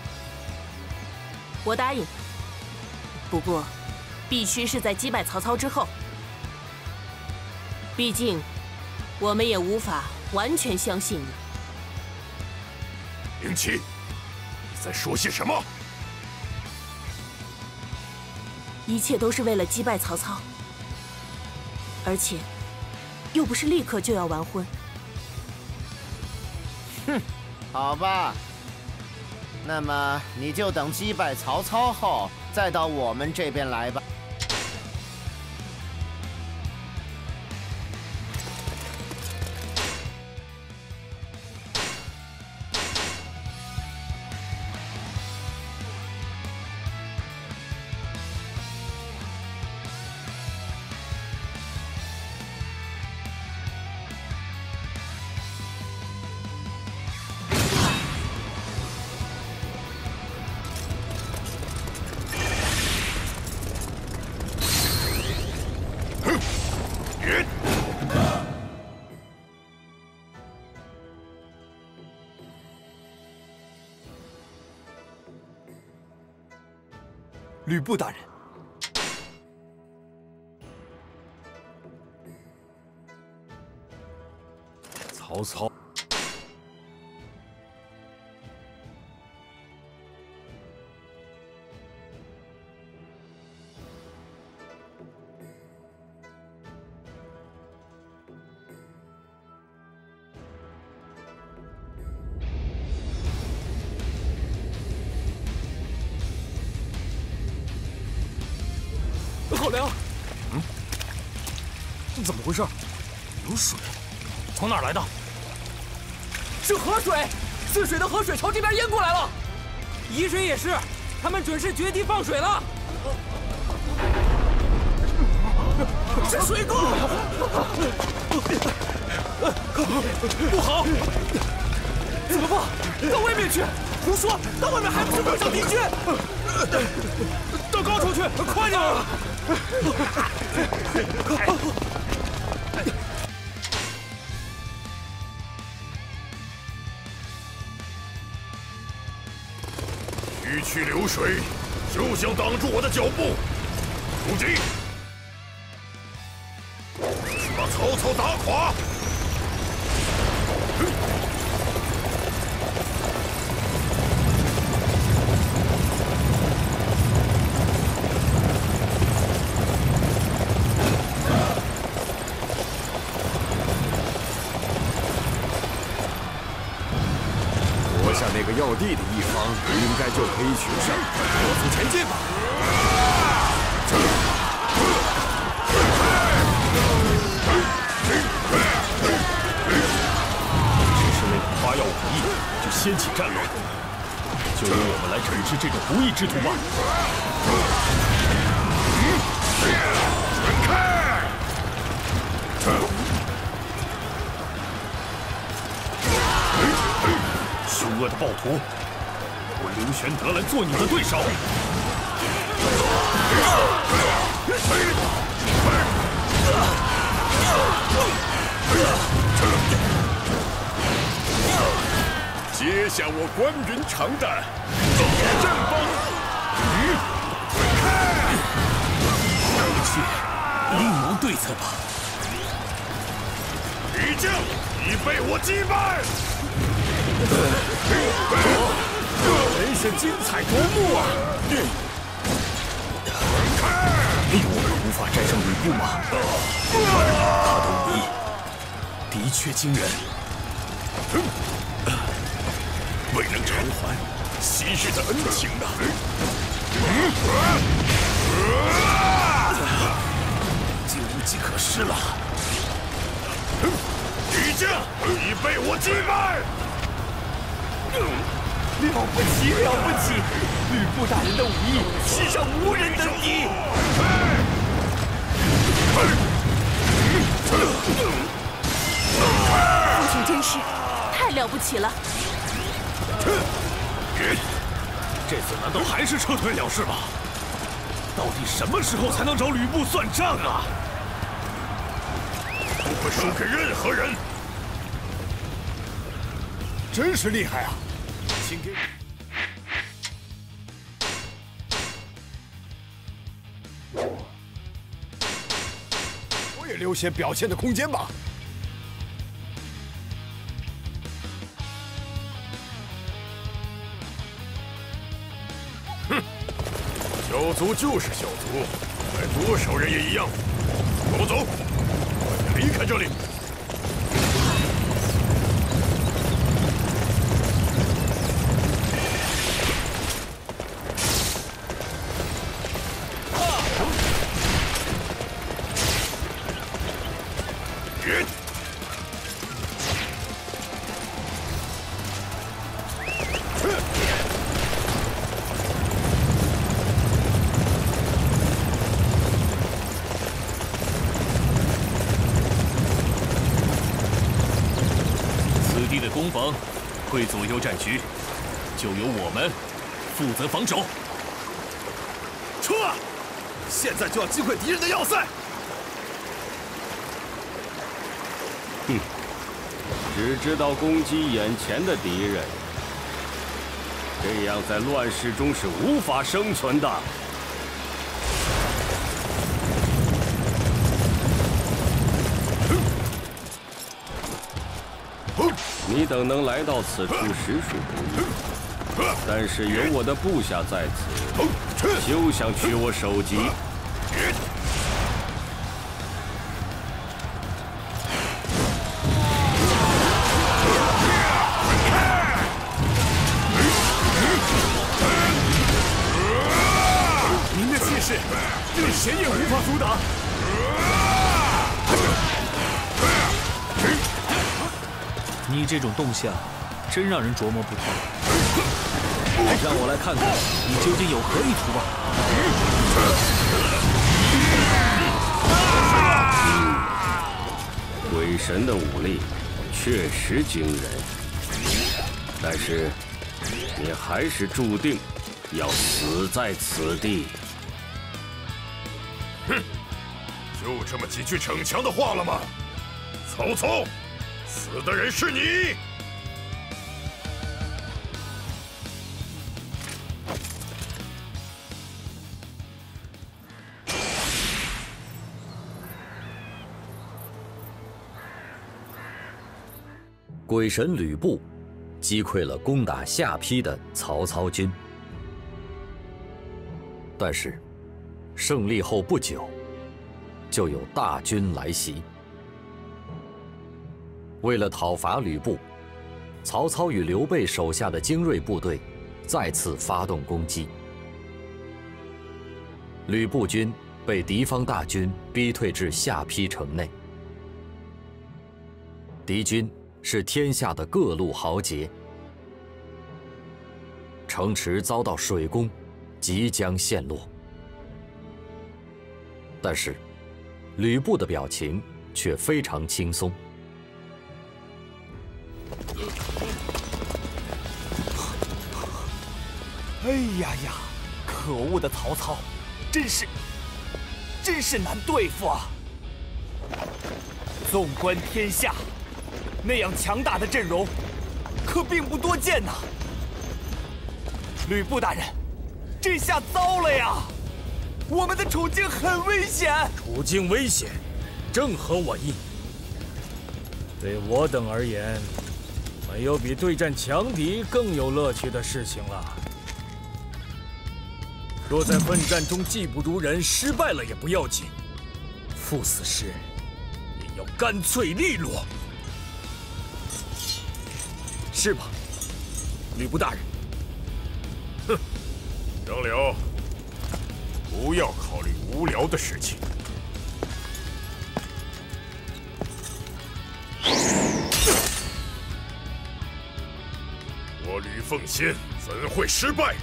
我答应。不过，必须是在击败曹操之后。毕竟，我们也无法完全相信你。 灵旗。 在说些什么？ 一切都是为了击败曹操，而且又不是立刻就要完婚。 哼，好吧，那么你就等击败曹操后，再到我们这边来吧。 吕布大人， 曹操， 郝良，嗯，怎么回事？有水，从哪儿来的？ 是河水，泗水的河水朝这边淹过来了。沂水也是，他们准是决堤放水了。是水库！ 不好，怎么办？到外面去！胡说，到外面还不是会上敌军？到高处去，快点！ 区区流水，就想挡住我的脚步？出击！把曹操打垮！ 下那个要地的一方，应该就可以取胜。火速前进吧！ 只是为了夸耀武艺，就掀起战乱，就由我们来惩治这种不义之徒吧。滚开！凶恶的暴徒，我刘玄德来做你的对手。接下我关云长的阵风！滚开！ 回去另谋对策吧。 敌将已被我击败。 真是精彩夺目啊！ 我们无法战胜吕布吗？他的武艺的确惊人。 未能偿还昔日的恩情啊！ 竟无计可施了。 敌将已被我击败。 了不起，了不起！吕布大人的武艺，世上无人能敌。 父亲真是太了不起了。 这次难道还是撤退了事吗？到底什么时候才能找吕布算账啊？不会输给任何人。 真是厉害啊！请给我也留些表现的空间吧。 哼，小卒就是小卒，来多少人也一样。跟我走，快点离开这里。 攻防会左右战局，就由我们负责防守。 撤！现在就要击溃敌人的要塞！ 哼，只知道攻击眼前的敌人，这样在乱世中是无法生存的。你等能来到此处实属不易，但是有我的部下在此，休想取我首级。 您的气势，任谁也无法阻挡。 你这种动向，真让人琢磨不透。让我来看看你究竟有何意图吧。 鬼神的武力确实惊人，但是你还是注定要死在此地。 哼，就这么几句逞强的话了吗？曹操！死的人是你！ 鬼神吕布击溃了攻打下邳的曹操军，但是胜利后不久，就有大军来袭。为了讨伐吕布， 曹操与刘备手下的精锐部队再次发动攻击，吕布军被敌方大军逼退至下邳城内。敌军是天下的各路豪杰，城池遭到水攻，即将陷落。但是，吕布的表情却非常轻松。 哎呀呀！可恶的曹操，真是，真是难对付啊！纵观天下，那样强大的阵容，可并不多见呐。吕布大人，这下糟了呀！我们的处境很危险。 处境危险，正合我意。对我等而言，没有比对战强敌更有乐趣的事情了。若在奋战中技不如人，失败了也不要紧，赴死时也要干脆利落。是吧，吕布大人？ 哼，杨柳，不要考虑无聊的事情。我吕奉先怎会失败？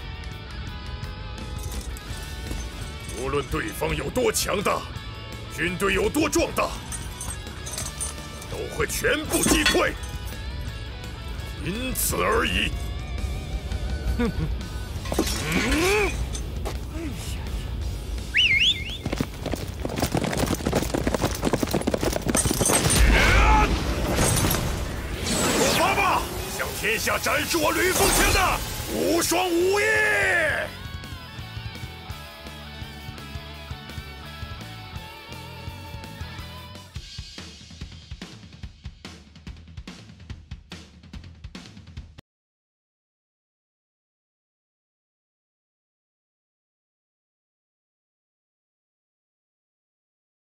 无论对方有多强大，军队有多壮大，都会全部击溃，仅此而已。哼哼，嗯。出发吧，向天下展示我吕奉先的无双武艺！